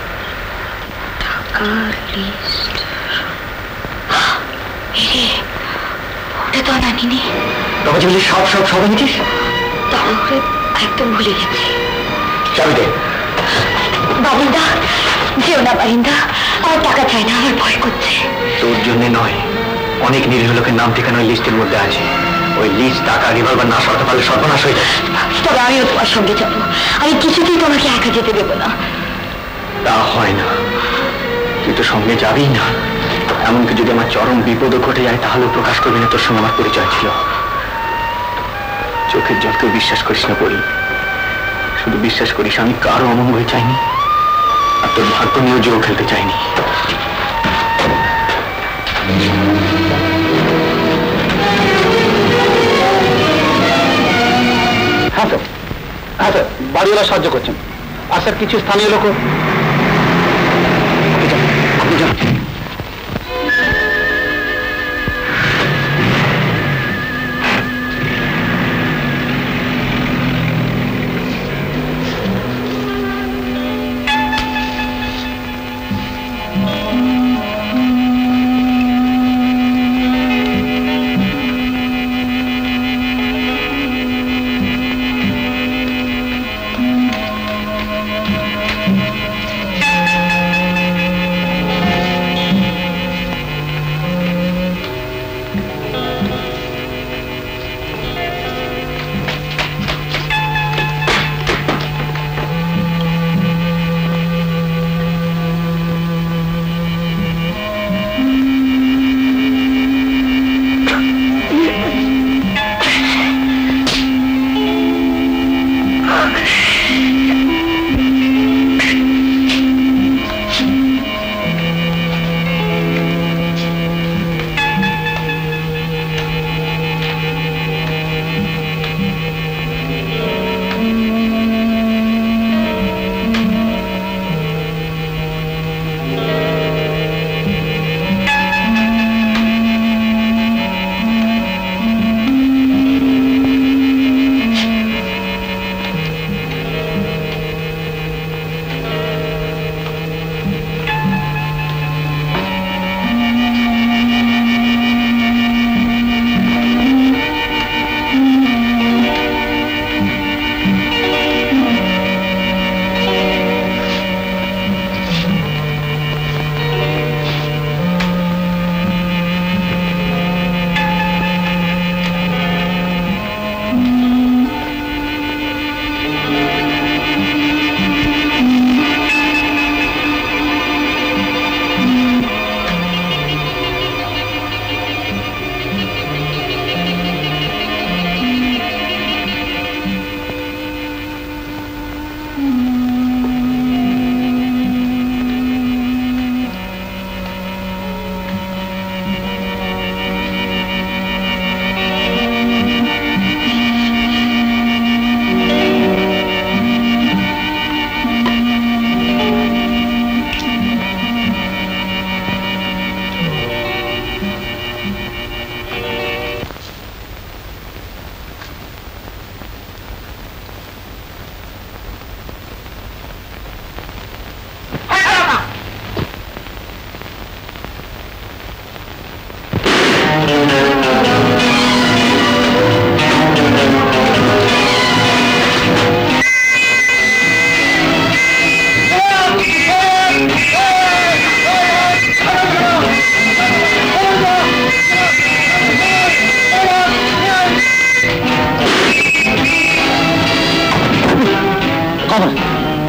টাকার লিস্ট? ওটা তো আনিনি। তবে যে বলি সব সব সব এনেছিস? তাহলে একদম ভুলে গেছি। চাবি দে। বারিন্দা, যেও না বারিন্দা, আমার টাকা চাই না, আমার ভয় করছে। তোর জন্য নয়, অনেক নিরীহ লোকের নাম ঠিকানা ওই লিস্টের মধ্যে আছে। ওই লিস্ট টাকা রিভলভার না সরাতে পারলে সর্বনাশ হয়ে যায়। তবে আমিও তোমার সঙ্গে যাবো, আমি কিছুতেই তোমাকে একা যেতে দেবো না। তা হয় না, তুই তো সঙ্গে যাবি না। এমনকি যদি আমার চরম বিপদও ঘটে যায় তাহলেও প্রকাশ করবি না তোর সঙ্গে আমার পরিচয় ছিল। চোখের জলকেও বিশ্বাস করিস না পড়ি, শুধু বিশ্বাস করিস আমি কারো অমঙ্গল চাইনি, আর তোর ভাগ্য নিয়েও জোর খেলতে চাইনি। হ্যাঁ স্যার, হ্যাঁ স্যার, বাড়িওয়ালা সাহায্য করছেন। আর স্যার কিছু স্থানীয় লোক। যাবো না।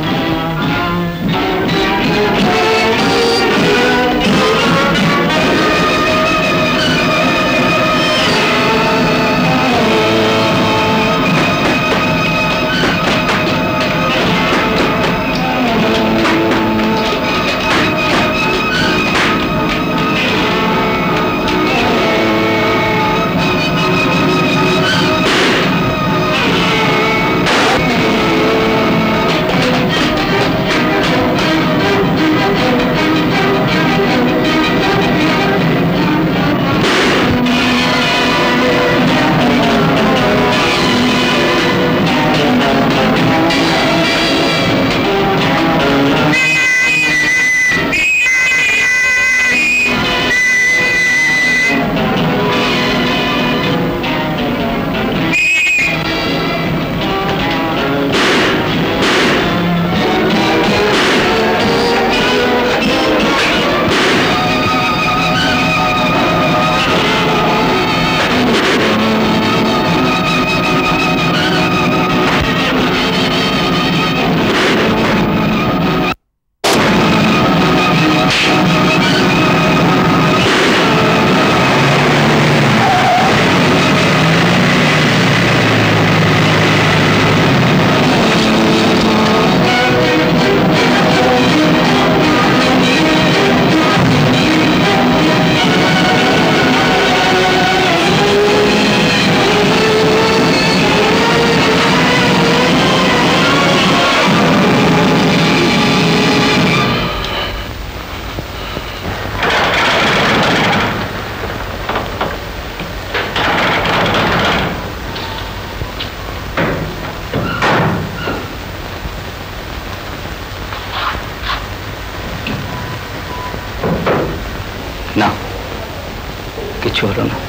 কিছু হলো না।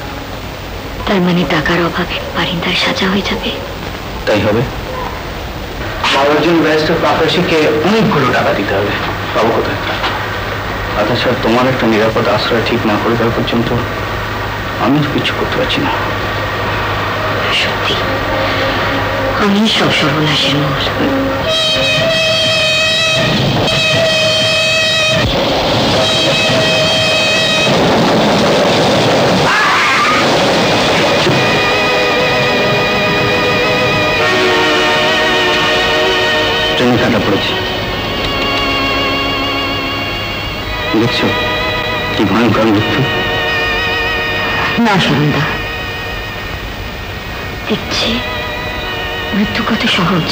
তার মানে টাকার অভাবে বারিন্দার সাজা হয়ে যাবে? তাই হবে। বাবার জন্য ব্যারিস্টার পাকরাশিকে অনেকগুলো টাকা দিতে হবে। পাবো কোথায়? তাছাড়া তোমার একটা নিরাপদ আশ্রয় ঠিক না করে দেওয়া পর্যন্ত আমি কিছু করতে পারছি না। সত্যি আমি সব সর্বনাশের মূল। ট্রেনে কাটা পড়েছে, দেখছো কি ভয়ঙ্কর মৃত্যু। না সুনন্দা, দেখছি মৃত্যু কত সহজ,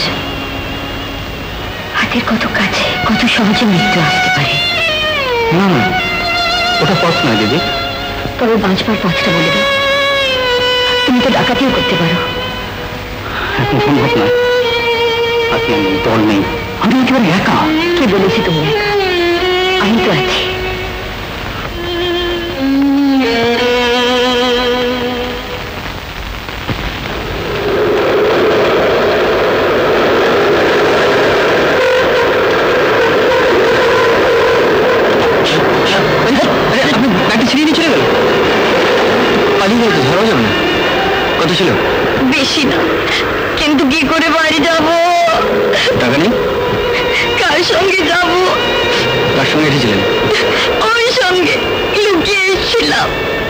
হাতের কত কাছে, কত সহজে মৃত্যু আসতে পারে। না না, ওটা পথ নয় দিদি। তবে বাঁচবার পথটা বলে দাও। তুমি তো ডাকাতিও করতে পারো। এখন সম্ভব নয়, হাতে নেই, দল নেই, আমি একেবারে একা। কে বলেছি তুমি একা? আমি তো আছি। কত ছিল? বেশি না, কিন্তু কি করে বাড়ি যাব? টাকা নেই? কার সঙ্গে যাব? কার সঙ্গে এসেছিলেন? ওই সঙ্গে লুকিয়ে এসেছিলাম।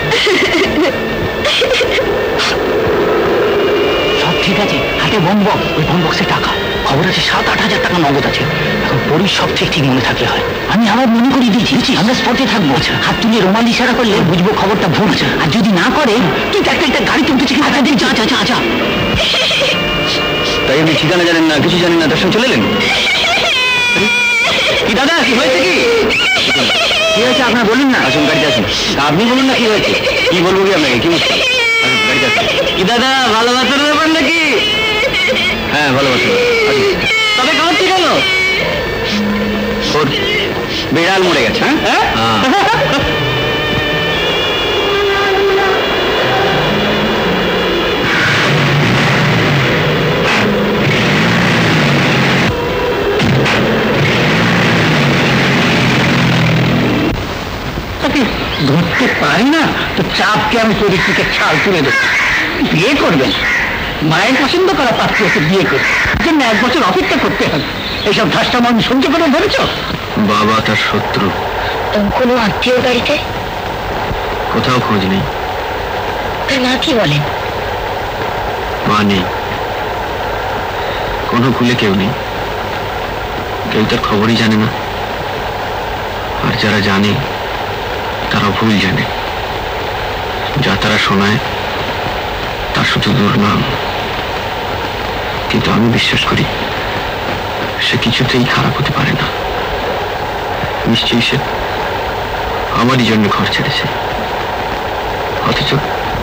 সব ঠিক আছে, হাতে বম বক্স, ওই বম বক্সে টাকা। খবর আছে 7-8 হাজার টাকা নগদ আছে। এখন পরির সব ঠিক ঠিক মনে থাকলে হয়। আমি আবার মনে করে দিয়েছি, আমরা স্পটে থাকবো। হাত তুলিয়ে রুমাল ইশারা করলে বুঝবো খবরটা ভুল। আর যদি না করে তুই একটা গাড়ি তুলতেছি। আচ্ছা দিন, যা যা যা যা। তাই আপনি ঠিকানা জানেন না, কিছু জানেন না, তার সঙ্গে চলে এলেন? কি দাদা, কি হয়েছে? কি হয়েছে আপনার বলুন না। আসুন, গাড়িতে আসুন। আপনি বলুন না কি হয়েছে। কি বলবো কি আপনাকে, কি মুশকিল? আসুন, গাড়িতে আসুন। কি দাদা, ভালোবাসার ব্যাপার নাকি? হ্যাঁ, ভালোবাসা। তবে কাঁদছি কেন? ওর বিড়াল মরে গেছে। হ্যাঁ, ধরতে পারি না তো চাপকে আমি চরিত্র থেকে ছাল তুলে দেবো। বিয়ে করবেন, মায়ের পছন্দ করা পাত্রকে বিয়ে করবে, জন্য 1 বছর অপেক্ষা করতে হবে। এইসব ঠাসটা মান সহ্য করে ভেবেছ? বাবা তার শত্রু। কোনো আত্মীয় বাড়িতে কোথাও খোঁজ নেই। তার মা কি বলেন? মা নেই, কোনো ভুলে কেউ নেই, কেউ তার খবরই জানে না। আর যারা জানে তারা ভুল জানে, যা তারা শোনায় তা শুধু দুর্নাম। কিন্তু আমি বিশ্বাস করি সে কিছুতেই খারাপ হতে পারে না। নিশ্চয়ই সে আমারই জন্য ঘর ছেড়েছে, অথচ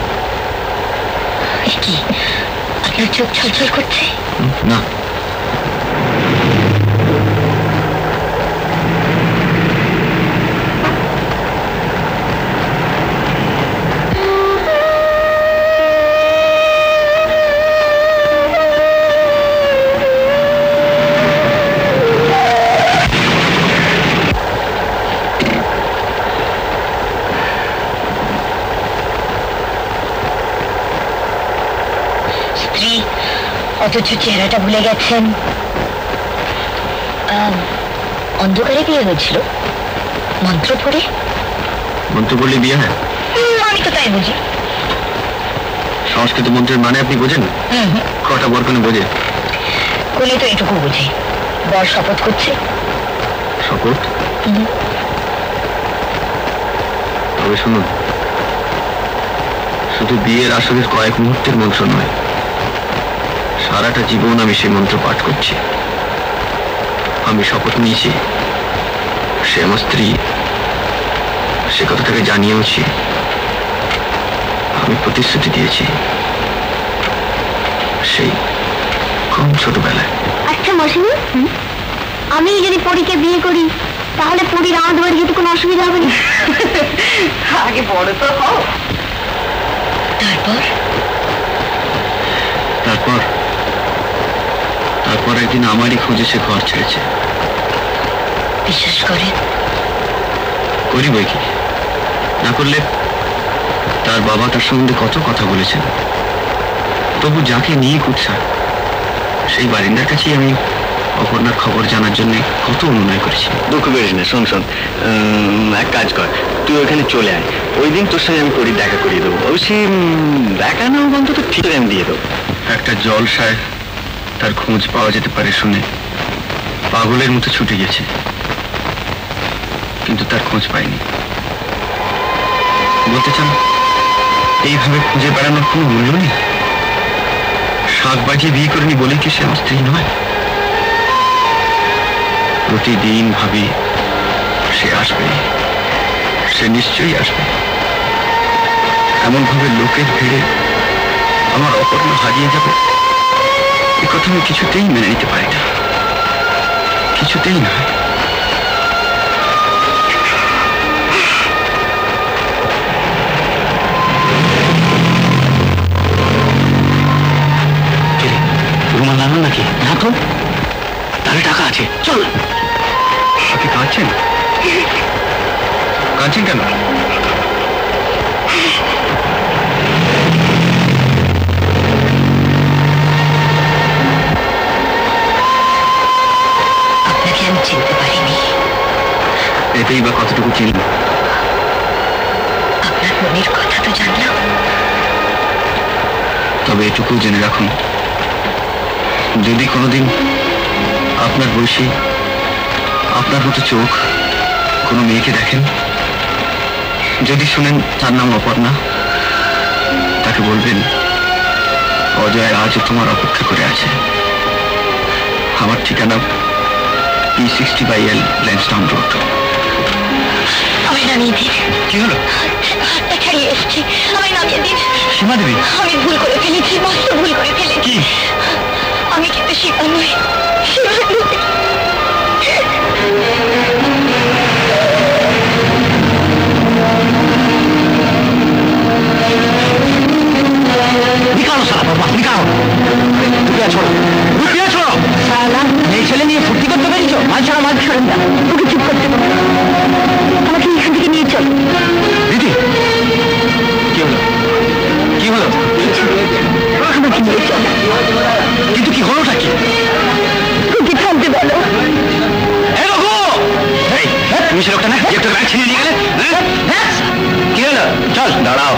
কি আপনার চোখ ছলছল করছে? না, অথচ চেহারাটা ভুলে গেছেন। অন্ধকারে বিয়ে হয়েছিল? মন্ত্র পড়ে? মন্ত্র পড়লে বিয়ে হয়? আমি তো তাই বুঝি। সংস্কৃত মন্ত্রের মানে আপনি বোঝেন? কটা বর কোনে বোঝে? কোলে তো এটুকু বুঝে। বর শপথ করছে। শপথ? তবে শুনুন, শুধু বিয়ের আসরের কয়েক মুহূর্তের মন্ত্র নয়, সারাটা জীবন আমি সেই মন্ত্র পাঠ করছি। আমি শপথ নিয়েছি সে আমার স্ত্রী, সে কথাটাকে জানিয়েওছি। আমি প্রতিশ্রুতি দিয়েছি সেই কম ছোটবেলায়। আচ্ছা মৌসুমী, আমি যদি পরীকে বিয়ে করি তাহলে পরীর আমাদের বাড়ি যেতে কোনো অসুবিধা হবে না? আগে বড় তো হও। তারপর তারপর তারপর একদিন আমারই খোঁজে সে ঘর ছেড়েছে। বিশ্বাস করেন? করি বই কি, না করলে তার বাবা তার সঙ্গে কত কথা বলেছেন। তবু যাকে নিয়ে কুৎসা, সেই বারিন্দার কাছেই আমি অপর্ণার খবর জানার জন্য কত অনুনয় করেছি। দুঃখ করিস না, শোন শোন, এক কাজ কর, তুই ওখানে চলে আয়। ওই দিন তোর সঙ্গে আমি পরীর দেখা করিয়ে দেবো। অবশ্যই দেখা না অন্তত ঠিক আমি দিয়ে দেবো। একটা জলসায় তার খোঁজ পাওয়া যেতে পারে শুনে পাগলের মতো ছুটে গেছে, কিন্তু তার খোঁজ পাইনি। বলতে চান এইভাবে খুঁজে বেড়ানোর কোনো মূল্য নেই? শাক বাজিয়ে বিয়ে করেনি বলে কি সে আমার স্ত্রী নয়? প্রতিদিন ভাবি সে আসবে, সে নিশ্চয়ই আসবে। এমন ভাবে লোকের ভিড়ে আমার অপর্ণা হারিয়ে যাবে, এ কথা আমি কিছুতেই মেনে নিতে পারি না, কিছুতেই নয়। রুমাল আনো নাকি? না তো, তাহলে টাকা আছে, চল। আপনি কাঁদছেন? কাঁদছেন কেন? আপনাকে আমি চিনতে পারিনি। এতেই বা কতটুকু চিনব? আপনার মনের কথা তো জানলাম। তবে এটুকু জেনে রাখুন, যদি কোনোদিন আপনার বয়সী আপনার মতো চোখ কোনো মেয়েকে দেখেন, যদি শুনেন তার নাম অপর্ণা, তাকে বলবেন অজয় আজও তোমার অপেক্ষা করে আছে। আমার ঠিকানা E60/L ল্যান্সডাউন রোড। আমি নামিয়ে দিন। কি হলো? এখানে এসছি, আমি নামিয়ে দিন। সীমা দেবী, আমি ভুল করে ফেলেছি, মস্ত ভুল করে ফেলেছি। কি? আমি কিন্তু সীমা নই, সীমা নই। निकालो साला बदमाश, निकालो। रुपया छोड़ो, रुपया छोड़ो। साला मेरे ছেলে নিয়ে ফুর্তি করতে পেরেছো? মাল ছাড়া মাল ছাড়েন না। ওকে চুপ করতে বলো, আমাকে এখান থেকে নিয়ে চলো। দিদি, কি হলো? কি হলো? আমাকে নিয়ে চলো। কিন্তু কি হলোটা কি? ওকে থামতে বলো। বদমাইশের লোকটা না, যে তোর ব্যাগ ছিনিয়ে নিয়ে গেলে? কি হলো? চল দাঁড়াও।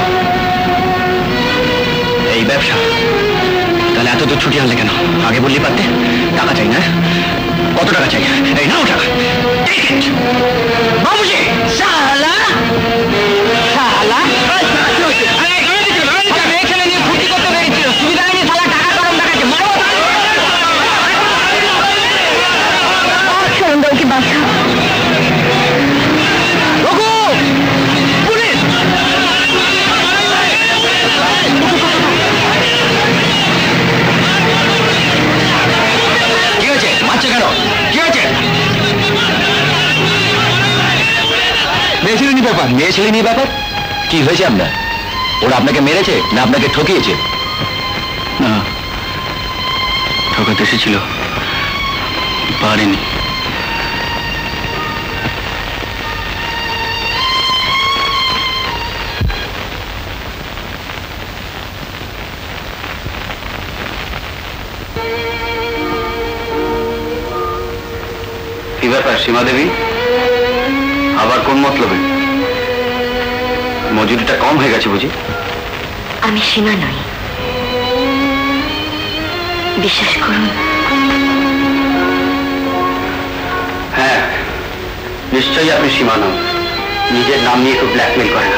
এই ব্যবসা তাহলে এত দূর ছুটি আনলে কেন? আগে বললি পারতে। টাকা চাই না? কত টাকা চাই? এই নাও টাকা। বাবুজি শালা শালা এখানে নিয়ে ফুটি করতে পেরেছিল, সুবিধা নেই শালা, টাকা গরম দেখাচ্ছে, মারবো। সন্ধ্যাকে বাসা কি হয়েছে? মারছে কেন? কি হয়েছে? মেয়ে ছেলে নিয়ে ব্যাপার। মেয়ে ছেলে নিয়ে ব্যাপার কি হয়েছে আপনার? ওরা আপনাকে মেরেছে না আপনাকে ঠকিয়েছে? না, ঠকাতে এসেছিল, পারেনি। কি ব্যাপার সীমা দেবী, আবার কোন মতলবে? মজুরিটা কম হয়ে গেছে বুঝি? আমি সীমা নই, বিশ্বাস করুন। হ্যাঁ, নিশ্চয়ই আপনি সীমা নন। নিজের নাম নিয়ে একটু ব্ল্যাকমেল করেন।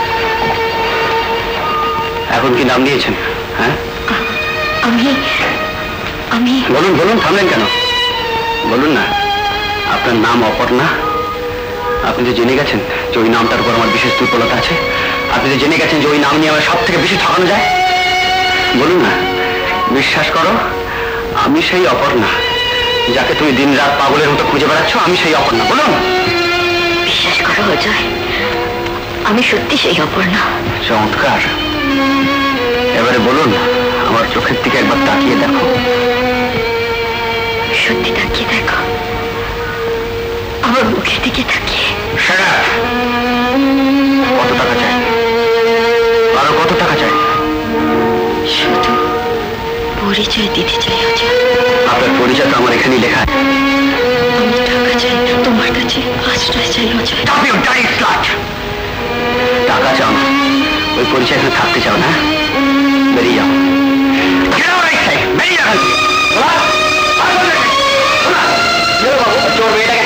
এখন কি নাম দিয়েছেন? হ্যাঁ, আমি বলুন বলুন, থামলেন কেন? বলুন না। আপনার নাম অপর্ণা। আপনি তো জেনে গেছেন যে ওই নামটার উপর আমার বিশেষ দুর্বলতা আছে। আপনি তো জেনে গেছেন যে ওই নাম নিয়ে আমার সব থেকে বেশি ঠকানো যায়। বলুন না। বিশ্বাস করো, আমি সেই অপর্ণা যাকে তুমি দিন রাত পাগলের মতো খুঁজে বেড়াচ্ছ। আমি সেই অপর্ণা। বলুন। বিশ্বাস করো অজয়, আমি সত্যি সেই অপর্ণা। চমৎকার। এবারে বলুন, আমার চোখের দিকে একবার তাকিয়ে দেখো। সত্যি তাকিয়ে দেখো, আমার মুখের দিকে তাকিয়ে। কত টাকা চাই? আরো কত টাকা চাই? শুধু পরিচয় দিতে চাই অজয়। আপনার পরিচয় তো আমার এখানেই লেখা। আমি টাকা চাই, তোমার কাছে আশ্রয় চাই অজয়। টাকা চাও, ওই পরিচয় এখানে থাকতে চাও না? বেরিয়ে যাও, বেরিয়ে যাও। চোর মেয়েটাকে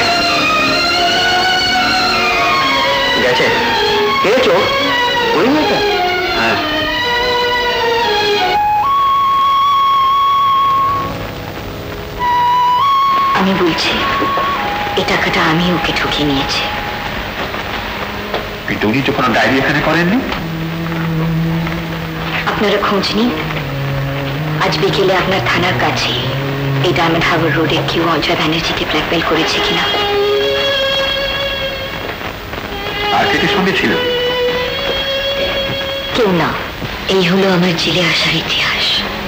গেছে। কে চোর? ওই মেয়েটা? হ্যাঁ। আমি বলছি, এই টাকাটা আমি ওকে ঠকিয়ে নিয়েছি। উনি তো কোনো ডায়েরি এখানে করেননি? আপনারা খোঁজ নিন। আজ বিকেলে আপনার থানার কাছে এই ডায়মন্ড হারবার রোডে কেউ অজয় ব্যানার্জিকে ব্ল্যাকমেল করেছে কিনা? আর কে সঙ্গে ছিল? কেউ না। এই হলো আমার জেলে আসার ইতিহাস।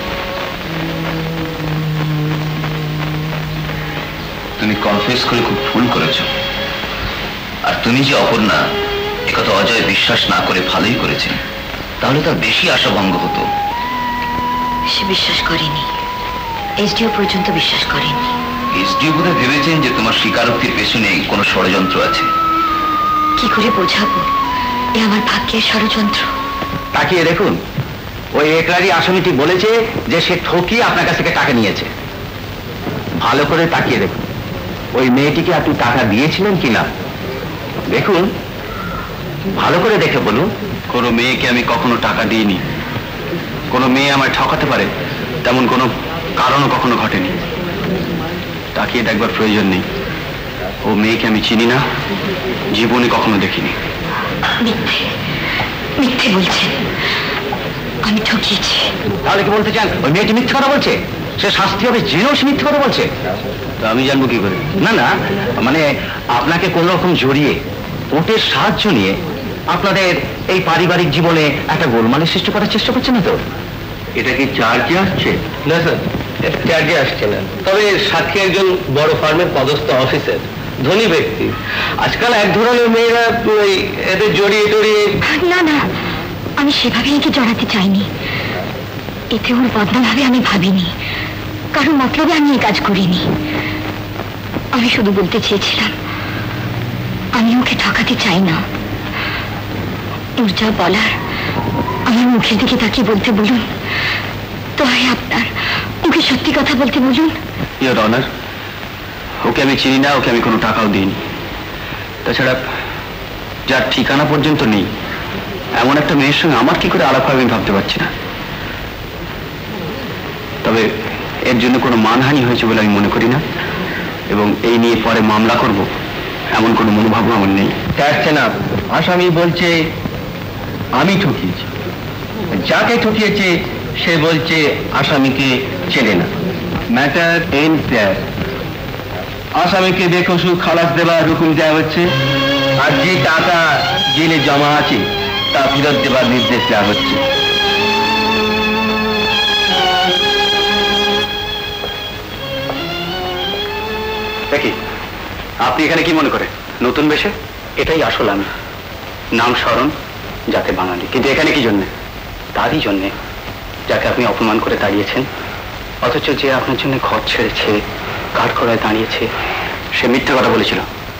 তুমি কনফেস করে খুব ভুল করেছ। আর তুমি যে অপর্ণা, একথা অজয় বিশ্বাস না করে ভালোই করেছে। তাহলে তার বেশি আশাভঙ্গ হতো। সে বিশ্বাস করেনি, এসডিও পর্যন্ত বিশ্বাস করেনি। এসডিও বোধহয় ভেবেছেন যে তোমার স্বীকারোক্তির পেছনে কোনো ষড়যন্ত্র আছে। কি করে বোঝাবো এ আমার ভাগ্যের ষড়যন্ত্র? তাকিয়ে দেখুন, ওই একলারি আসামিটি বলেছে যে সে ঠকিয়ে আপনার কাছ থেকে টাকা নিয়েছে। ভালো করে তাকিয়ে দেখুন, ওই মেয়েটিকে আপনি টাকা দিয়েছিলেন কিনা দেখুন। ভালো করে দেখে বলুন। কোনো মেয়েকে আমি কখনো টাকা দিইনি। কোনো মেয়ে আমায় ঠকাতে পারে তেমন কোনো কারণও কখনো ঘটেনি। তাকিয়ে দেখবার প্রয়োজন নেই। ও মেয়েকে আমি চিনি না, জীবনে কখনো দেখিনি। মিথ্যে মিথ্যে বলছেন, আমি ঠকিয়েছি। তাহলে কি বলতে চান ওই মেয়েটি মিথ্যে কথা বলছে? সে শাস্তি হবে জেনেও সে মিথ্যে কথা বলছে? তো আমি জানবো কি করে? না না, মানে আপনাকে কোন রকম জড়িয়ে কোর্টের সাহায্য নিয়ে আপনাদের এই পারিবারিক জীবনে একটা গোলমালের সৃষ্টি করার চেষ্টা করছে না তো? এটা কি চার্জে আসছে? না স্যার, চার্জে আসছে না। তবে সাক্ষী একজন বড় ফার্মের পদস্থ অফিসার, ধনী ব্যক্তি। আজকাল এক ধরনের মেয়েরা এদের জড়িয়ে টড়িয়ে। না না, আমি সেভাবে একে জড়াতে চাইনি। এতে ওর বদনাম হবে আমি ভাবিনি। কারণ মতলবে আমি এই কাজ করিনি। আমি শুধু বলতে চেয়েছিলাম আমি ওকে ঠকাতে চাই না। ওর যা বলার আমার মুখের দিকে তাকিয়ে বলতে বলুন। তো হয় আপনার, ওকে সত্যি কথা বলতে বলুন। ইয়োর অনার, ওকে আমি চিনি না, ওকে আমি কোনো টাকাও দিইনি। তাছাড়া যার ঠিকানা পর্যন্ত নেই এমন একটা মেয়ের সঙ্গে আমার কি করে আলাপ হবে আমি ভাবতে পারছি না। তবে এর জন্য কোনো মানহানি হয়েছে বলে আমি মনে করি না, এবং এই নিয়ে পরে মামলা করব এমন কোনো মনোভাবও আমার নেই। দেখছে না, আসামি বলছে আমি ঠকিয়েছি, যাকে ঠকিয়েছে সে বলছে আসামিকে চেনে না। Matter end there. আসামিকে বেকসুর খালাস দেবার হুকুম দেওয়া হচ্ছে, আর যে টাকা জেলে জমা আছে তা ফেরত দেবার নির্দেশ দেওয়া হচ্ছে। দেখি আপনি এখানে কি মনে করে নতুন বেশে? এটাই আসল আমি, নাম স্মরণ যাতে বাঙালি। কিন্তু এখানে কি জন্যে? তারই জন্যে যাকে আপনি অপমান করে দাঁড়িয়েছেন, অথচ যে আপনার জন্য ঘর ছেড়েছে, কাঠগড়ায় দাঁড়িয়েছে, সে মিথ্যে কথা বলেছিল।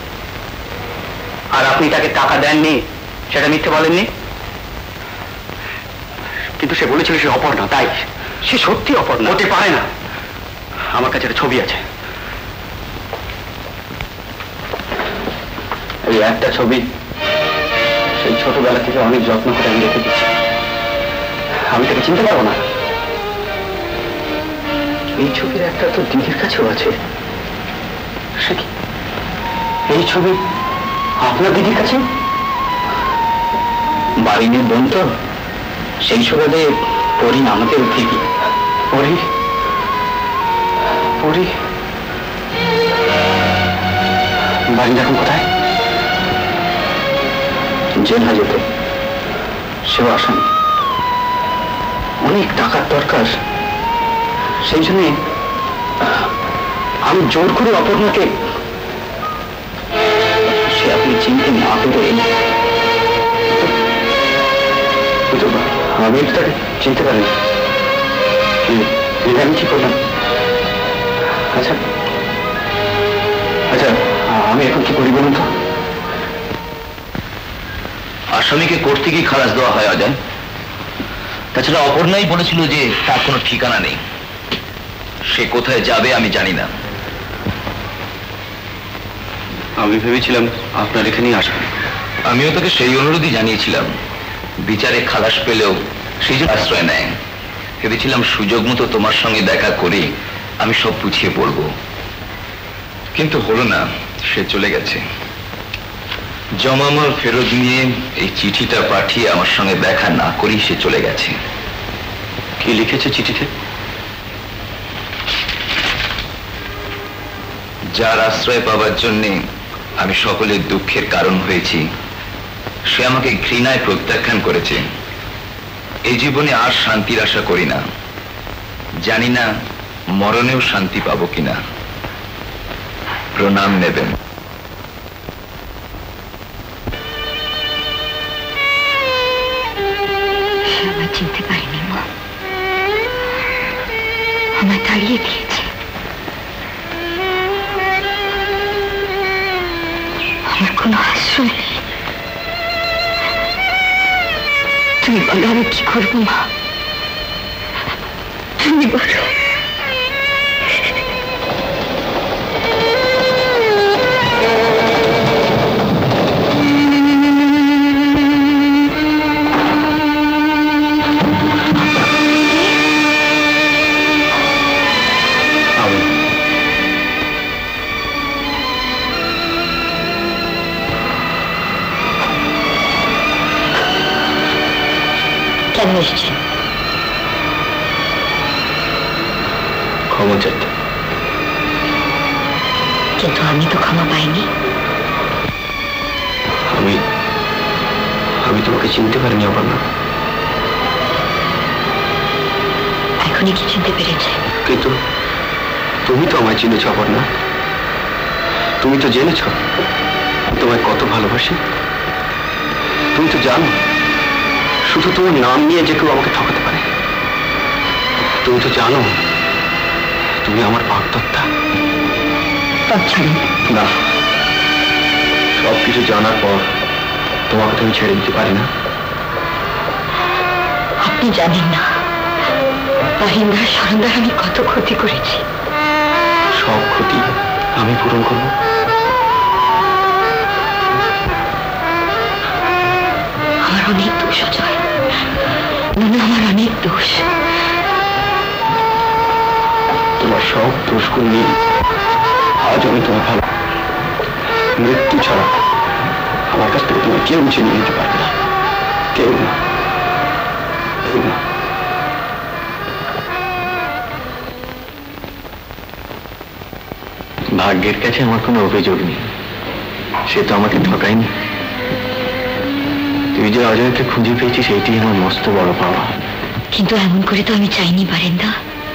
আর আপনি তাকে টাকা দেননি, সেটা মিথ্যে বলেননি। কিন্তু সে বলেছিল সে অপর্ণা, তাই সে সত্যি অপর্ণা হতে পারে না। আমার কাছে একটা ছবি আছে, এই একটা ছবি সেই ছোটবেলা থেকে অনেক যত্ন করে আমি রেখে দিচ্ছি। আমি তাকে চিনতে পারবো না। এই ছবির একটা তো দিদির কাছেও আছে। সে কি এই ছবি আপনার দিদির কাছে? বাড়ির বোন তো, সেই সুবাদে পরি আমাদের দিদি। পরি পরি বাড়ি এখন কোথায়? জেল হাজতে, সেও আসামি। অনেক টাকার দরকার, সেই জন্যে আমি জোর করে অপর্ণাকে, সে আপনি চিনতে না পেরে, আমি তাকে চিনতে পারিনি। আমি কি করলাম? আচ্ছা আচ্ছা, আমি এখন কি করি বলুন তো? আসামিকে কোর্ট থেকেই খালাস দেওয়া হয় অজয়। তাছাড়া অপর্ণাই বলেছিল যে তার কোনো ঠিকানা নেই, সে কোথায় যাবে আমি জানি না। আমি ভেবেছিলাম আপনার এখানেই আসবেন। আমিও তাকে সেই অনুরোধই জানিয়েছিলাম, বিচারে খালাস পেলেও সেই যে আশ্রয় নেয়। ভেবেছিলাম সুযোগ মতো তোমার সঙ্গে দেখা করে আমি সব বুঝিয়ে বলবো, কিন্তু হলো না। সে চলে গেছে। জমামাল ফেরত নিয়ে এই চিঠিটা পাঠিয়ে আমার সঙ্গে দেখা না করেই সে চলে গেছে। কি লিখেছে চিঠিতে? যার আশ্রয় পাওয়ার জন্যে আমি সকলের দুঃখের কারণ হয়েছি, সে আমাকে ঘৃণায় প্রত্যাখ্যান করেছে। এই জীবনে আর শান্তির আশা করি না, জানি না মরণেও শান্তি পাবো কিনা। প্রণাম নেবেন। আমায় চিনতে পারিনি মা, আমায় তাড়িয়ে দিয়েছে। আমার কোনো আশ্রয় নেই। তুমি বলো আমি কি করবো মা, তুমি বলো। কেন এসেছেন? ক্ষমা চাইতে। কিন্তু আমি তো ক্ষমা পাইনি। আমি তোমাকে চিনতে পারিনি অপর্ণা। এখনই কি চিনতে পেরেছে? কিন্তু তুমি তো আমায় চিনেছ অপর্ণা। তুমি তো জেনেছ তোমায় কত ভালোবাসি। তুমি তো জানো শুধু তোমার নাম নিয়ে যে কেউ আমাকে ঠকাতে পারে। তুমি তো জানো তুমি আমার বাগদত্তা। না, সবকিছু জানার পর তোমাকে তুমি ছেড়ে দিতে পারি না। আপনি জানেন না মাহিন্দ্রা সরন্দার আমি কত ক্ষতি করেছি। সব ক্ষতি আমি পূরণ করব। আমার অনেক দোষ অজয়, আমার অনেক দোষ। তোমার সব দোষগুলো নিয়ে আজ আমি তোমার ভালো। মৃত্যু ছাড়া আমার কাছ থেকে তোমার কেউ চিনিয়ে নিতে পারবে না, কেউ না, কেউ না। ভাগ্যের কাছে আমার কোনো অভিযোগ নেই, সে তো আমাকে ঠকায়নি। তুই যে অজয়কে খুঁজে পেয়েছিস সেইটি আমার মস্ত বড় পাওয়া। কিন্তু এমন করে তো আমি চাইনি বারেন্দা।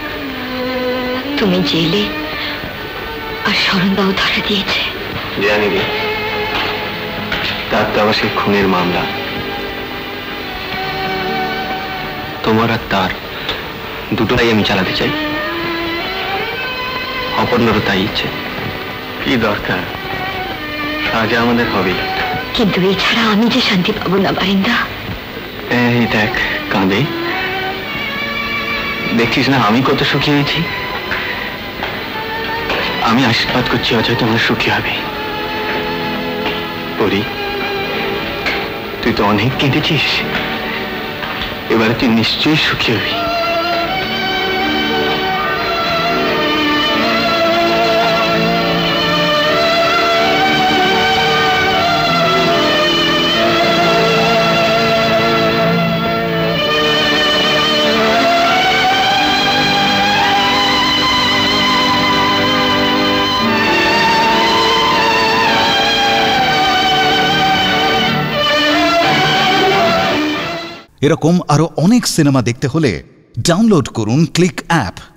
তুমি জেলে আর সরন্দাও ধরা দিয়েছে। জানি রে, তার তো আবার সেই খুনের মামলা। তোমার আর তার দুটোটাই আমি চালাতে চাই। অপর্ণারও তাই ইচ্ছে। কি দরকার, সাজা আমাদের হবেই। কিন্তু এছাড়া আমি যে শান্তি পাবো না বারিন্দা। এই দেখ কাঁদে, দেখছিস না আমি কত সুখী হয়েছি। আমি আশীর্বাদ করছি অজয় তোমার সুখী হবে। পরি, তুই তো অনেক কেঁদেছিস, এবারে তুই নিশ্চয়ই সুখী হবি। এরকম আরো অনেক সিনেমা দেখতে হলে ডাউনলোড করুন ক্লিক অ্যাপ।